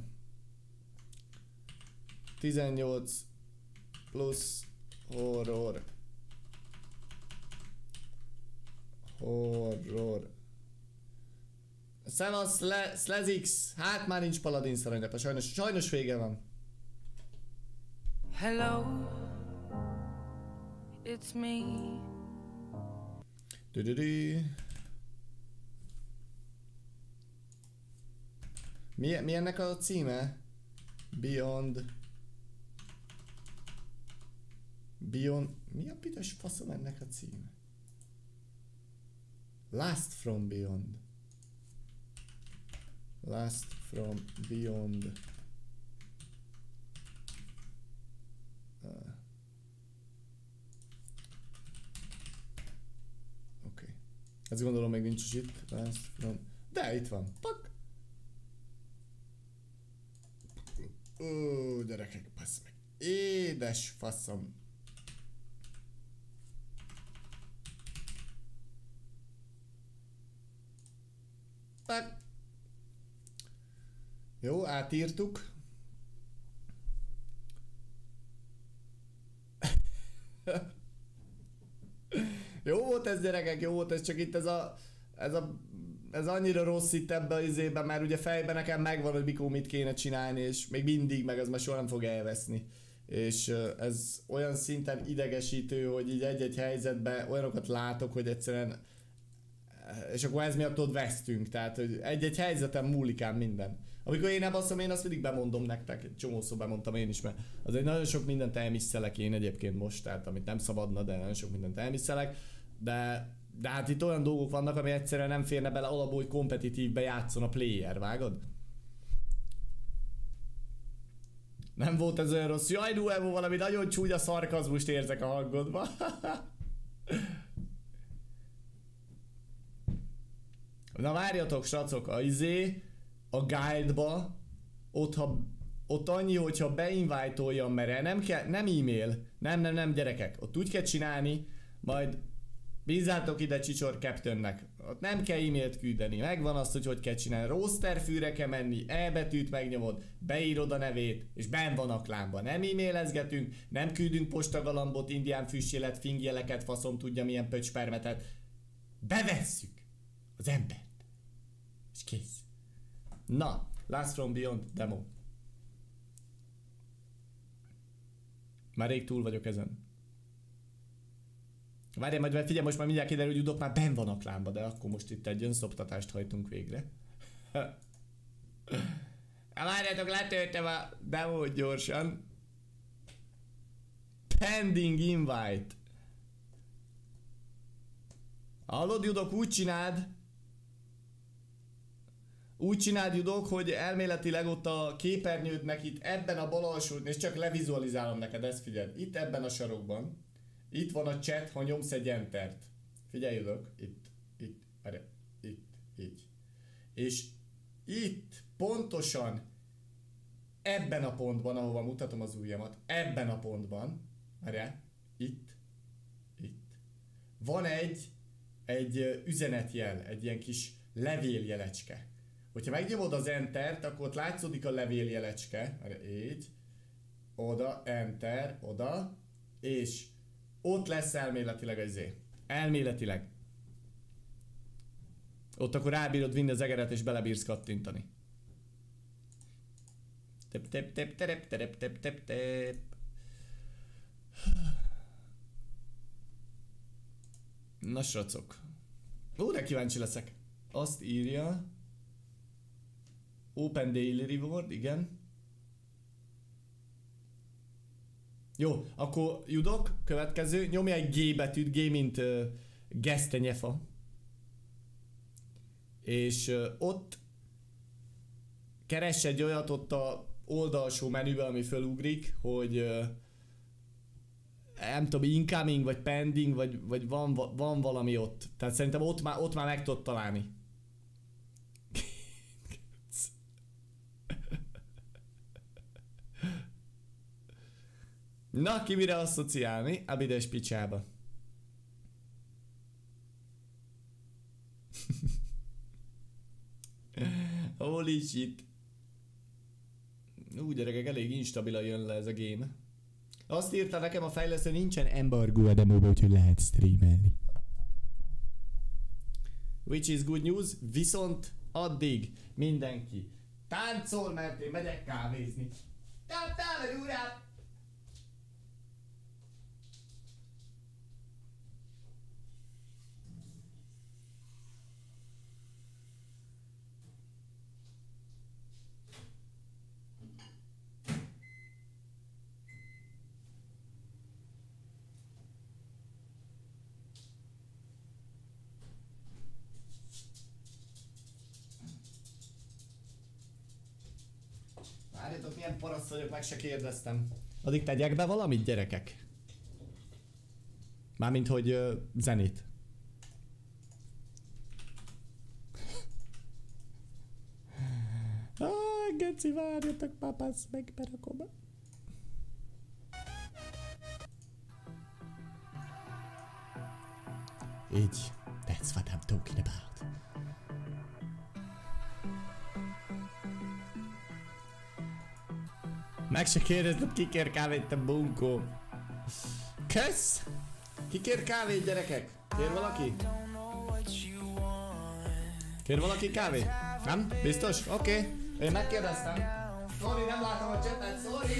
18 plusz horror. Szevasz, Slezix! Hát már nincs paladin szerengepe, sajnos vége van. Hello, it's me. Mi ennek a címe? Beyond... Mi a pitos faszom ennek a címe? Last from Beyond. Last from Beyond. Oké. Ezt gondolom még nincs is itt. Last from... De itt van. Pak! Ó, gyerekek, bassz meg. Édes faszom. Pak! Jó, átírtuk. Jó volt ez, gyerekek, jó volt ez, csak itt ez annyira rossz itt ebbe az izében, mert ugye fejben nekem megvan, hogy mikor mit kéne csinálni, és még mindig, meg ez már soha nem fog elveszni. És ez olyan szinten idegesítő, hogy így egy-egy helyzetben olyanokat látok, hogy egyszerűen, és akkor ez miatt ott vesztünk, tehát hogy egy-egy helyzeten múlik ám minden. Amikor én elbasszom, én azt mindig bemondom nektek, egy csomószor bemondtam én is, mert azért nagyon sok mindent elmisszelek én egyébként most, tehát amit nem szabadna, de nagyon sok mindent elmisszelek, de hát itt olyan dolgok vannak, ami egyszerűen nem férne bele alapból, hogy kompetitívbe játszon a player, vágod? Nem volt ez olyan rossz. Jaj, Nuevo, valami nagyon csúnya szarkazmust érzek a hangodba. Na várjatok, srácok, a guide-ba, ott annyi, hogyha beinvite-oljam, mert nem kell, nem e-mail, nem gyerekek, ott úgy kell csinálni, majd bízzátok ide Csicsor Captainnek, ott nem kell e-mailt küldeni, megvan azt, hogy kell csinálni, roster fűre kell menni, E betűt megnyomod, beírod a nevét, és benn van a klánban, nem e-mailezgetünk, nem küldünk postagalambot, indián füstjelet, fingjeleket, faszom tudja milyen pöcspermetet, bevesszük az embert, és kész. Na, Last from Beyond demo. Már rég túl vagyok ezen. Várjál, majd figyelj, most már mindjárt kiderül, hogy Udok már benn van a klánba, de akkor most itt egy önszoptatást hajtunk végre. Várjátok, letöltem a demót gyorsan. Pending invite. Hallod, Udok, úgy csináld, Udok, hogy elméletileg ott a képernyődnek itt ebben a bal alsó, és csak levizualizálom neked, ezt figyeld. Itt ebben a sarokban. Itt van a chat, ha nyomsz egy entert. Figyelj, Udok, így. És itt, pontosan ebben a pontban, ahova mutatom az ujjamat, ebben a pontban, itt, van egy üzenetjel, egy ilyen kis levéljelecske. Hogyha megnyomod az entert, akkor ott látszódik a levéljelecske, így, oda, enter, oda, és Ott lesz elméletileg az izé. Elméletileg. Ott akkor rábírod vinni az egeret és belebírsz kattintani. Tep tep tep tep tep tep tep tep. Na sracok. De kíváncsi leszek. Azt írja. Open Daily Reward, igen. Jó, akkor Judok, következő. Nyomj egy G betűt, G mint gesztenyefa. És ott keress egy olyat ott a oldalsó menüben, ami fölugrik, hogy nem tudom, incoming, vagy pending, vagy van valami ott. Tehát szerintem ott már meg tudod találni. Na, ki mire asszociálni? Abides picsába. Holy shit. Gyerekek, elég instabilan jön le ez a game. Azt írta nekem a fejlesztő, nincsen embargo a demóba, úgyhogy lehet streamelni. Which is good news, viszont addig mindenki táncol, mert én megyek kávézni. Távtáver urát! Várjatok, milyen paraszt vagyok, meg se kérdeztem. Addig tegyek be valamit, gyerekek? Mármint, hogy zenét. Geci, várjatok, papasz, meg berakom. Így. That's what I'm talking about. Meg se kérdezted, ki kér kávét, te bunkó. Kösz! Ki kér kávét, gyerekek? Kér valaki? Kér valaki kávét? Nem? Biztos? Oké. Én megkérdeztem. Sorry, nem látom a chatet. Sorry.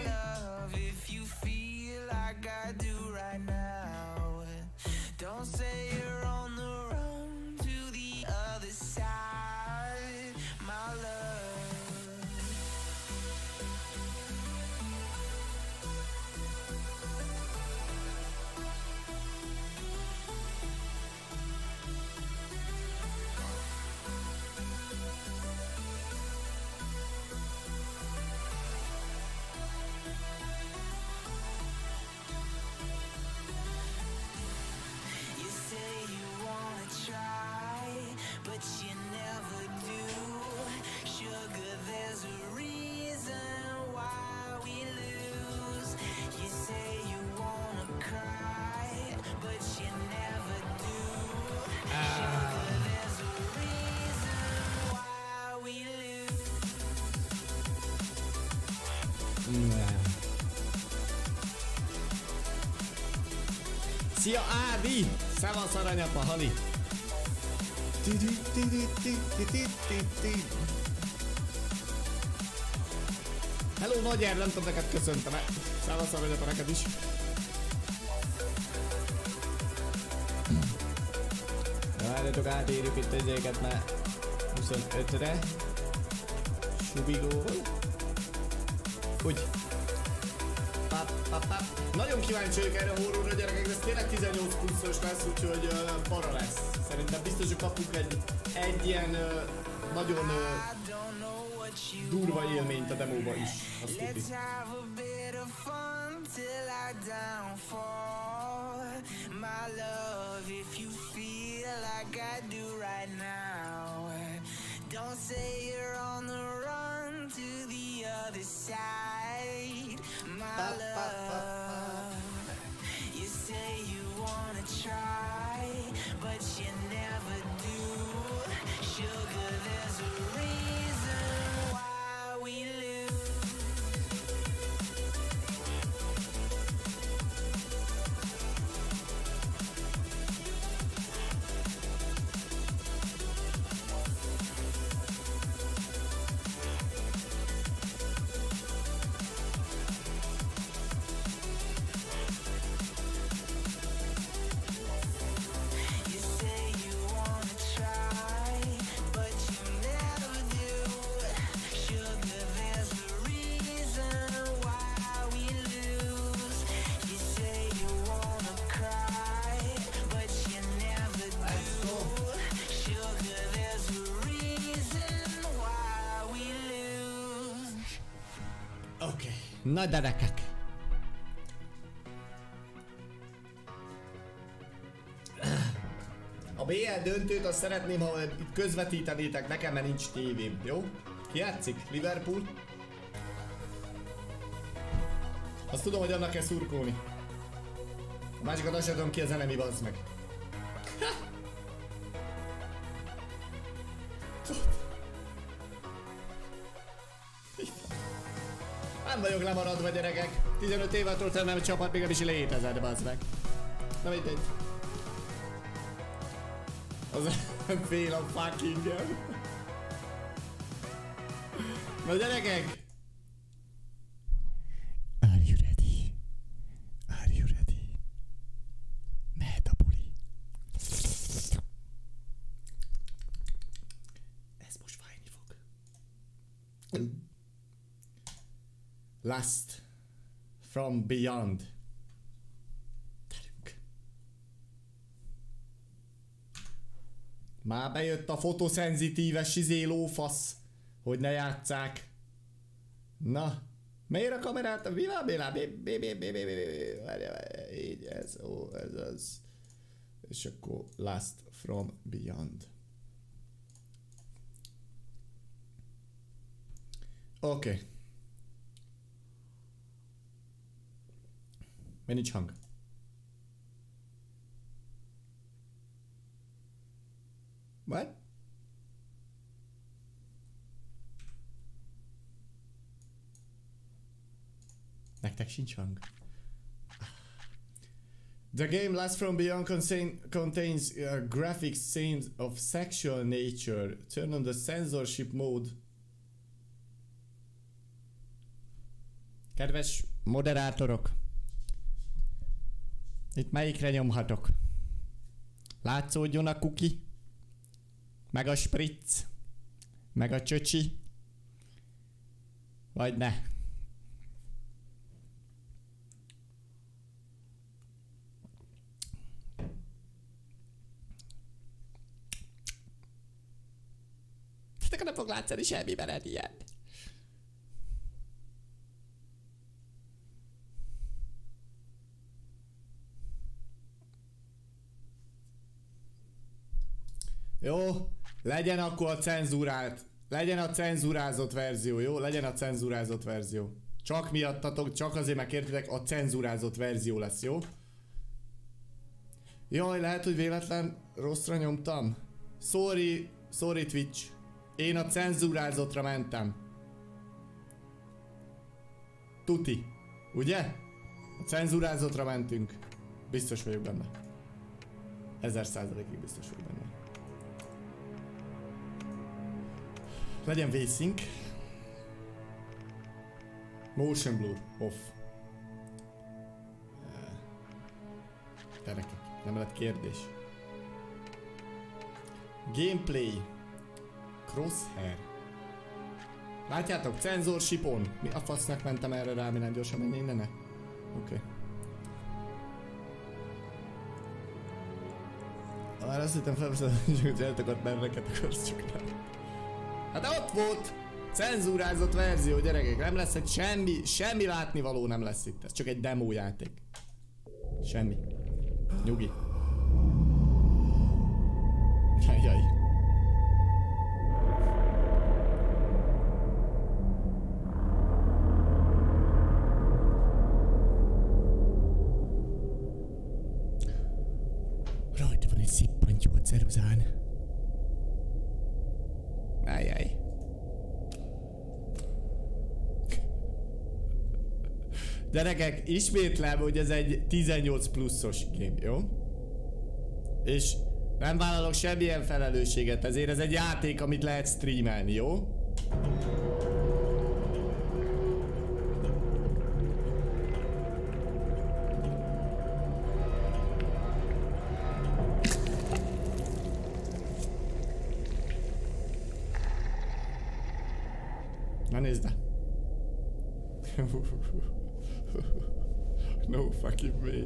Szia Ádi! Szevasz aranyapa, Hali! Hello Nagyer, nem tudom, neked köszöntem-e. Szevasz aranyapa, neked is. Várjatok, átérjük itt ezeket már 25-re. Subigól. Úgy. Nagyon kíváncsi vagyok erre a horrorra, gyerekek, ez tényleg 18 pluszos lesz, úgyhogy para lesz. Szerintem biztos, hogy kapunk egy ilyen nagyon durva élményt a demóba is, azt tudni. Don't say you're on the run to the other side, my love. You say you wanna try, but you never do. Sugar, there's a reason why we lose. Na gyerekek. A BL döntőt azt szeretném, ha itt közvetítenétek nekem, mert nincs tévém, jó? Ki játszik? Liverpool? Azt tudom, hogy annak kell szurkolni. A másikat azt sem tudom ki az enemi, bazd meg. Nem vagyok lemaradva, gyerekek. 15 évet töltem, nem a csapat még nem is létezett, bazd meg. Na mindegy. Az fél a fucking-em. Na gyerekek! Are you ready? Are you ready? Mehet a buli. Ez most fájni fog. Last from beyond. Terünk. Már bejött a fotoszenzitíves lófasz, hogy ne játsszák. Na, miért a kamerát? Mi van, Béla? Így, ez az. És akkor Last from Beyond. Oké. Mert nincs hang. What? Nektek sincs hang. The game Last from Beyond contains graphic scenes of sexual nature. Turn on the censorship mode. Kedves moderátorok, itt melyikre nyomhatok? Látszódjon a kuki, meg a spritz, meg a csöcsi, vagy ne? Tehát nem fog látszani semmi veled ilyen. Jó, legyen akkor a cenzúrált. Legyen a cenzurázott verzió, jó? Legyen a cenzurázott verzió. Csak miattatok, csak azért megkértitek, a cenzurázott verzió lesz, jó? Jaj, lehet, hogy véletlen rosszra nyomtam. Sorry Twitch. Én a cenzurázottra mentem. Tuti. Ugye? A cenzurázottra mentünk. Biztos vagyok benne. 1000%-ig biztos vagyok benne. Legyen V-Sync. Motion blur off. Gyerekek, nem lett kérdés. Gameplay. Crosshair. Látjátok? Censorship on. Mi a fasznak mentem erre rá, minden gyorsan menj innen? Oké. Már azt hittem felveszed, hogy eltakart benneket akarsz csak rá. Hát ott volt! Cenzúrázott verzió, gyerekek. Nem lesz egy semmi látnivaló nem lesz itt. Ez csak egy demo játék. Semmi. Nyugi. Jaj. Rajta van egy szippantyú a ceruzán. Ajjaj. Gyerekek, ismétlem, hogy ez egy 18 pluszos game, jó? És nem vállalok semmilyen felelősséget, ezért ez egy játék, amit lehet streamelni, jó? Na nézd be. No fucking way.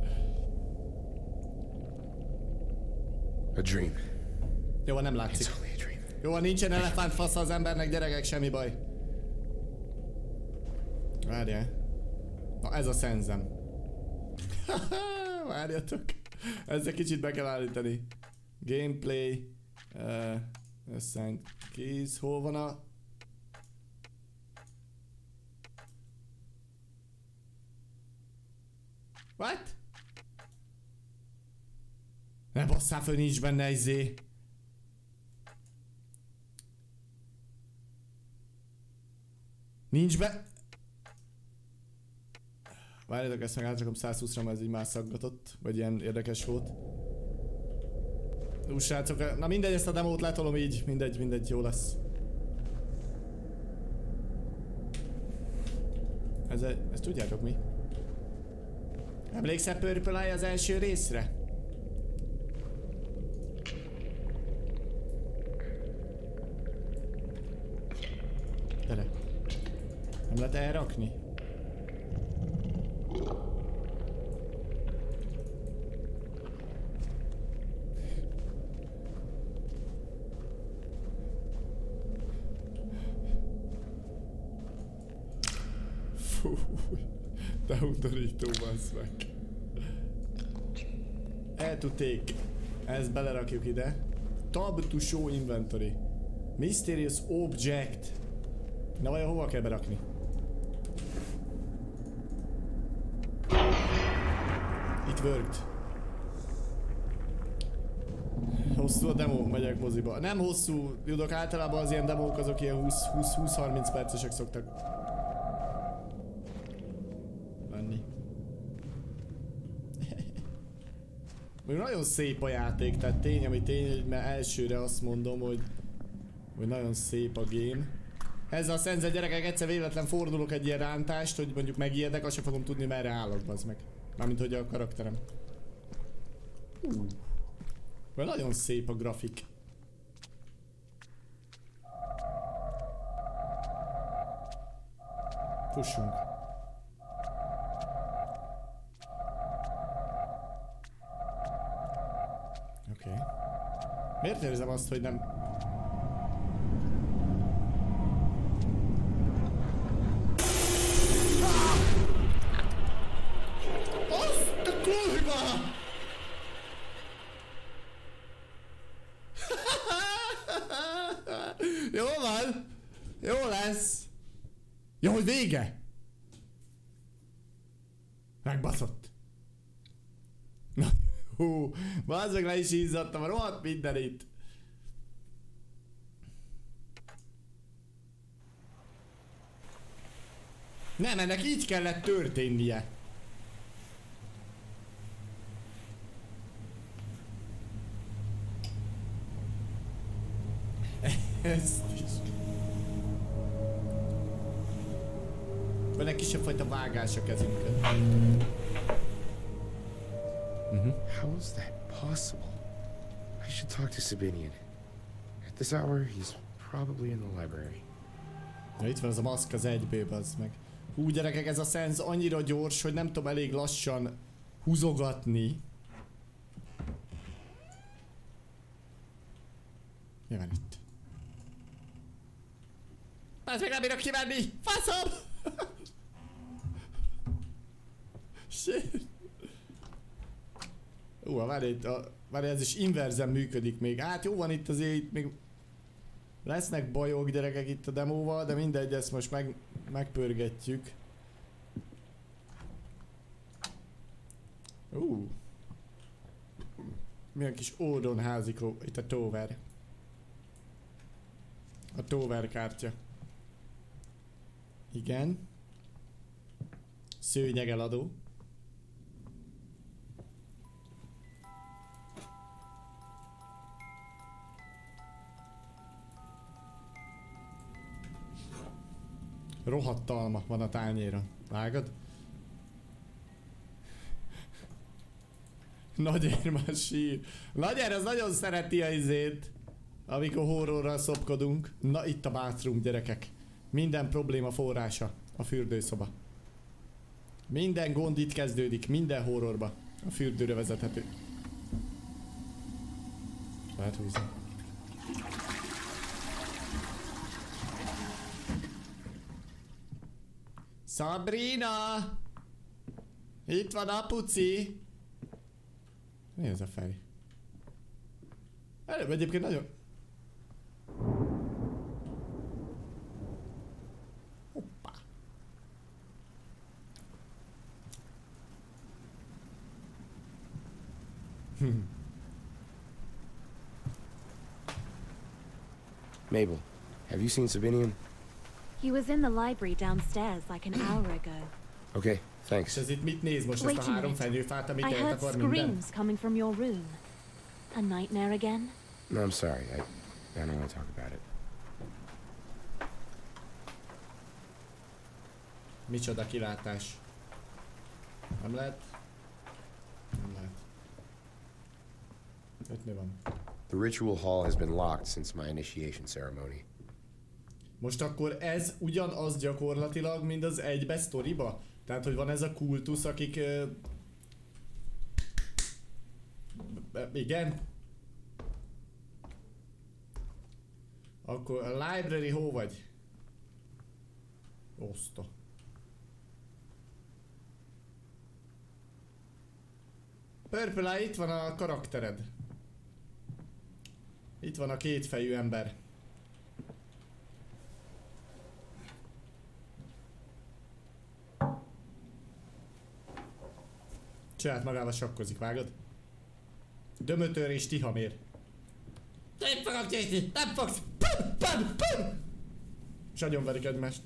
A dream. Jó, nem látszik. Jó, nincsen elefántfasz az embernek, gyerekek, semmi baj. Várjál. Na ez a szenzem. Várjatok. Ezzel kicsit be kell állítani. Gameplay. Assign keys. Hol van a... What? Ne basszál föl, nincs benne izé. Nincs be... Várjátok, ezt meg átrakom 120-ra, mert ez így már szaggatott. Vagy ilyen érdekes volt. Srácok, na mindegy, ezt a demót letolom így. Mindegy, jó lesz. Ezt tudjátok mi? Emlékszel Purple Eye az első részre? Gyere. Nem lehet elrakni? Fúj, de undorító, bassz meg. Add to take. Ezt belerakjuk ide. Tab to show inventory. Mysterious object. Na vajon hova kell berakni? It worked. Hosszú a demo, megyek moziba. Nem hosszú, judok, általában az ilyen demók azok ilyen 20-30 percesek szoktak lenni. Még nagyon szép a játék, tehát tény, ami tény, hogy már elsőre azt mondom, hogy nagyon szép a game. Ezzel a szenzet gyerekek, egyszer véletlen fordulok egy ilyen rántást, hogy mondjuk megijedek, azt sem fogom tudni, merre állok, bazd meg. Mármint hogy a karakterem. Nagyon szép a grafik. Fussunk. Oké. Miért érzem azt, hogy nem... Azt a kurva! Jó van! Jó lesz! Jó, hogy vége! Megbaszott! Na, hú, bazzag, le is izzadtam, rohadt mindenit! Nem, ennek így kellett történnie! Ezt is. Van egy kisebb fajta vágás a kezünkön. How is that possible? I should talk to Sabinian. At this hour, he's probably in the library. Na, itt van az a maszk az 1B, bazd meg. Hú, gyerekek, ez a szenz annyira gyors, hogy nem tudom elég lassan húzogatni. Mi van itt? Bazd meg, nem bírok kimenni! Faszom! Shit! Várj, ez is inverzen működik még. Hát jó van itt azért, itt még lesznek bajok, gyerekek, itt a demóval, de mindegy, ezt most megpörgetjük. Milyen kis ódonházikó, itt a Tower. A Tower kártya. Igen. Szőnyeg eladó. Rohadt alma van a tányéron. Vágod? Nagyér már sír. Nagyér az nagyon szereti a izét, amikor horrorral szopkodunk. Na itt a bathroom, gyerekek. Minden probléma forrása a fürdőszoba. Minden gond itt kezdődik, minden horrorba. A fürdőre vezethető. Lehet húzni. Sabrina! Itt van apuci! Mi ez a fej? Előbb egyébként nagyon... Hoppá! Mabel, have you seen Sabinian? He was in the library downstairs like an hour ago. Okay, thanks. És ez itt mit néz most Wait ezt a a három minute. fenyőfát, amit I heard eltakar minden? screams coming from your room. A nightmare again? No, I'm sorry. I don't want to talk about it. Micsoda kilátás. Nem lehet? Nem lehet. Itt mi van? The ritual hall has been locked since my initiation ceremony. Most akkor ez ugyanaz gyakorlatilag, mint az egybe sztoriba? Tehát, hogy van ez a kultusz, akik... igen? Akkor a library hol vagy? Oszta. Purple Eye, itt van a karaktered. Itt van a kétfejű ember. Saját magával sakkozik, vágod? Dömötör és tihamér. Nem fogok győzni, nem fogsz! Pum, pum, pum! És agyonverik egymást.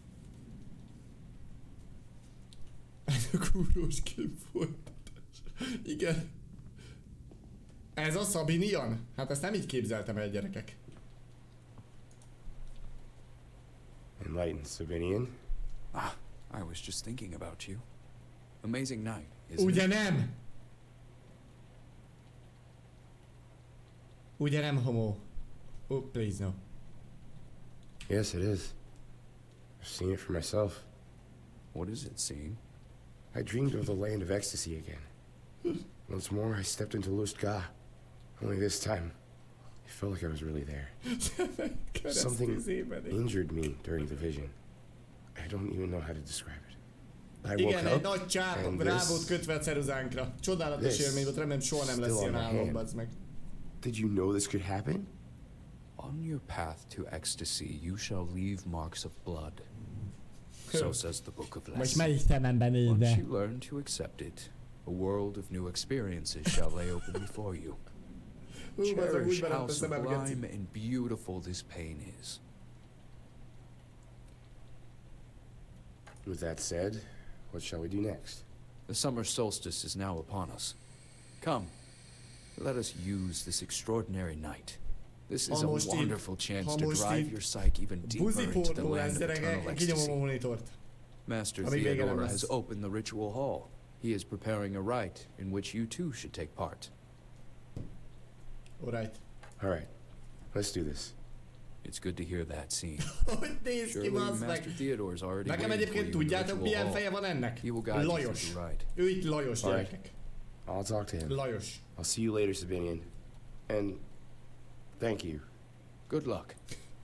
Ez a kúrós képfolytatás. Igen. Ez a Sabinian? Hát ezt nem így képzeltem el, gyerekek. Enlightened Sabinian. Ah, I was just thinking about you. Amazing night, isn't Ugye it? nem? Ugye nem, homo? Oh, please no. Yes, it is. I've seen it for myself. What is it, seeing? I dreamed of the land of ecstasy again. Once more, I stepped into Lustga. Only this time, it felt like I was really there. Something injured me during the vision. I don't even know how to describe it. I woke Igen, egy up, nagy csáp and rá this... volt kötve a ceruzánkra. Csodálatos élmény volt, remélem soha nem lesz ilyen álom, bazd meg. Did you know this could happen? On your path to ecstasy, you shall leave marks of blood. So says the Book of Most Lessons. melyik szememben Once nézve? you learn to accept it, a world of new experiences shall lay open before you. Cherish how sublime and beautiful this pain is. With that said, what shall we do next? The summer solstice is now upon us. Come, let us use this extraordinary night. This is a wonderful chance to drive your psyche even deeper into the land of eternal ecstasy. Master Theodore has opened the ritual hall. He is preparing a rite in which you too should take part. Alright. Alright, let's do this. It's good to hear that scene. Hogy néz ki, bazd meg? Nekem egyébként tudjátok milyen feje van ennek? Lajos. Ő itt Lajos, gyerekek. I'll talk to him. Lajos. I'll see you later, Sabinian. And thank you. Good luck.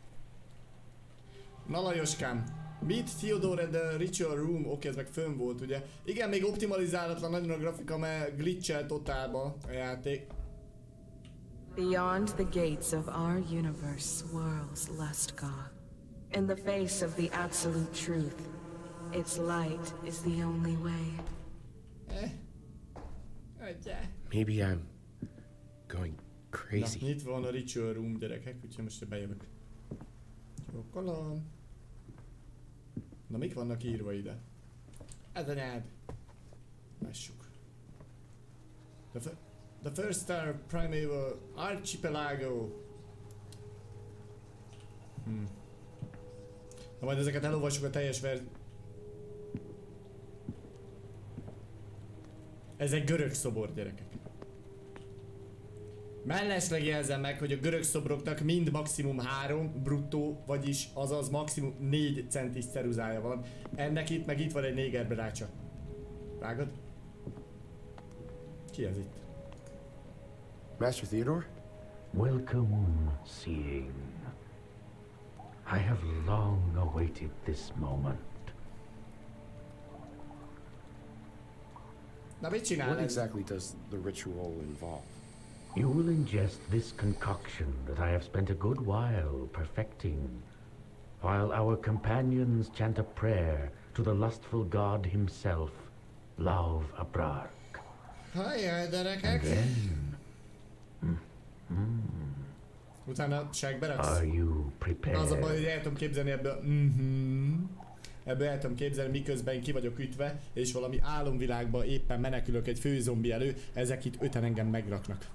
Na Lajoskám. Meet Theodore at the Ritual Room. Oké, ez meg fönn volt, ugye? Igen, még optimalizálatlan nagyon a grafika, mert glitchel totálba a játék. Beyond the gates of our universe swirls Lustgar. In the face of the absolute truth, its light is the only way. Maybe I'm going crazy. Na, nyitva van a Ritual Room, gyerekek, úgyhogy most bejövök. Csókolom. Na, mik vannak írva ide? Ez anyád. Lássuk. The first star primeval archipelago. Na majd ezeket elolvassuk a teljes Ez egy görög szobor, gyerekek. Mellesleg jelzem meg, hogy a görög szobroknak mind maximum 3 bruttó, vagyis azaz maximum 4 centis ceruzája van. Ennek itt, meg itt van egy négerberácsa. Vágod? Ki ez itt? Master Theodore? Welcome, Seeing. I have long awaited this moment. Na mit csinál What ez? exactly does the ritual involve? You will ingest this concoction that I have spent a good while perfecting, while our companions chant a prayer to the lustful god himself, Lauv Abrar. Hajjaj, gyerekek! Utána segbe raksz? Are you prepared? Az a baj, hogy el tudom képzelni ebből ebből el tudom képzelni, miközben ki vagyok ütve, és valami álomvilágba éppen menekülök egy főzombi elő, ezek itt öten engem megraknak.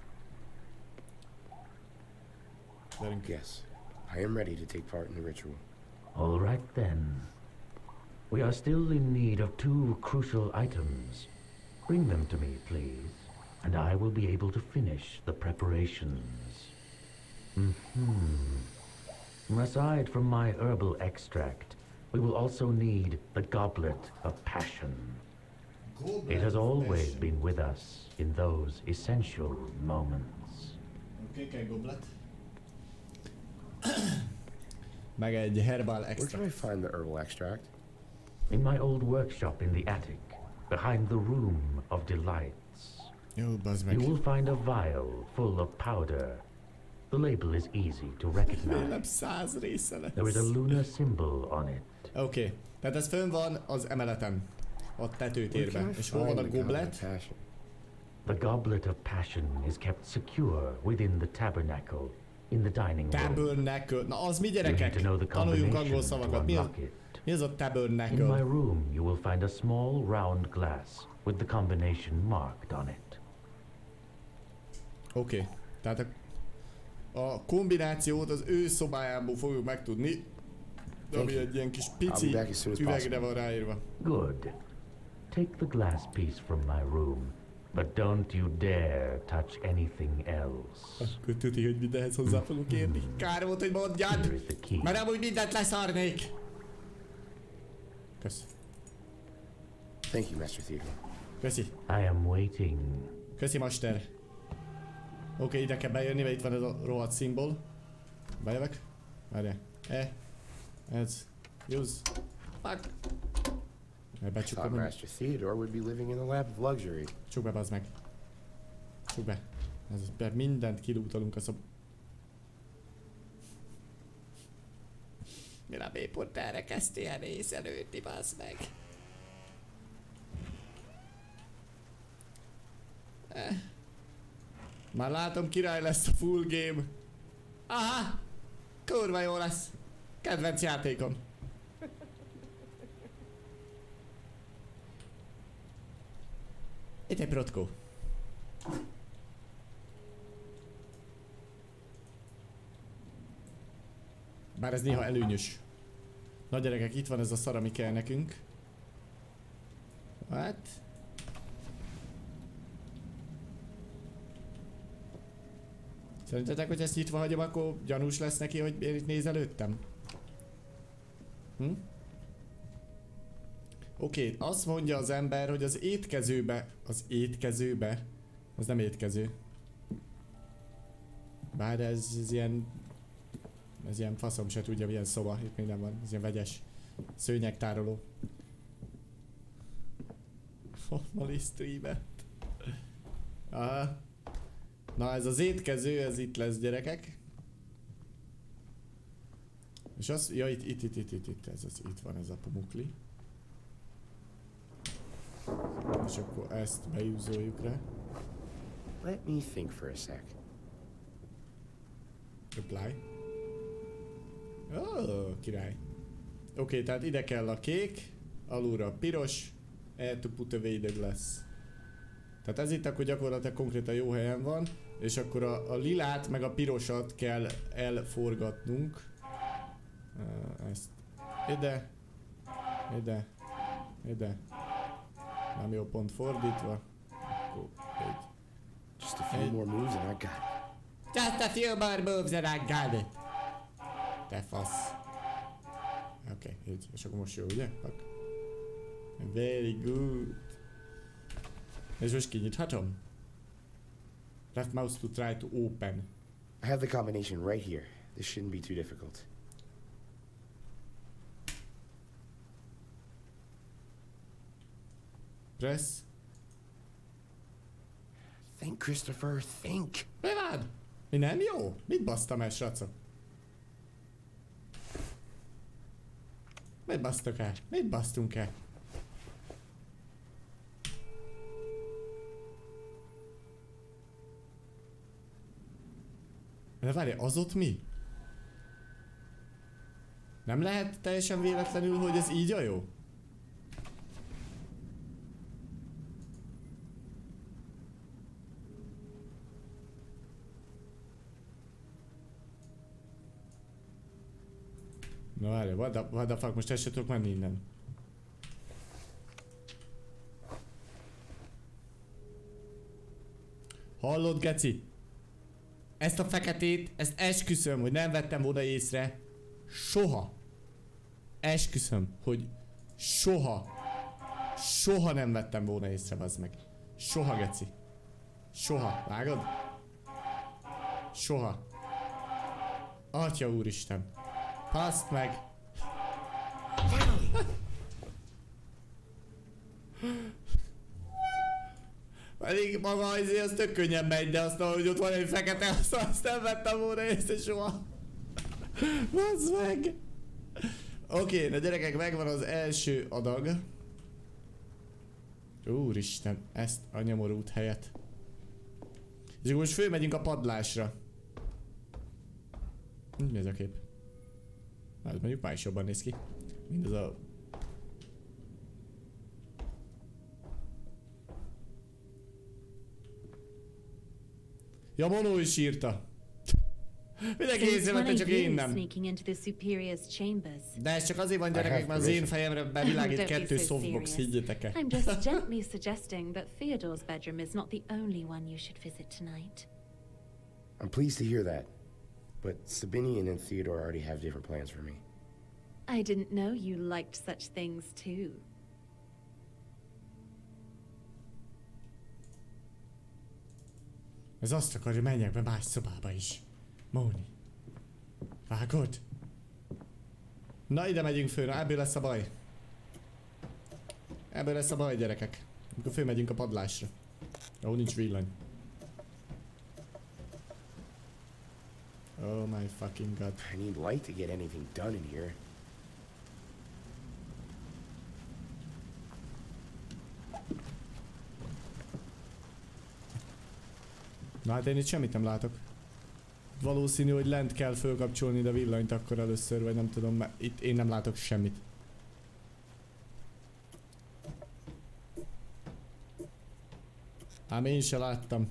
Yes, I am ready to take part in the ritual. All right then. We are still in need of 2 crucial items. Bring them to me, please, and I will be able to finish the preparations. Aside from my herbal extract, we will also need the Goblet of Passion. It has always been with us in those essential moments. Okay, goblet. Meg egy herbal extract. Where can I find the herbal extract? In my old workshop in the attic, behind the Room of Delights. You will find a vial full of powder. The label is easy to recognize. There is a lunar symbol on it. Okay, tehát ez fönn van az emeleten, a tetőtérben. És hol van a goblet? The Goblet of Passion is kept secure within the tabernacle in the dining room. Tabernacle. Na az mi, gyerekek? Tanuljunk angol szavakat. Mi az a tabernacle? In my room you will find a small round glass with the combination marked on it. Oké, tehát a kombinációt az ő szobájából fogjuk megtudni, ami egy ilyen kis pici üvegre van ráírva. Good. Take the glass piece from my room, but don't you dare touch anything else. Akkor tudni, hogy mindenhez hozzá fogunk érni. Kár volt, hogy mondjad, mert amúgy mindent leszarnék. Kösz. Thank you, Master Thief. Köszi. I am waiting. Köszi, Master. Oké, ide kell bejönni, mert itt van ez a rohadt szimbol. Bejövök? Várjál. Ez. Use. Fuck. Thought Master Theodore would be living in a lap of luxury. Csuk be, bazd meg. Csuk be. Ez mindent kilútolunk a Mire a B-pont erre kezdtél el észrelődni, bazd meg. Már látom, király lesz a full game. Aha! Kurva jó lesz. Kedvenc játékom. Itt egy protkó. Bár ez néha előnyös. Na gyerekek, itt van ez a szar, ami kell nekünk. Hát? Szerintetek, hogy ezt nyitva hagyom, akkor gyanús lesz neki, hogy én itt néz előttem? Oké, azt mondja az ember, hogy az étkezőbe... Az étkezőbe? Az nem étkező. Bár ez ilyen... Ez ilyen faszom se tudja, milyen szoba. Itt még nem van. Ez ilyen vegyes. Szőnyegtároló. Formali streamet. Aha. Na ez az étkező, ez itt lesz, gyerekek. És az... Ja, itt. Ez az, itt van ez a pumukli. És akkor ezt beúzoljuk rá. Let me think for a sec. Apply. Oh, király. Oké, tehát ide kell a kék, alulra a piros, to put away the glass. Tehát ez itt akkor gyakorlatilag konkrétan jó helyen van, és akkor a lilát meg a pirosat kell elforgatnunk. Ezt ide, ide. Nem jó pont fordítva. Akkor egy. Just a few more moves and I got it. Just a few more moves and I got it. Te fasz. Oké, így. És akkor most jó, ugye? Fuck. Very good. És most kinyithatom? Left mouse to try to open. I have the combination right here. This shouldn't be too difficult. Press. Think, Christopher, think. Mi van? Mi nem jó? Mit basztam el, srácok? Mit basztok el? Mit basztunk el? De várj, az ott mi? Nem lehet teljesen véletlenül, hogy ez így a jó? Na várj, what the fuck, most el se tudok menni innen. Hallod, geci? Ezt a feketét, ezt esküszöm, hogy nem vettem volna észre. Soha. Esküszöm, hogy soha. Soha nem vettem volna észre, bazd meg. Soha, geci. Soha. Vágod? Soha. Atya úristen. Paszt meg. Pedig maga azért az tök könnyen megy, de azt hogy ott van egy fekete, azt nem vettem volna észre soha. Bazd meg. Oké, na gyerekek, megvan az első adag. Úristen, ezt a nyomorult helyet. És akkor most fölmegyünk a padlásra. Mi ez a kép? Hát mondjuk már is jobban néz ki. Mindez a... Ja, Mono is írta. Mindenki észrevette, csak én nem. De ez csak azért van, gyerekek, mert az én fejemre bevilágít 2 softbox, higgyetek el. I'm just gently suggesting that Theodore's bedroom is not the only one you should visit tonight. I'm pleased to hear that. But Sabinian and Theodore already have different plans for me. I didn't know you liked such things too. Ez azt akarja, menjek be más szobába is. Móni. Vágod? Na, ide megyünk föl, na, ebből lesz a baj. Ebből lesz a baj, gyerekek. Amikor fölmegyünk a padlásra. Ahol nincs villany. Oh my fucking god. I need light to get anything done in here. Na hát én itt semmit nem látok. Valószínű, hogy lent kell fölkapcsolni ide a villanyt akkor először, vagy nem tudom, mert itt én nem látok semmit. Ám én se láttam.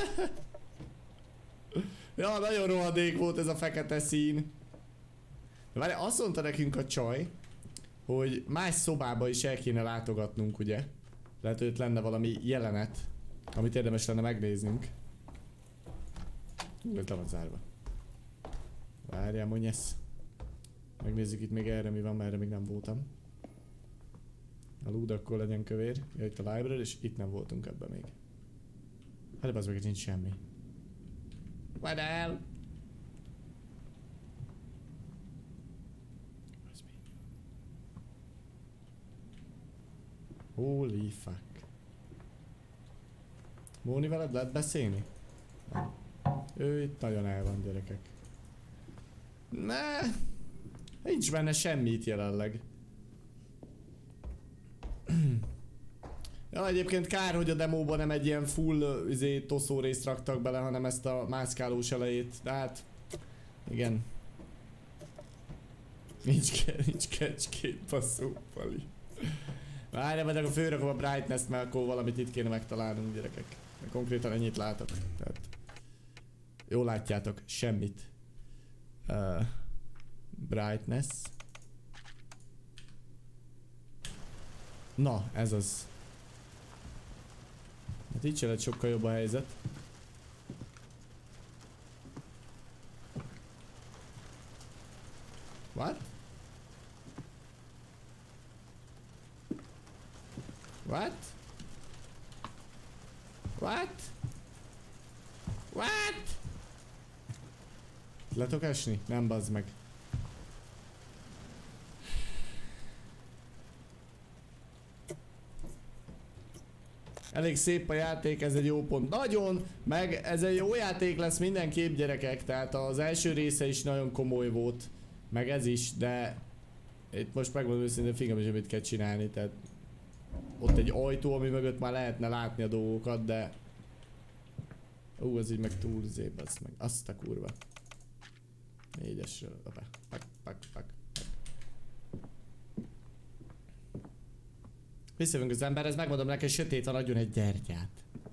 Ja, nagyon rohadék volt ez a fekete szín. De várj, azt mondta nekünk a csaj, hogy más szobába is el kéne látogatnunk, ugye? Lehet, hogy itt lenne valami jelenet, amit érdemes lenne megnéznünk. Ez le van zárva. Várjál, mondj ezt. Megnézzük itt még erre mi van, mert erre még nem voltam. A lúd akkor legyen kövér. Ja, itt a library, és itt nem voltunk ebben még. Hát az meg itt nincs semmi. What the hell? Holy fuck. Móni, veled lehet beszélni? Ő itt nagyon el van, gyerekek. Ne, nincs benne semmit jelenleg. Ja, egyébként kár, hogy a demóban nem egy ilyen full toszó részt raktak bele, hanem ezt a mászkálós elejét. De hát, igen. Nincs kecskét, basszó, Pali. Várjál, majd akkor fölrakom a brightness-t, mert akkor valamit itt kéne megtalálnunk, gyerekek. Mert konkrétan ennyit látok. Tehát, jól látjátok, semmit. Brightness. Na, ez az. Hát így se lett sokkal jobb a helyzet. What? What? What? What? Le tudok esni? Nem, bazd meg. Elég szép a játék, ez egy jó pont. Nagyon, meg ez egy jó játék lesz mindenképp gyerekek, tehát az első része is nagyon komoly volt. Meg ez is, de itt most megmondom őszintén, fingem is, amit kell csinálni, tehát ott egy ajtó, ami mögött már lehetne látni a dolgokat, de az így meg túl zébb, az meg azt a kurva. 4-esről, pak. Visszajövünk az emberhez, megmondom neki, hogy sötét van, adjon egy gyertyát.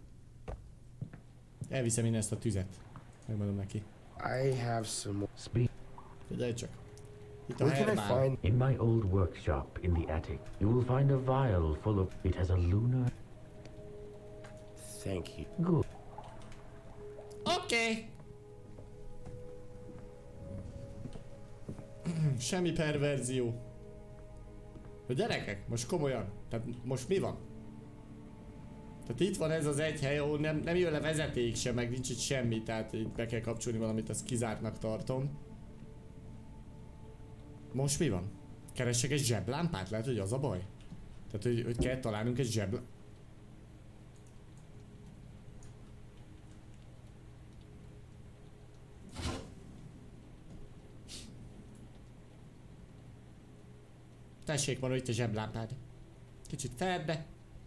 Elviszem innen ezt a tüzet. Megmondom neki. I have some more speed. Figyelj csak. Itt a Hermán. In my old workshop in the attic, you will find a vial full of... It has a lunar... Thank you. Good. Oké. Semmi perverzió. A gyerekek, most komolyan. Tehát most mi van? Tehát itt van ez az egy hely, ahol nem jön le vezeték sem, meg nincs itt semmi, tehát itt be kell kapcsolni valamit, azt kizártnak tartom. Most mi van? Keressek egy zseblámpát? Lehet, hogy az a baj? Tehát, hogy kell találnunk egy zseblámpát? Tessék, van itt a zseblámpád. Kicsit fedd be.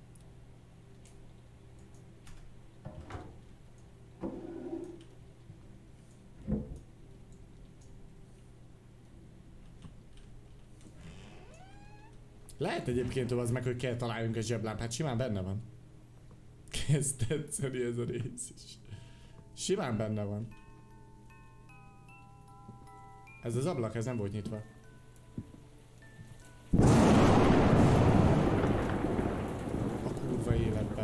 Lehet egyébként, az meg, hogy kell találjunk egy zseblámpát. Simán benne van. Kezd tetszeni ez a rész is. Simán benne van. Ez az ablak, ez nem volt nyitva. A kurva életbe.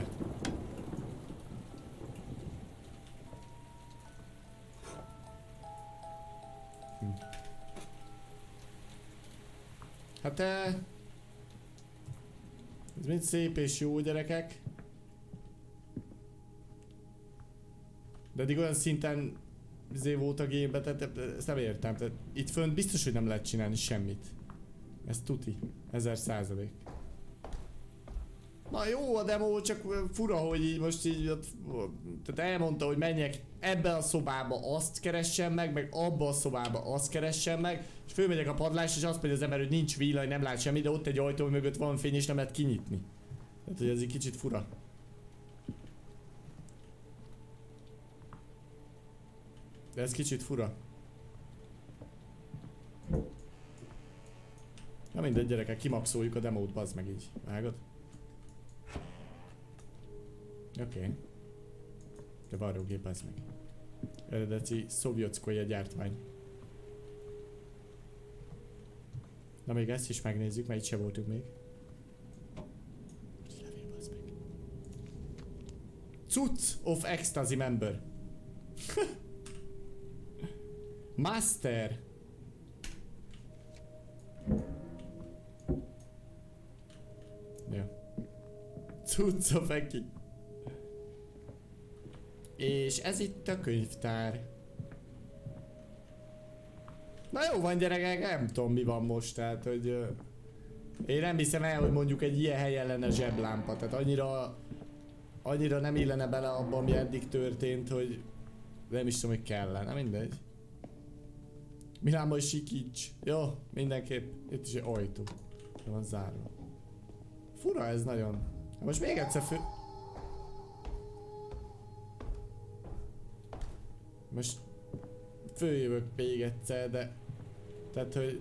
Hát ez mind szép és jó, gyerekek. De eddig olyan szinten volt a gamebe, tehát ezt nem értem. Tehát itt fönt biztos, hogy nem lehet csinálni semmit. Ez tuti. 1000%. Na jó a demo, csak fura, hogy így most így... Tehát elmondta, hogy menjek ebbe a szobába, azt keressem meg abba a szobába, azt keressem meg. És fölmegyek a padlásra, és azt mondja az ember, hogy nincs villany, nem lát semmi, de ott egy ajtó mögött van fény, és nem lehet kinyitni. Tehát, hogy ez egy kicsit fura. De ez kicsit fura. Na mindegy, gyerekek, kimaxoljuk a demót, bazd meg így. Vágod? Oké. De varrógép, bazd meg. Eredeti szovjetszkolja gyártmány. Na még ezt is megnézzük, mert itt se voltunk még. Levél, bazd meg. Cucc of Ecstasy member. Master. Ja. Cucc of Eki. És ez itt a könyvtár. Na jó van, gyerekek, nem tudom mi van most, tehát hogy... én nem hiszem el, hogy mondjuk egy ilyen helyen lenne zseblámpa, tehát annyira nem illene bele abban, ami eddig történt, hogy nem is tudom, hogy kellene, mindegy. Milánban sikíts. Jó, mindenképp. Itt is egy ajtó. De van zárva. Fura ez nagyon. Most még egyszer most följövök még egyszer, de... Tehát, hogy...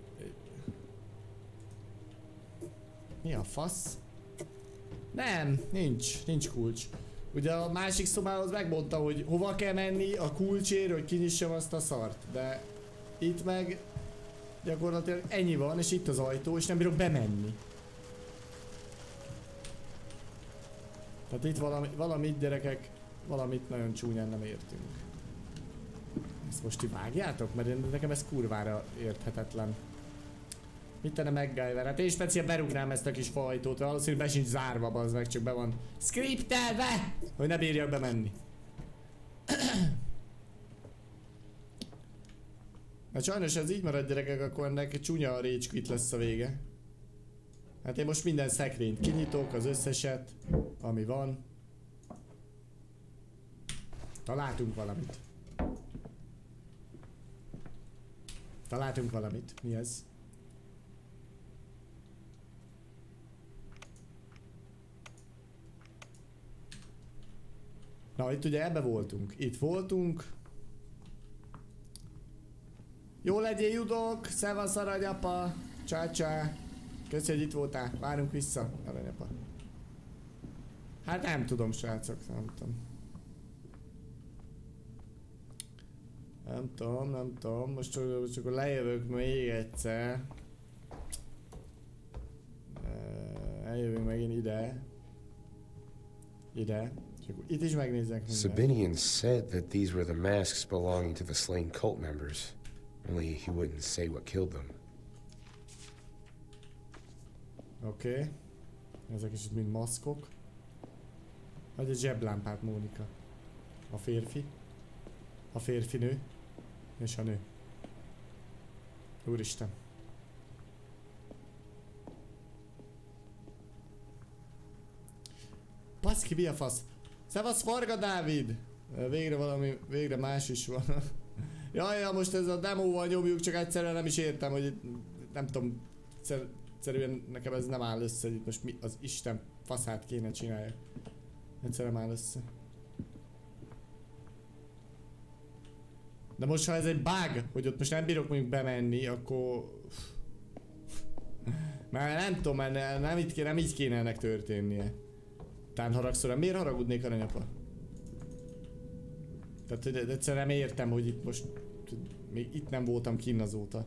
Mi a fasz? Nem, nincs kulcs. Ugye a másik szobához megmondta, hogy hova kell menni a kulcsért, hogy kinyissam azt a szart, de itt meg gyakorlatilag ennyi van, és itt az ajtó, és nem bírok bemenni. Tehát itt valamit gyerekek, valamit nagyon csúnyán nem értünk. Ezt most ti vágjátok? Mert nekem ez kurvára érthetetlen. Mit tenne MacGyver? Hát én speciál berugnám ezt a kis fajtót, valószínűleg be sincs zárva, bazd meg, csak be van skriptelve, hogy ne bírjak bemenni. Hát sajnos ez így marad, gyerekek, akkor ennek csúnya a rage quit lesz a vége. Hát én most minden szekrényt kinyitok, az összeset, ami van. Találtunk valamit. Találtunk valamit. Mi ez? Na, itt ugye ebbe voltunk. Itt voltunk. Jó legyél, Judok! Szevasz, aranyapa! Csá-csá! Köszi, hogy itt voltál. Várunk vissza, aranyapa. Hát nem tudom, srácok, nem tudom. Nem tudom. Most csak lejövök még egyszer. Eljövünk megint ide. Ide. Itt is megnézzek mindent. Sabinian said that these were the masks belonging to the slain cult members. Only he wouldn't say what killed them. Oké. Ezek is mind maszkok. Vagy egy zseblámpát, Mónika. A férfi. A férfinő. És a nő. Úristen. Baszki, mi a fasz? Szevasz, Farga Dávid! Végre más is van. Jaj, most ez a demóval nyomjuk, csak egyszerűen nem is értem, hogy itt, nem tudom, egyszerűen nekem ez nem áll össze, hogy itt most mi az Isten faszát kéne csinálni. Egyszerűen nem áll össze. De most ha ez egy bug, hogy ott most nem bírok mondjuk bemenni, akkor... Már nem tudom, mert nem így kéne ennek történnie. Tán haragszol, miért haragudnék, aranyapa? Tehát egyszerűen nem értem, hogy itt most... Még itt nem voltam kinn azóta.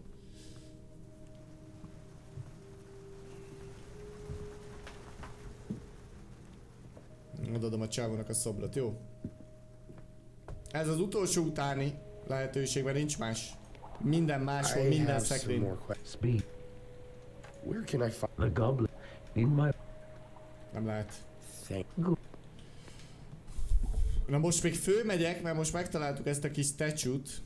Odaadom a csávónak a szobrot, jó? Ez az utolsó utáni lehetőségben nincs más. Minden máshol, minden szekrény. Where can I find the goblin in my... Nem lehet. Thank you. Na most még fölmegyek, mert most megtaláltuk ezt a kis statue-t.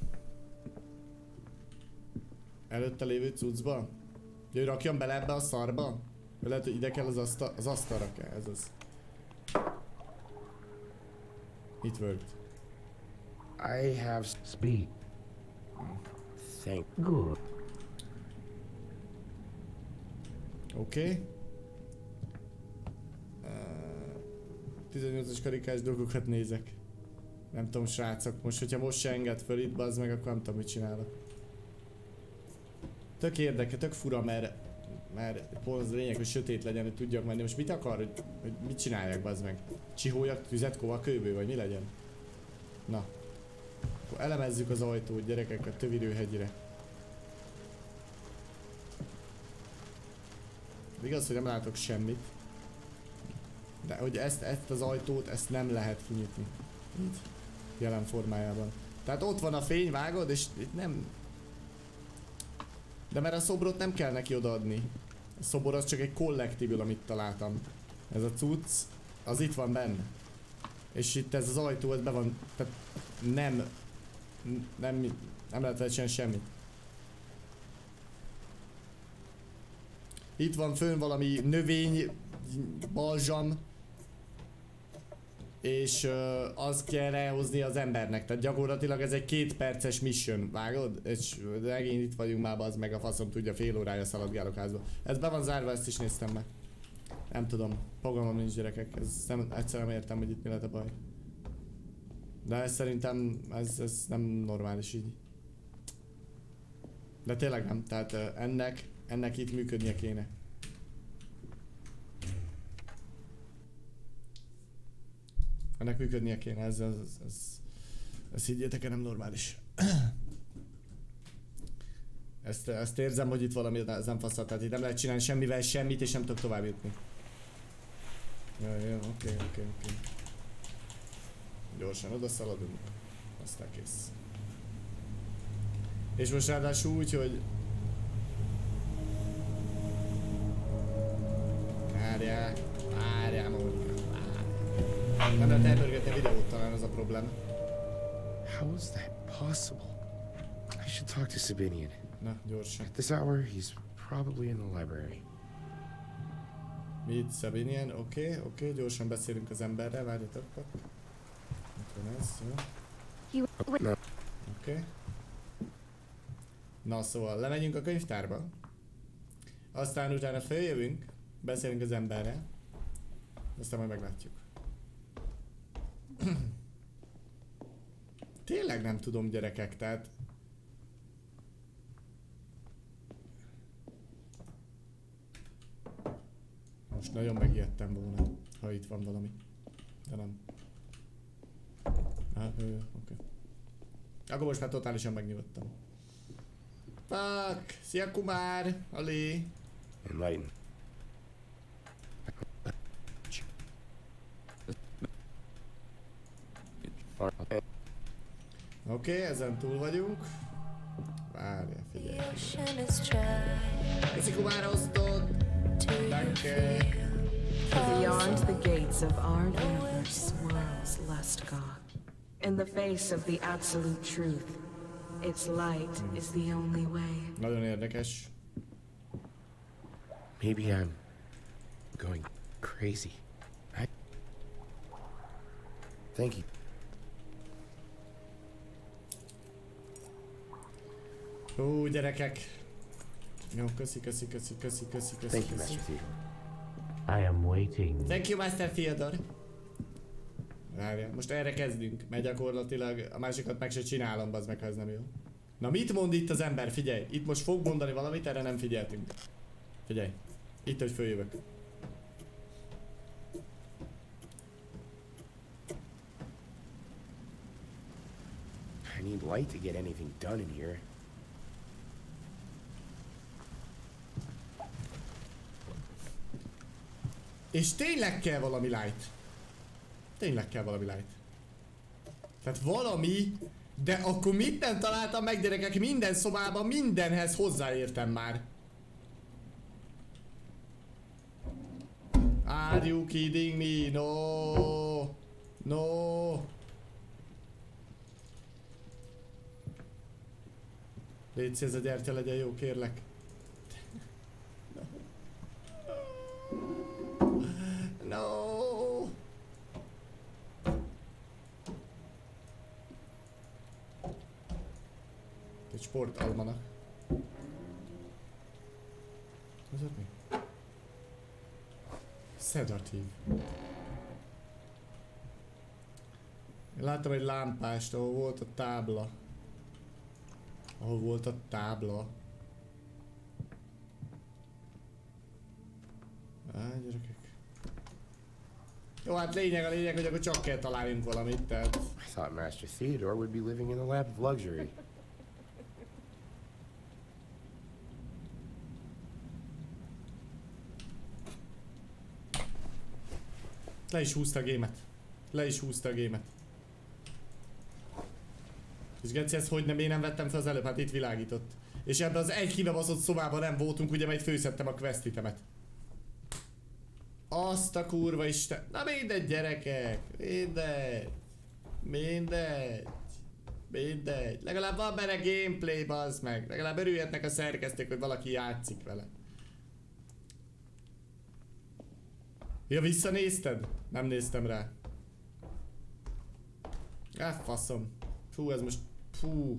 Előtte lévő cuccba. Hogy rakjam bele ebbe a szarba? Vagy lehet, hogy ide kell az asztalra kell, ez az. It worked. I have speed. Thank good. Oké. 18-as karikás dolgokat nézek. Nem tudom, srácok, most hogyha most se enged föl itt, bazd meg, akkor nem tudom, mit csinálok. Tök érdeke, tök fura, mert pont az a lényeg, hogy sötét legyen, hogy tudjak menni. Most mit akar, hogy mit csináljak, bazd meg? Csiholjak tüzet kovakőből, vagy mi legyen? Na. Akkor elemezzük az ajtót, gyerekek, a Tövirőhegyre. Igaz, hogy nem látok semmit. De hogy ezt az ajtót, ezt nem lehet kinyitni. Így. Jelen formájában. Tehát ott van a fény, vágod, és itt nem... De mert a szobrot nem kell neki odaadni. A szobor az csak egy collectible, amit találtam. Ez a cucc, az itt van benne. És itt ez az ajtó, ez be van... Tehát nem lehet vele semmit. Itt van fönn valami növény, balzsam. És azt kell elhozni az embernek. Tehát gyakorlatilag ez egy 2 perces mission, vágod? És megint itt vagyunk már, az meg a faszom tudja, fél órája szaladgálok házba. Ez be van zárva, ezt is néztem meg. Nem tudom, fogalmam nincs, gyerekek. Egyszerűen nem értem, hogy itt mi lehet a baj. De ez szerintem, ez nem normális így. De tényleg nem, tehát ennek itt működnie kéne. Ennek működnie kéne, ez higgyétek el, nem normális. Ezt érzem, hogy itt valami ez nem faszal, tehát itt nem lehet csinálni semmivel semmit, és nem tudok tovább jutni. Jó, oké. Gyorsan oda szaladunk, aztán kész. És most ráadásul úgy, hogy... Várjál, Mónika. Nem lehet elpörgetni a videót, talán az a problém. How is that possible? I should talk to Sabinian. Na, gyorsan. At this hour, he's probably in the library. Meet Sabinian, oké, gyorsan beszélünk az emberrel, várjatok. Itt van ez, jó. Oké. Na szóval, lemegyünk a könyvtárba. Aztán utána följövünk, beszélünk az emberrel. Aztán majd meglátjuk. Tényleg nem tudom, gyerekek, tehát... Most nagyon megijedtem volna, ha itt van valami. De nem. Oké. Akkor most már totálisan megnyugodtam. Fuck! Szia Kumár! Ali! Enlighten. Oké, ezen túl vagyunk. Várja, figyelj. Köszi Kumár, osztod! Danke! Beyond the gates of our universe swirls Lustgar. In the face of the absolute truth, its light is the only way. Nagyon érdekes. Maybe I'm going crazy. Thank you. Ó, gyerekek. Jó, köszi. Thank you, Master Theodore. I am waiting. Thank you, Master Theodore. Várja, most erre kezdünk, mert gyakorlatilag a másikat meg se csinálom, bazd meg, ha ez nem jó. Na mit mond itt az ember? Figyelj, itt most fog mondani valamit, erre nem figyeltünk. Figyelj, itt, hogy följövök. I need light to get anything done in here. És tényleg kell valami light. Tényleg kell valami light. Tehát valami, de akkor mit nem találtam meg, gyerekek? Minden szobában, mindenhez hozzáértem már. Are you kidding me? No. No. Légy ez a gyertya legyen jó, kérlek. No. Egy sportalmanak. Ez ott mi? Sedatív. Én láttam egy lámpást, ahol volt a tábla. Gyerekek. Jó, hát lényeg, hogy akkor csak kell találjunk valamit, tehát... I thought Master Theodore would be living in a lap of luxury. Le is húzta a gémet. És Geci, ezt hogy nem, én nem vettem fel az előbb, hát itt világított. És ebben az egy kibaszott szobában nem voltunk, ugye, mert főszedtem a questitemet. Azt a kurva isten... Na mindegy, gyerekek! Mindegy. Legalább van benne gameplay, bazd meg. Legalább örülhetnek a szerkesztők, hogy valaki játszik vele. Ja, visszanézted? Nem néztem rá. Faszom. Fú, ez most... Fú.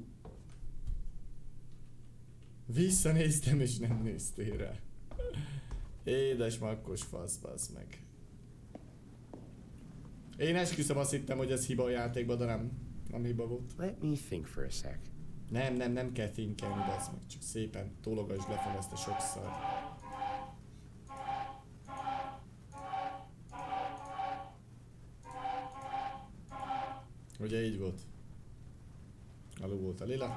Visszanéztem és nem néztél rá. Édes makkos fasz, bassz meg. Én esküszöm, azt hittem, hogy ez hiba a játékban, de nem hiba volt. Let me think for a sec. Nem kell thinkelni, bassz meg. Csak szépen tologasd le ezt a sok szart. Ugye így volt? Alul volt a lila.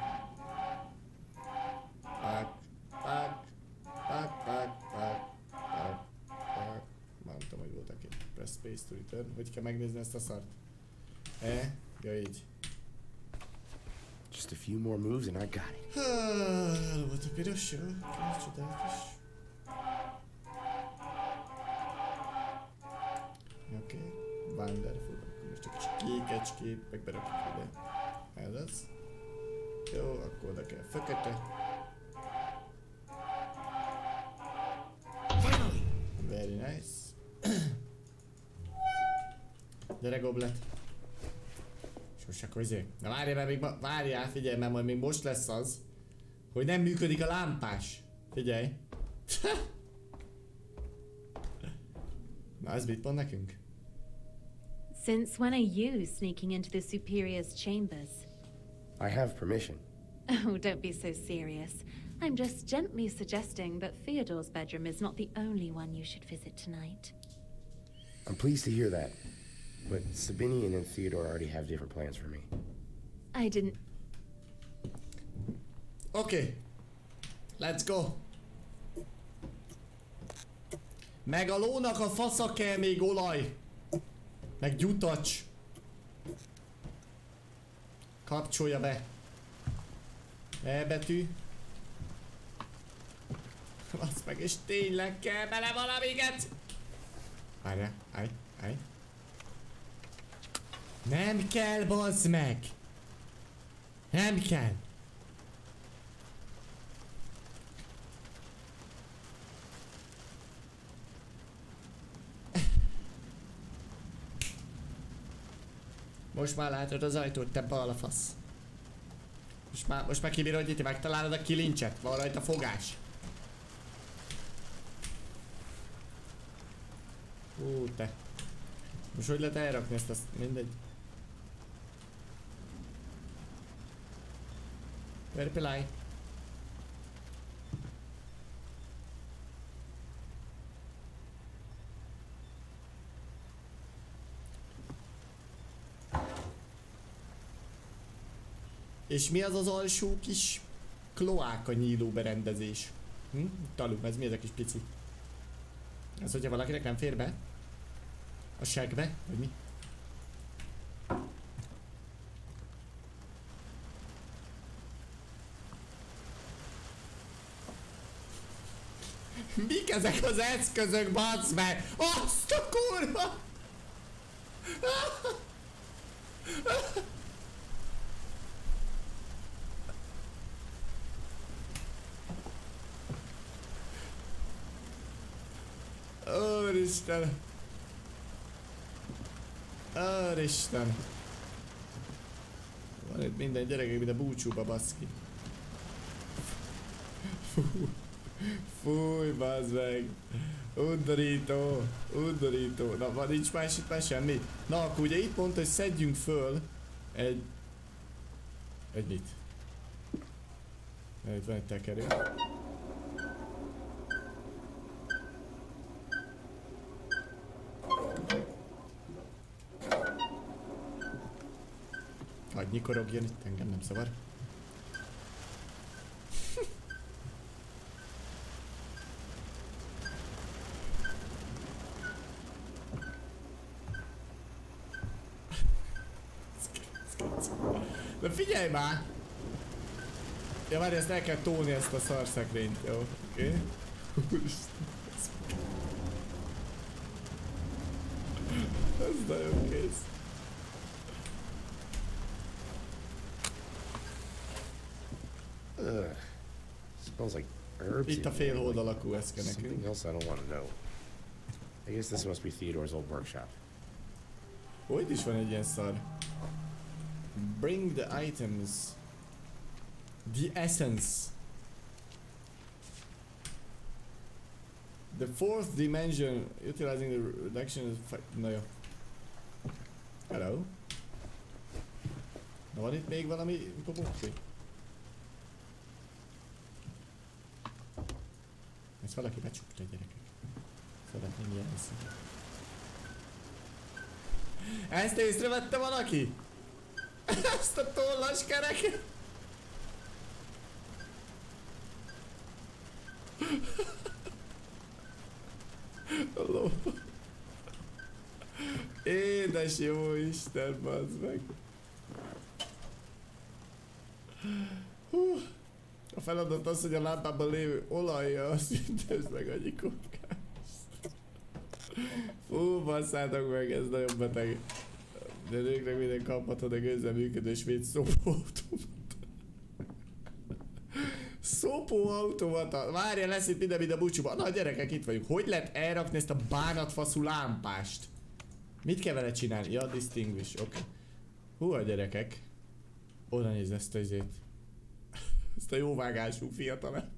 Már nem tudom, hogy volt aki. Press space to return. Hogy kell megnézni ezt a szart? Ja így. Just a few more moves and I got it. Alul volt a piros, jó. Csodálatos. Oké. Wonderful. Most egy kicsit kékecskét, meg berakjuk ide. Ez az. Jó, akkor oda kell fekete. Very nice. Gyere, Goblet. Sose közé. Na várjál, mert még várjál, figyelj, mert majd még most lesz az, hogy nem működik a lámpás. Figyelj. Na, ez mit mond nekünk? Since when are you sneaking into the Superior's chambers? I have permission. Oh, don't be so serious. I'm just gently suggesting that Fyodor's bedroom is not the only one you should visit tonight. I'm pleased to hear that. But Sabinian and Theodore already have different plans for me. I didn't... Okay. Let's go. Meg a lónak a fasza kell még olaj. Meg gyutacs. Kapcsolja be. E betű. Azt meg, és tényleg kell bele valamiket. Várjál, állj. Nem kell, bazd meg. Nem kell. Most már látod az ajtót, te balafasz. Most már kibírod, hogy itt megtalálod a kilincset. Van rajta fogás. Te. Most hogy lehet elrakni ezt, azt mindegy. Verpilaj. És mi az az alsó kis kloáka nyíló berendezés? Talú, ez mi ez a kis pici? Ez, hogyha valakinek nem fér be? A segbe? Vagy mi? Mik ezek az eszközök, bazd meg? Azt a kurva! Úristen! Úristen! Van itt minden gyerekek, mint a búcsúba, baszki. Fúj, bazd meg! Undorító! Undorító! Na, van nincs más itt már semmi? Na, akkor ugye itt mondta, hogy szedjünk föl egy mit? Itt van egy tekerő. Hagyj nyikorogjon itt, engem nem zavar. De figyelj már! Ja, várj, ezt el kell tolni, ezt a szarszekrényt, jó? Oké? Ez nagyon kész. Smells like herbs. Itt a fél hold alakú eszke nekünk. Something else I don't want to know. I guess this must be Theodore's old workshop. Hogy is van egy ilyen szar? Bring the items. The essence. The fourth dimension utilizing the reduction of na jó. Hello? Na van itt még valami popokli? Ezt valaki becsukta, gyerekek. Szeretném jelzni. Ezt észrevette valaki? Ezt a tollas kereket? Hello. Édes jó Isten, bazd meg. A feladat az, hogy a lámpában lévő olajjal szüntesd meg a nyikorgást. Fú, basszátok meg, ez nagyon beteg. De nőknek minden kaphatod a gőzzel működő svéd szopóautomata. Szopóautomata! Várja, lesz itt minden a búcsúban. Na gyerekek, itt vagyunk. Hogy lehet elrakni ezt a bánatfaszú lámpást? Mit kell vele csinálni? Ja, distinguish, oké. Hú, a gyerekek. Oda nézd ezt a izét. Ezt a jóvágású fiatalember.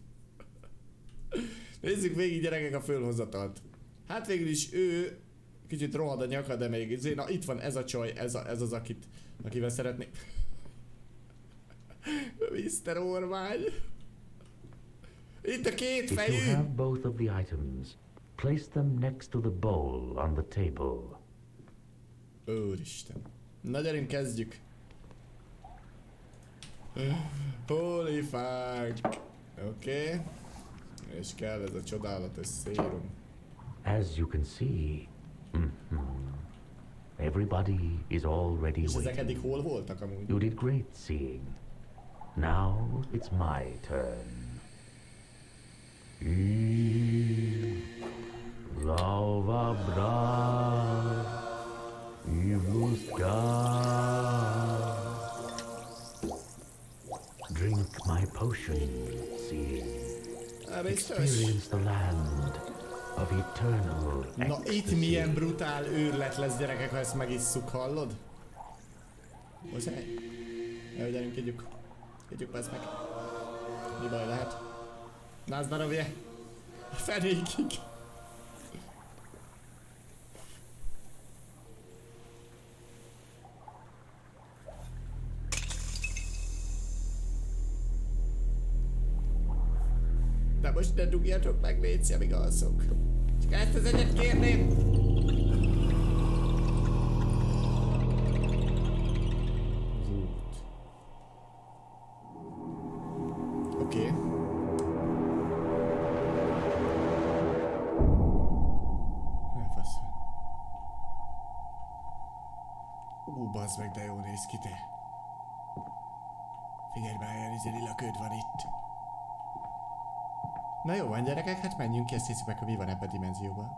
Nézzük végig, gyerekek, a fölhozatalt. Hát végül is ő kicsit rohad a nyaka, de még izé. Na itt van ez a csaj, ez az, akivel szeretnék. Mr. Orvány. Itt a két fejű. If you have both of the items, place them next to the bowl on the table. Úristen. Na gyerünk, kezdjük. Holy fuck. Oké. És kell ez a csodálatos szérum. As you can see, everybody is already és ezek waiting. eddig hol voltak amúgy? You did great seeing. Now it's my turn. Lava bra, drink my potion, seeing. Experience the land of eternal Na itt milyen brutál őrület lesz, gyerekek, ha ezt megisszuk, hallod? Hozzá? Jaj, gyerünk, ígyjuk. Ígyjuk, ezt meg. Mi baj lehet? Na, zdarovje! Fenékig! De most ne dugjatok meg, légy, amíg alszok. Csak ezt az egyet kérném! Oké. Bazd meg, de jó néz ki, te. Figyelj már, ilyen izé lila köd van itt. Na jó van, gyerekek, hát menjünk ki, ezt hiszük meg, hogy mi van ebben a dimenzióban.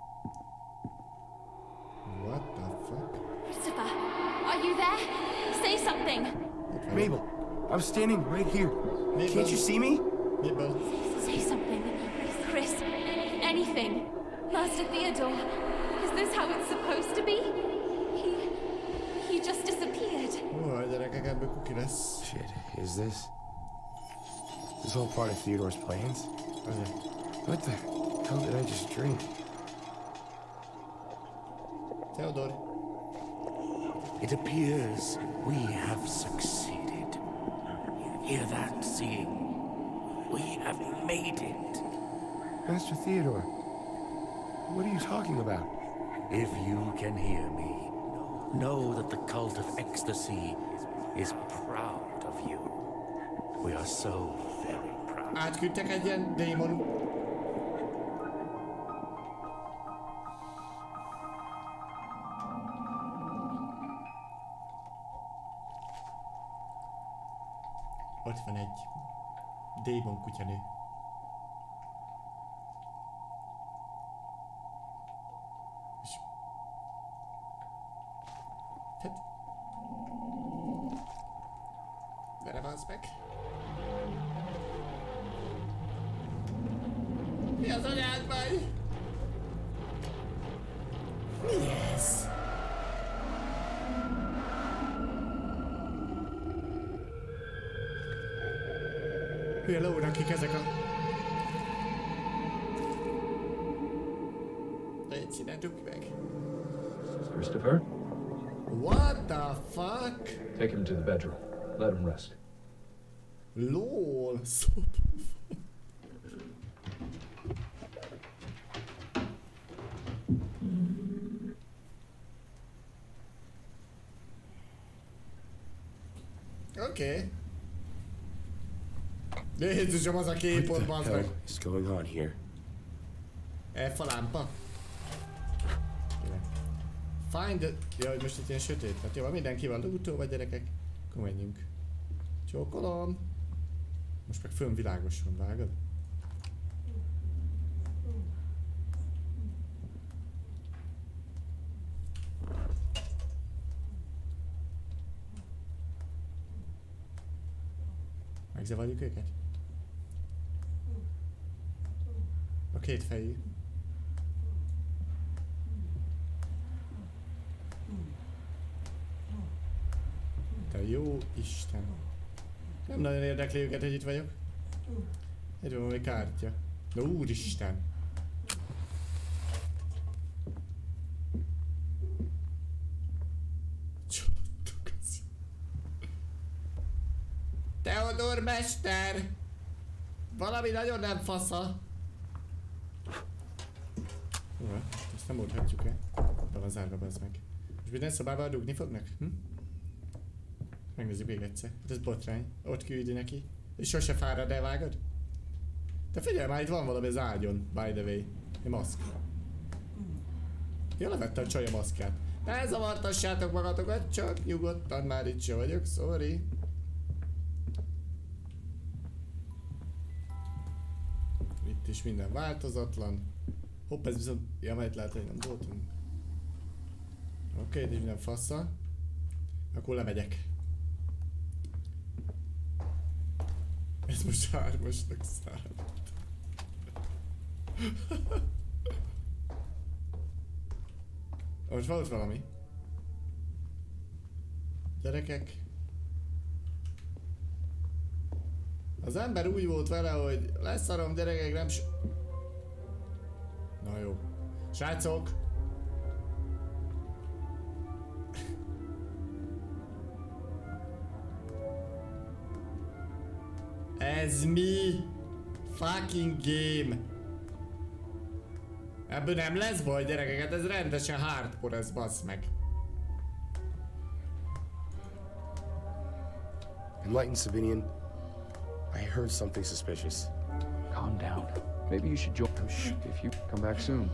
What the fuck? Christopher, are you there? Say something. Mabel, I'm standing right here. Mabel. Can't you see me? Mabel. Say something. Chris, anything. Master Theodore, is this how it's supposed to be? He just disappeared. Oh, gyerekek, ebből kuki lesz. Shit, is this? This all part of Theodore's plans? What the hell did I just drink? Theodore. It appears we have succeeded. You hear that, seeing? We have made it. Master Theodore, what are you talking about? If you can hear me, know that the cult of ecstasy is proud of you. We are so very proud. Átküldtek egy ilyen démon. Ott van egy démon kutyanő. És... Tehát... Vele bazd meg. Mi az anyád vagy? Mi ez? Hülye lónak kik ezek a... Egy csináltuk meg. Christopher? What the fuck? Take him to the bedroom. Let him rest. LOL. Oké. Jézusom, az a kép ott, bazd meg. What is going on here? F a lámpa. Find the... Ja, hogy most itt ilyen sötét. Hát jó, mindenki van lootolva, gyerekek. Akkor menjünk. Csókolom. Most meg fönn világosan, vágod? Megzavarjuk őket? A két fejű. jó Isten. Nem nagyon érdekli őket, hogy itt vagyok. Itt van valami kártya. Na úristen! Theodor mester! Valami nagyon nem fasza! Jó, ezt nem oldhatjuk el. Be van zárva, bazd meg. És minden szobában dugni fognak? Megnézzük még egyszer. Hát ez botrány. Ott küldi neki. És sose fárad el, vágod? De figyelj már, itt van valami az ágyon, by the way. Egy maszk. Jól levette a csaj a maszkját. Ne zavartassátok magatokat, csak nyugodtan, már itt se vagyok, sorry. Itt is minden változatlan. Hopp, ez viszont... Ja, majd lehet, hogy nem voltunk. Oké, itt is minden fassa. Akkor lemegyek. Ez most 3-asnak számít. Most van ott valami. Gyerekek. Az ember úgy volt vele, hogy leszarom, gyerekek, nem Na jó. Srácok! Ez mi? Fucking game! Ebből nem lesz baj, gyerekek, hát ez rendesen hardcore, ez bassz meg. Enlightened Sabinian, I heard something suspicious. Calm down. Maybe you should join if you come back soon.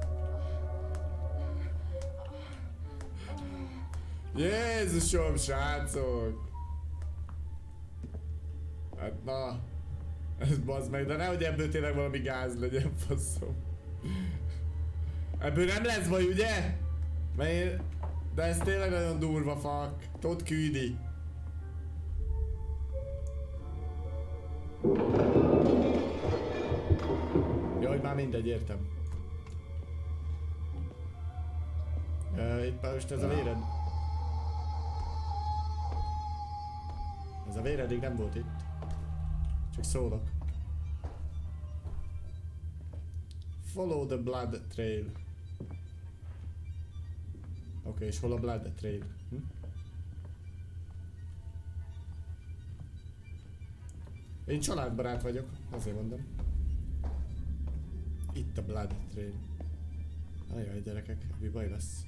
Jézusom, srácok! Hát na, ez bazd meg, de nehogy ebből tényleg valami gáz legyen, faszom. Ebből nem lesz baj, ugye? De ez tényleg nagyon durva, fuck. Ott küldi. Jaj, már mindegy, értem. Itt most ez a véred. Ez a véreddig nem volt itt. Csak szólok. Follow the blood trail. Oké, és hol a blood trail? Én családbarát vagyok, azért mondom. Itt a blood trail. Ajaj, gyerekek, mi baj lesz?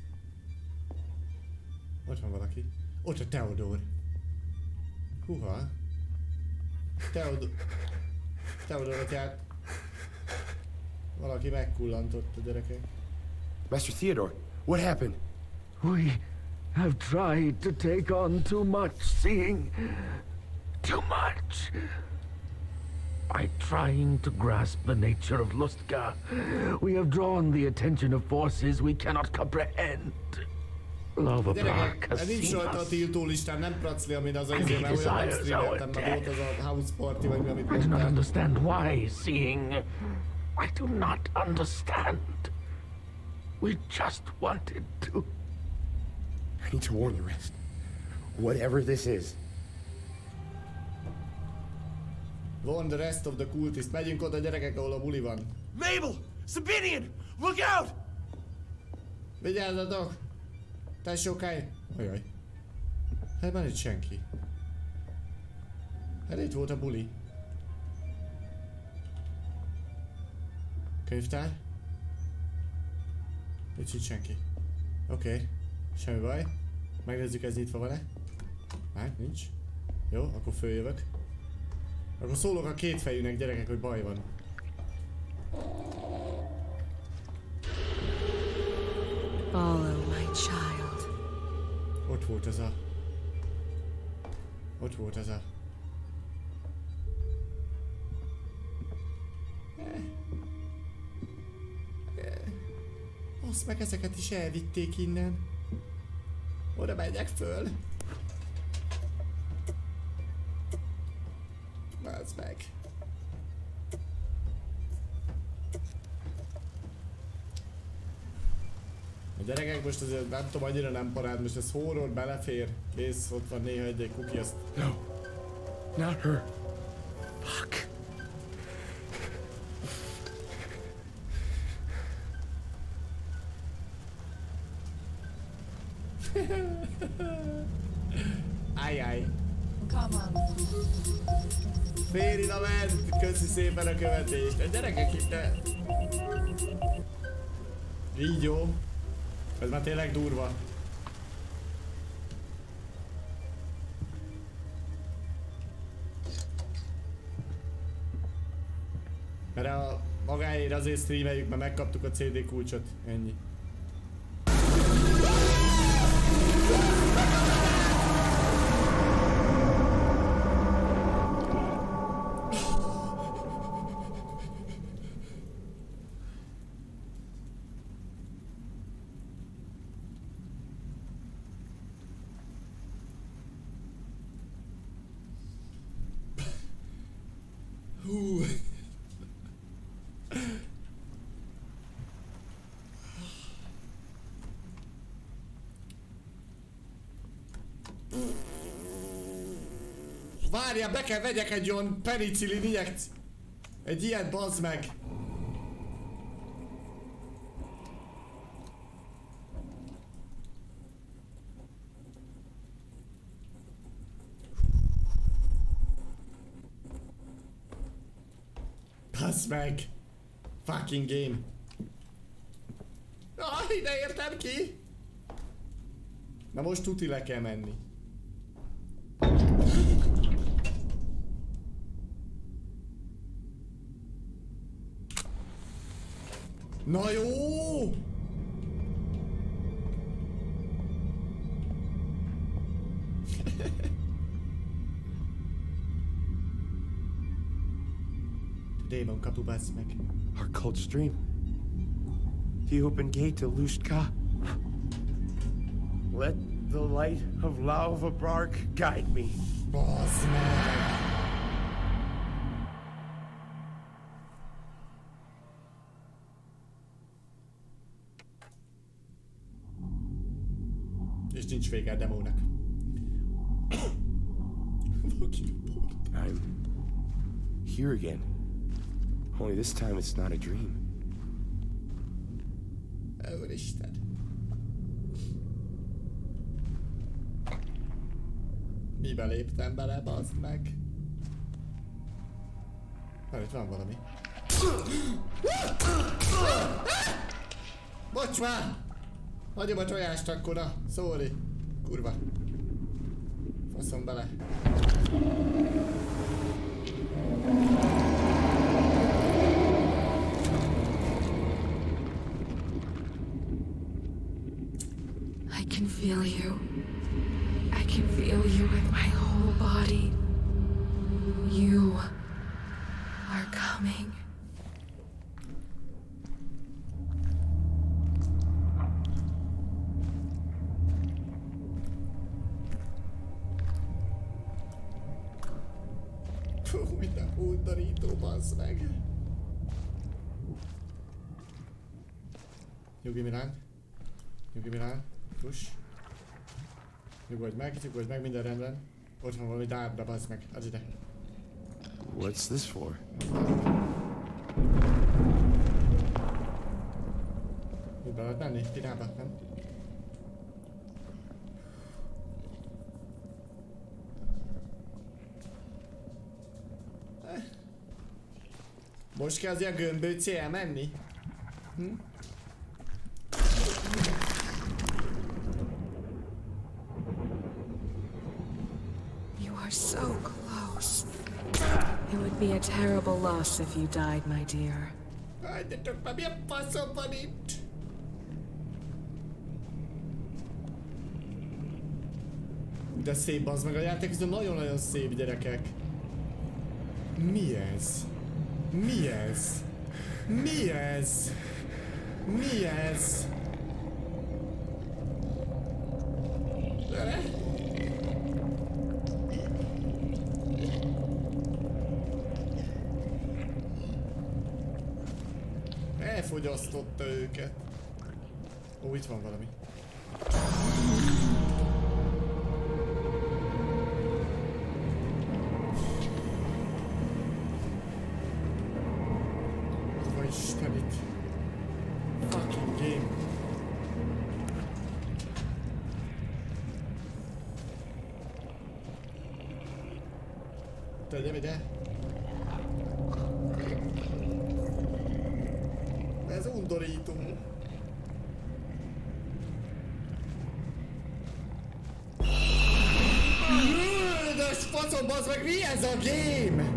Ott van valaki. Ott a Theodor. Húha. Theodor atyát. Valaki megkullantott a gyerekek. Master Theodore, what happened? We have tried to take on too much, seeing too much. By trying to grasp the nature of Lustga, we have drawn the attention of forces we cannot comprehend. Loverbark has nincs rajta a tiltó listán, nem pracli, amit az azért, mert olyan nem streameltem, mert volt az a house party, vagy mi, amit I do not understand why, seeing. I do not understand. We just wanted to. I need to warn you, Rest. Whatever this is. Warn the rest of the cultists. Megyünk oda, gyerekek, ahol a buli van. Mabel! Sabinian! Look out! Vigyázzatok! Tesókáj! Ajaj. Hát már itt senki. Hát itt volt a buli. Könyvtár? Nincs itt senki. Oké. Semmi baj. Megnézzük, ez nyitva van-e? Hát, nincs. Jó, akkor följövök. Akkor szólok a kétfejűnek, gyerekek, hogy baj van. Follow my child. Ott volt ez a... Ott volt ez a... Azt meg ezeket is elvitték innen. Oda megyek föl. Bázd meg. gyerekek most azért nem tudom, annyira nem parád, most ez horror, belefér, kész, ott van néha egy cookie, azt... No, not her. Fuck. Ajjaj. Férina ment, köszi szépen a követést. A gyerekek itt, de... Így jó. Ez már tényleg durva. Mert a magáért azért streameljük, mert megkaptuk a CD kulcsot. Ennyi. Várjál, be kell vegyek egy olyan penicillin injekciót. Egy ilyet, bazd meg. Bazd meg. Fucking game. Ah, ide értem ki. Na most tuti le kell menni. Na jó! Démon kapu, bassz meg. Our cult's dream. The open gate to Lustka. Let the light of Lauva Bark guide me. Bassz meg! És nincs vége a demónak. I'm here again. Only this time it's not a dream. Úristen. Mibe léptem bele, bazd meg? Itt van valami. Bocs már! Hagyom a tojást akkor, na, sorry. Kurva. Faszom bele. I can feel you. I can feel you with my whole body. You are coming. Minden undorító, bassz meg. Nyugi Milán. Nyugi Milán. Push. Nyugodj meg, minden rendben. Ott van valami dábra, bassz meg. Add ide. What's this for? Itt be lehet menni? Pirába, nem? Most kezdj a gömböcé elmenni? Hm? You are so close. It would be a terrible loss if you died, my dear. Hagyjatok már, milyen faszom van itt? De szép, bazd meg, a játék, ez nagyon-nagyon szép, gyerekek. Mi ez? Mi ez? Mi ez? Mi ez? Gyere! Elfogyasztotta őket. Ó, itt van valami. Ó, Isten itt. Fucking game. Tegyem ide. Ez undorító. Röldös faszom, bazd meg, mi ez a game?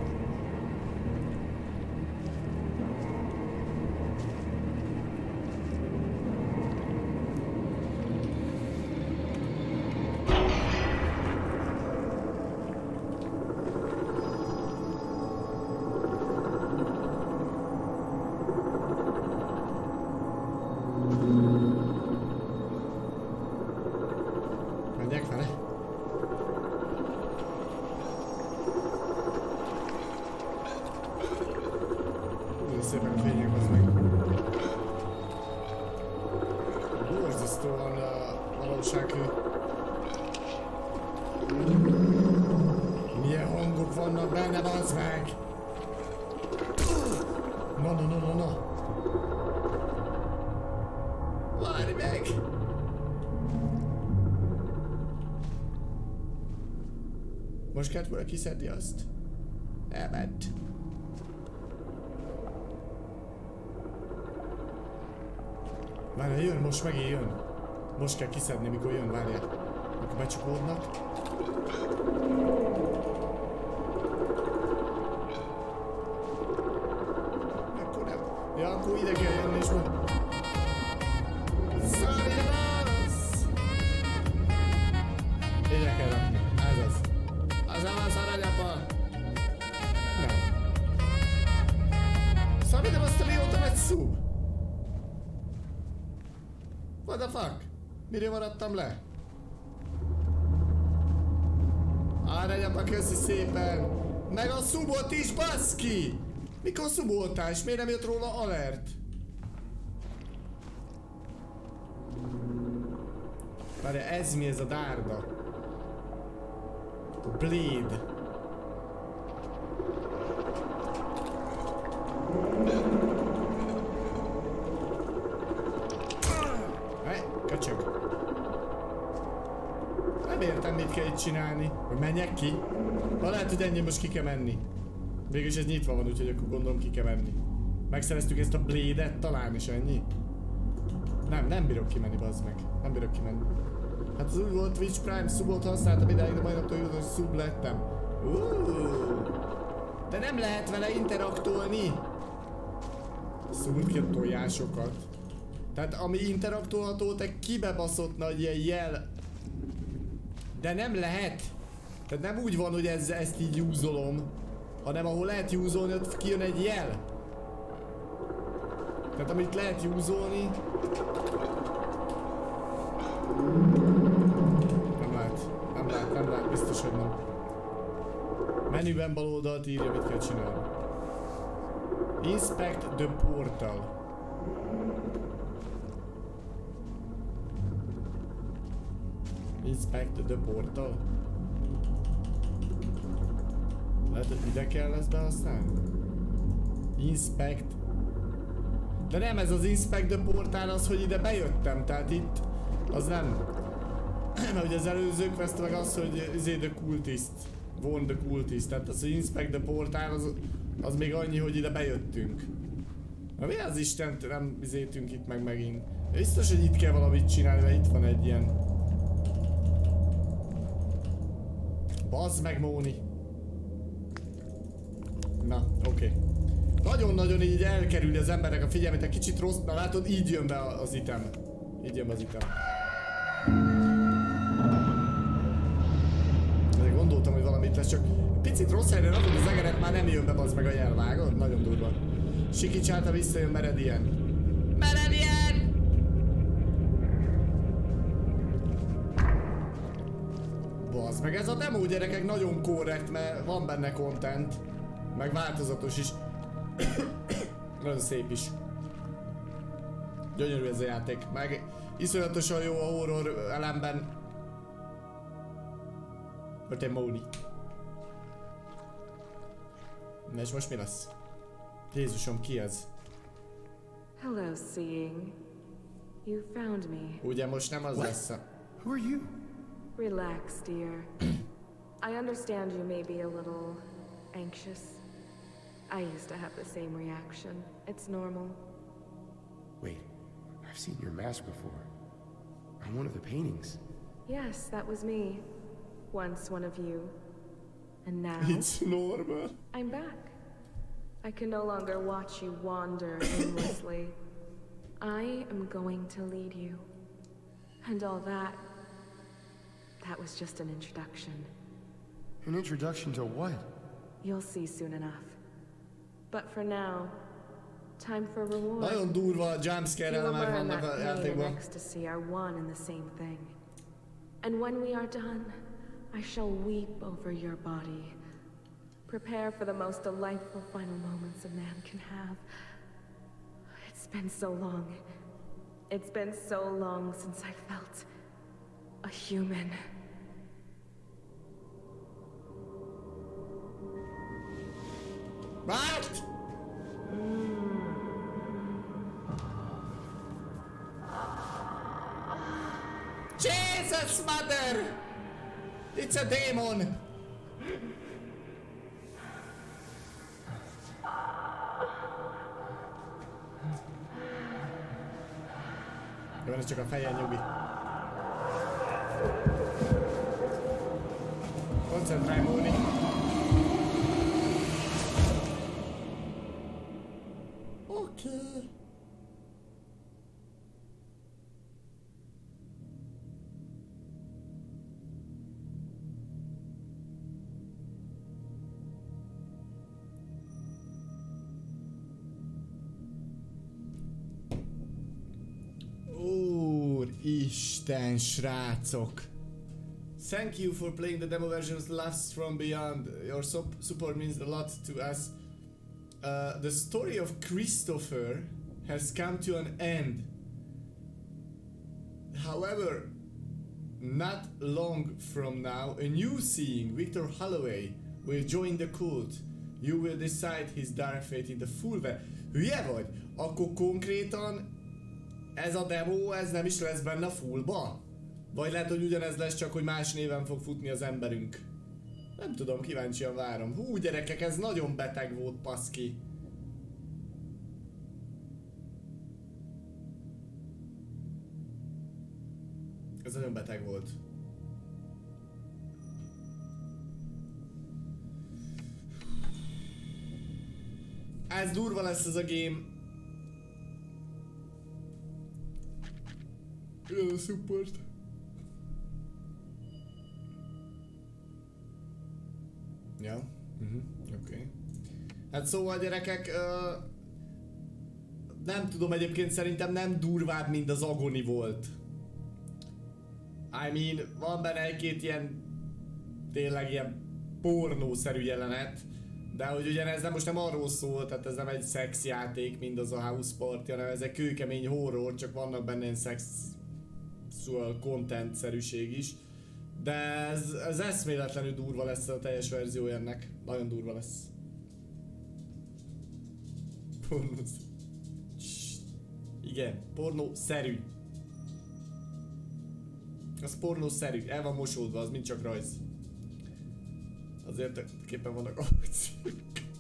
Milyen hangok vannak benne, bazd meg! Na. Várj meg! Most kellett volna kiszedni azt. Elment. Várjál, jön, most megint jön. Most kell kiszedni, mikor jön, várjál. Akkor becsukódnak. Akkor nem. Ja, akkor ide kell jönni és majd... Szállj ide, bassz! Ide kell rakni. Ez az. Az nem az aranyapa. Nem. Szállj ide, bassz, te mióta vagy szó? What the fuck? Mire maradtam le? Aranyapa, köszi szépen! Meg a szubot is, baszki! Mikor szuboltál, és miért nem jött róla alert? Várja, ez mi ez a dárda? Bleed. Köcsög. Nem értem, mit kell itt csinálni. Hogy menjek ki? Ha lehet, hogy ennyi most ki kell menni. Végülis ez nyitva van, úgyhogy akkor gondolom ki kell menni. Megszereztük ezt a Blade-et talán, és ennyi? Nem bírok kimenni, bazd meg. Nem bírok kimenni. Hát az úgy volt, Twitch Prime subot használtam idáig, de majd naptól hogy sub lettem. De nem lehet vele interaktolni. Szúrt ki a tojásokat. Tehát ami interaktolható, te kibebaszott nagy ilyen jel. De nem lehet. Tehát nem úgy van, hogy ezt így júzolom, hanem ahol lehet júzolni, ott kijön egy jel. Tehát amit lehet júzolni... Nem lehet, biztos, hogy nem. Menüben bal oldalt írja, mit kell csinálni. Inspect the portal. Inspect the portal. Lehet, hogy ide kell ezt behasználni? Inspect. De nem, ez az Inspect the portal az, hogy ide bejöttem, tehát itt az nem. Mert ugye az előző quest meg az, hogy the cultist. Warn the cultist. Tehát az, hogy Inspect the portal az még annyi, hogy ide bejöttünk. Na mi az Istent nem izétünk itt meg megint? Biztos, hogy itt kell valamit csinálni, mert itt van egy ilyen. Bazd meg, Móni! Na, oké. Nagyon-nagyon így elkerülni az embernek a figyelmét, egy kicsit rossz. Na látod, így jön be az item. Így jön be az item. Ezért gondoltam, hogy valamit lesz, csak picit rossz helyre rakod az egeret, már nem jön be, bazd meg a jel, vágod? Nagyon durva. Sikicsáta visszajön Meredien. Meredien! Bazd meg, ez a demo, gyerekek, nagyon korrekt, mert van benne content. Meg változatos is. Nagyon szép is. Gyönyörű ez a játék, meg iszonyatosan jó a horror elemben. Ott egy Móni. Na és most mi lesz? Jézusom, ki ez? Hello, Seeing. You found me. Ugye most nem az lesz. Who are you? Relax, dear. I understand you may be a little anxious. I used to have the same reaction. It's normal. Wait, I've seen your mask before. On one of the paintings. Yes, that was me. Once one of you. And now... It's normal. I'm back. I can no longer watch you wander aimlessly. I am going to lead you. And all that... that was just an introduction. An introduction to what? You'll see soon enough. But for now, time for reward. Nagyon durva a jumpscare elemek vannak a játékban. And ecstasy are one and the same thing. And when we are done, I shall weep over your body. Prepare for the most delightful final moments a man can have. It's been so long. It's been so long since I felt a human. What? Jesus, mother! It's a demon! Jó, ez csak a fejen nyugi. Koncentrálj, Móni! Oké. Úristen, srácok! Thank you for playing the demo versions Last from Beyond. Your support means a lot to us. The story of Christopher has come to an end. However, not long from now, a new Seeing, Victor Holloway, will join the cult. You will decide his dark fate in the full way. Hülye vagy? Akkor konkrétan ez a demo, ez nem is lesz benne fullba? Vagy lehet, hogy ugyanez lesz, csak hogy más néven fog futni az emberünk. Nem tudom, kíváncsian várom. Hú, gyerekek, ez nagyon beteg volt, paszki. Ez nagyon beteg volt. Ez durva lesz ez a game. Jön a support. Ja, oké. Hát szóval gyerekek, nem tudom, egyébként szerintem nem durvább, mint az Agony volt. I mean, van benne egy-két ilyen, tényleg ilyen pornószerű jelenet, de hogy ugyanez nem most nem arról szól, tehát ez nem egy szexjáték, mint az a House Party, hanem ez egy kőkemény horror, csak vannak benne ilyen sexual content-szerűség is. De ez eszméletlenül durva lesz a teljes verzió ennek. Nagyon durva lesz. Igen, pornószerű. Az pornószerű, el van mosódva, az mind csak rajz. Azért képen vannak akciók.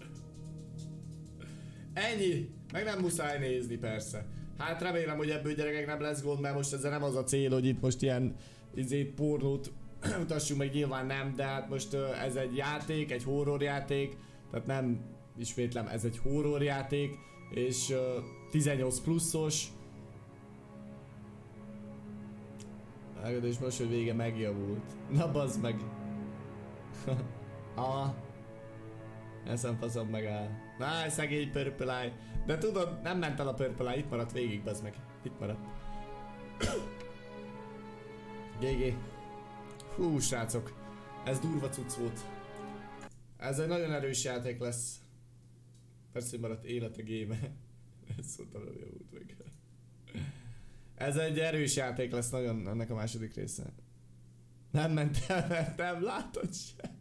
Ennyi! Meg nem muszáj nézni, persze. Hát remélem, hogy ebből gyerekek nem lesz gond, mert most ezzel nem az a cél, hogy itt most ilyen pornót utassunk meg, nyilván nem, de hát most ez egy játék, egy horrorjáték, tehát nem ismétlem, ez egy horrorjáték, és 18 pluszos. És most, hogy vége megjavult. Na bazd meg! Eszem faszom megáll. Na, szegény Purple Eye. De tudod, nem ment el a Purple Eye, itt maradt végig, bazd meg. Itt maradt. GG. Hú, srácok. Ez durva cucc volt. Ez egy nagyon erős játék lesz. Persze, hogy maradt élet a game-e. Ez szóval javult meg. Ez egy erős játék lesz nagyon ennek a második része. Nem ment el, mert nem látod se.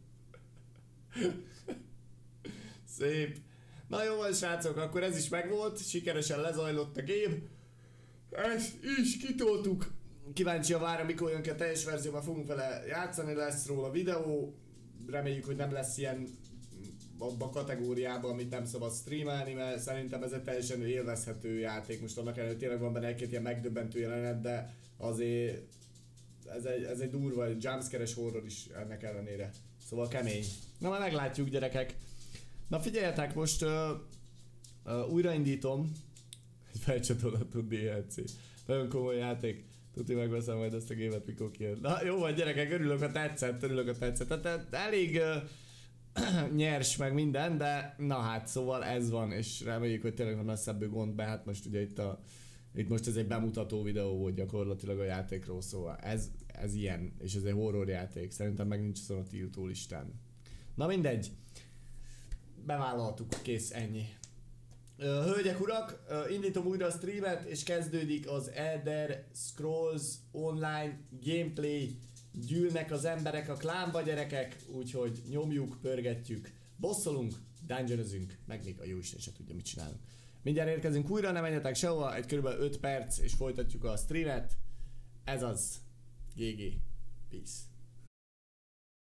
Szép. Na jó van srácok, akkor ez is megvolt, sikeresen lezajlott a game. Ezt is kitoltuk. Kíváncsian várom, mikor jön ki a teljes verzióban, fogunk vele játszani, lesz róla videó. Reméljük, hogy nem lesz ilyen abban a kategóriában, amit nem szabad streamelni, mert szerintem ez egy teljesen élvezhető játék. Most annak ellenére tényleg van benne egy-két ilyen megdöbbentő jelenet, de azért ez egy durva, egy jumpscare-es horror is ennek ellenére. Szóval kemény. Na majd meglátjuk, gyerekek. Na figyeljetek, most újraindítom. Egy felcsatolható DLC. Nagyon komoly játék. Tudni megveszem majd ezt a gémet, mikor kijön. Na jó van gyerekek, örülök, ha tetszett, Tehát elég nyers meg minden, de na hát szóval ez van, és reméljük, hogy tényleg van szebbő gond be, hát most ugye itt most ez egy bemutató videó volt gyakorlatilag a játékról, szóval ez ilyen, és ez egy horror játék, szerintem meg nincs azon a tiltó listán. Na mindegy, bevállaltuk, kész, ennyi. Hölgyek, urak, indítom újra a streamet, és kezdődik az Elder Scrolls Online gameplay. Gyűlnek az emberek a klánba, gyerekek, úgyhogy nyomjuk, pörgetjük, bosszolunk, dungeonözünk, meg még a jóisten se tudja, mit csinálunk. Mindjárt érkezünk újra, ne menjetek sehova, egy kb. 5 perc, és folytatjuk a streamet. Ez az. GG. Peace.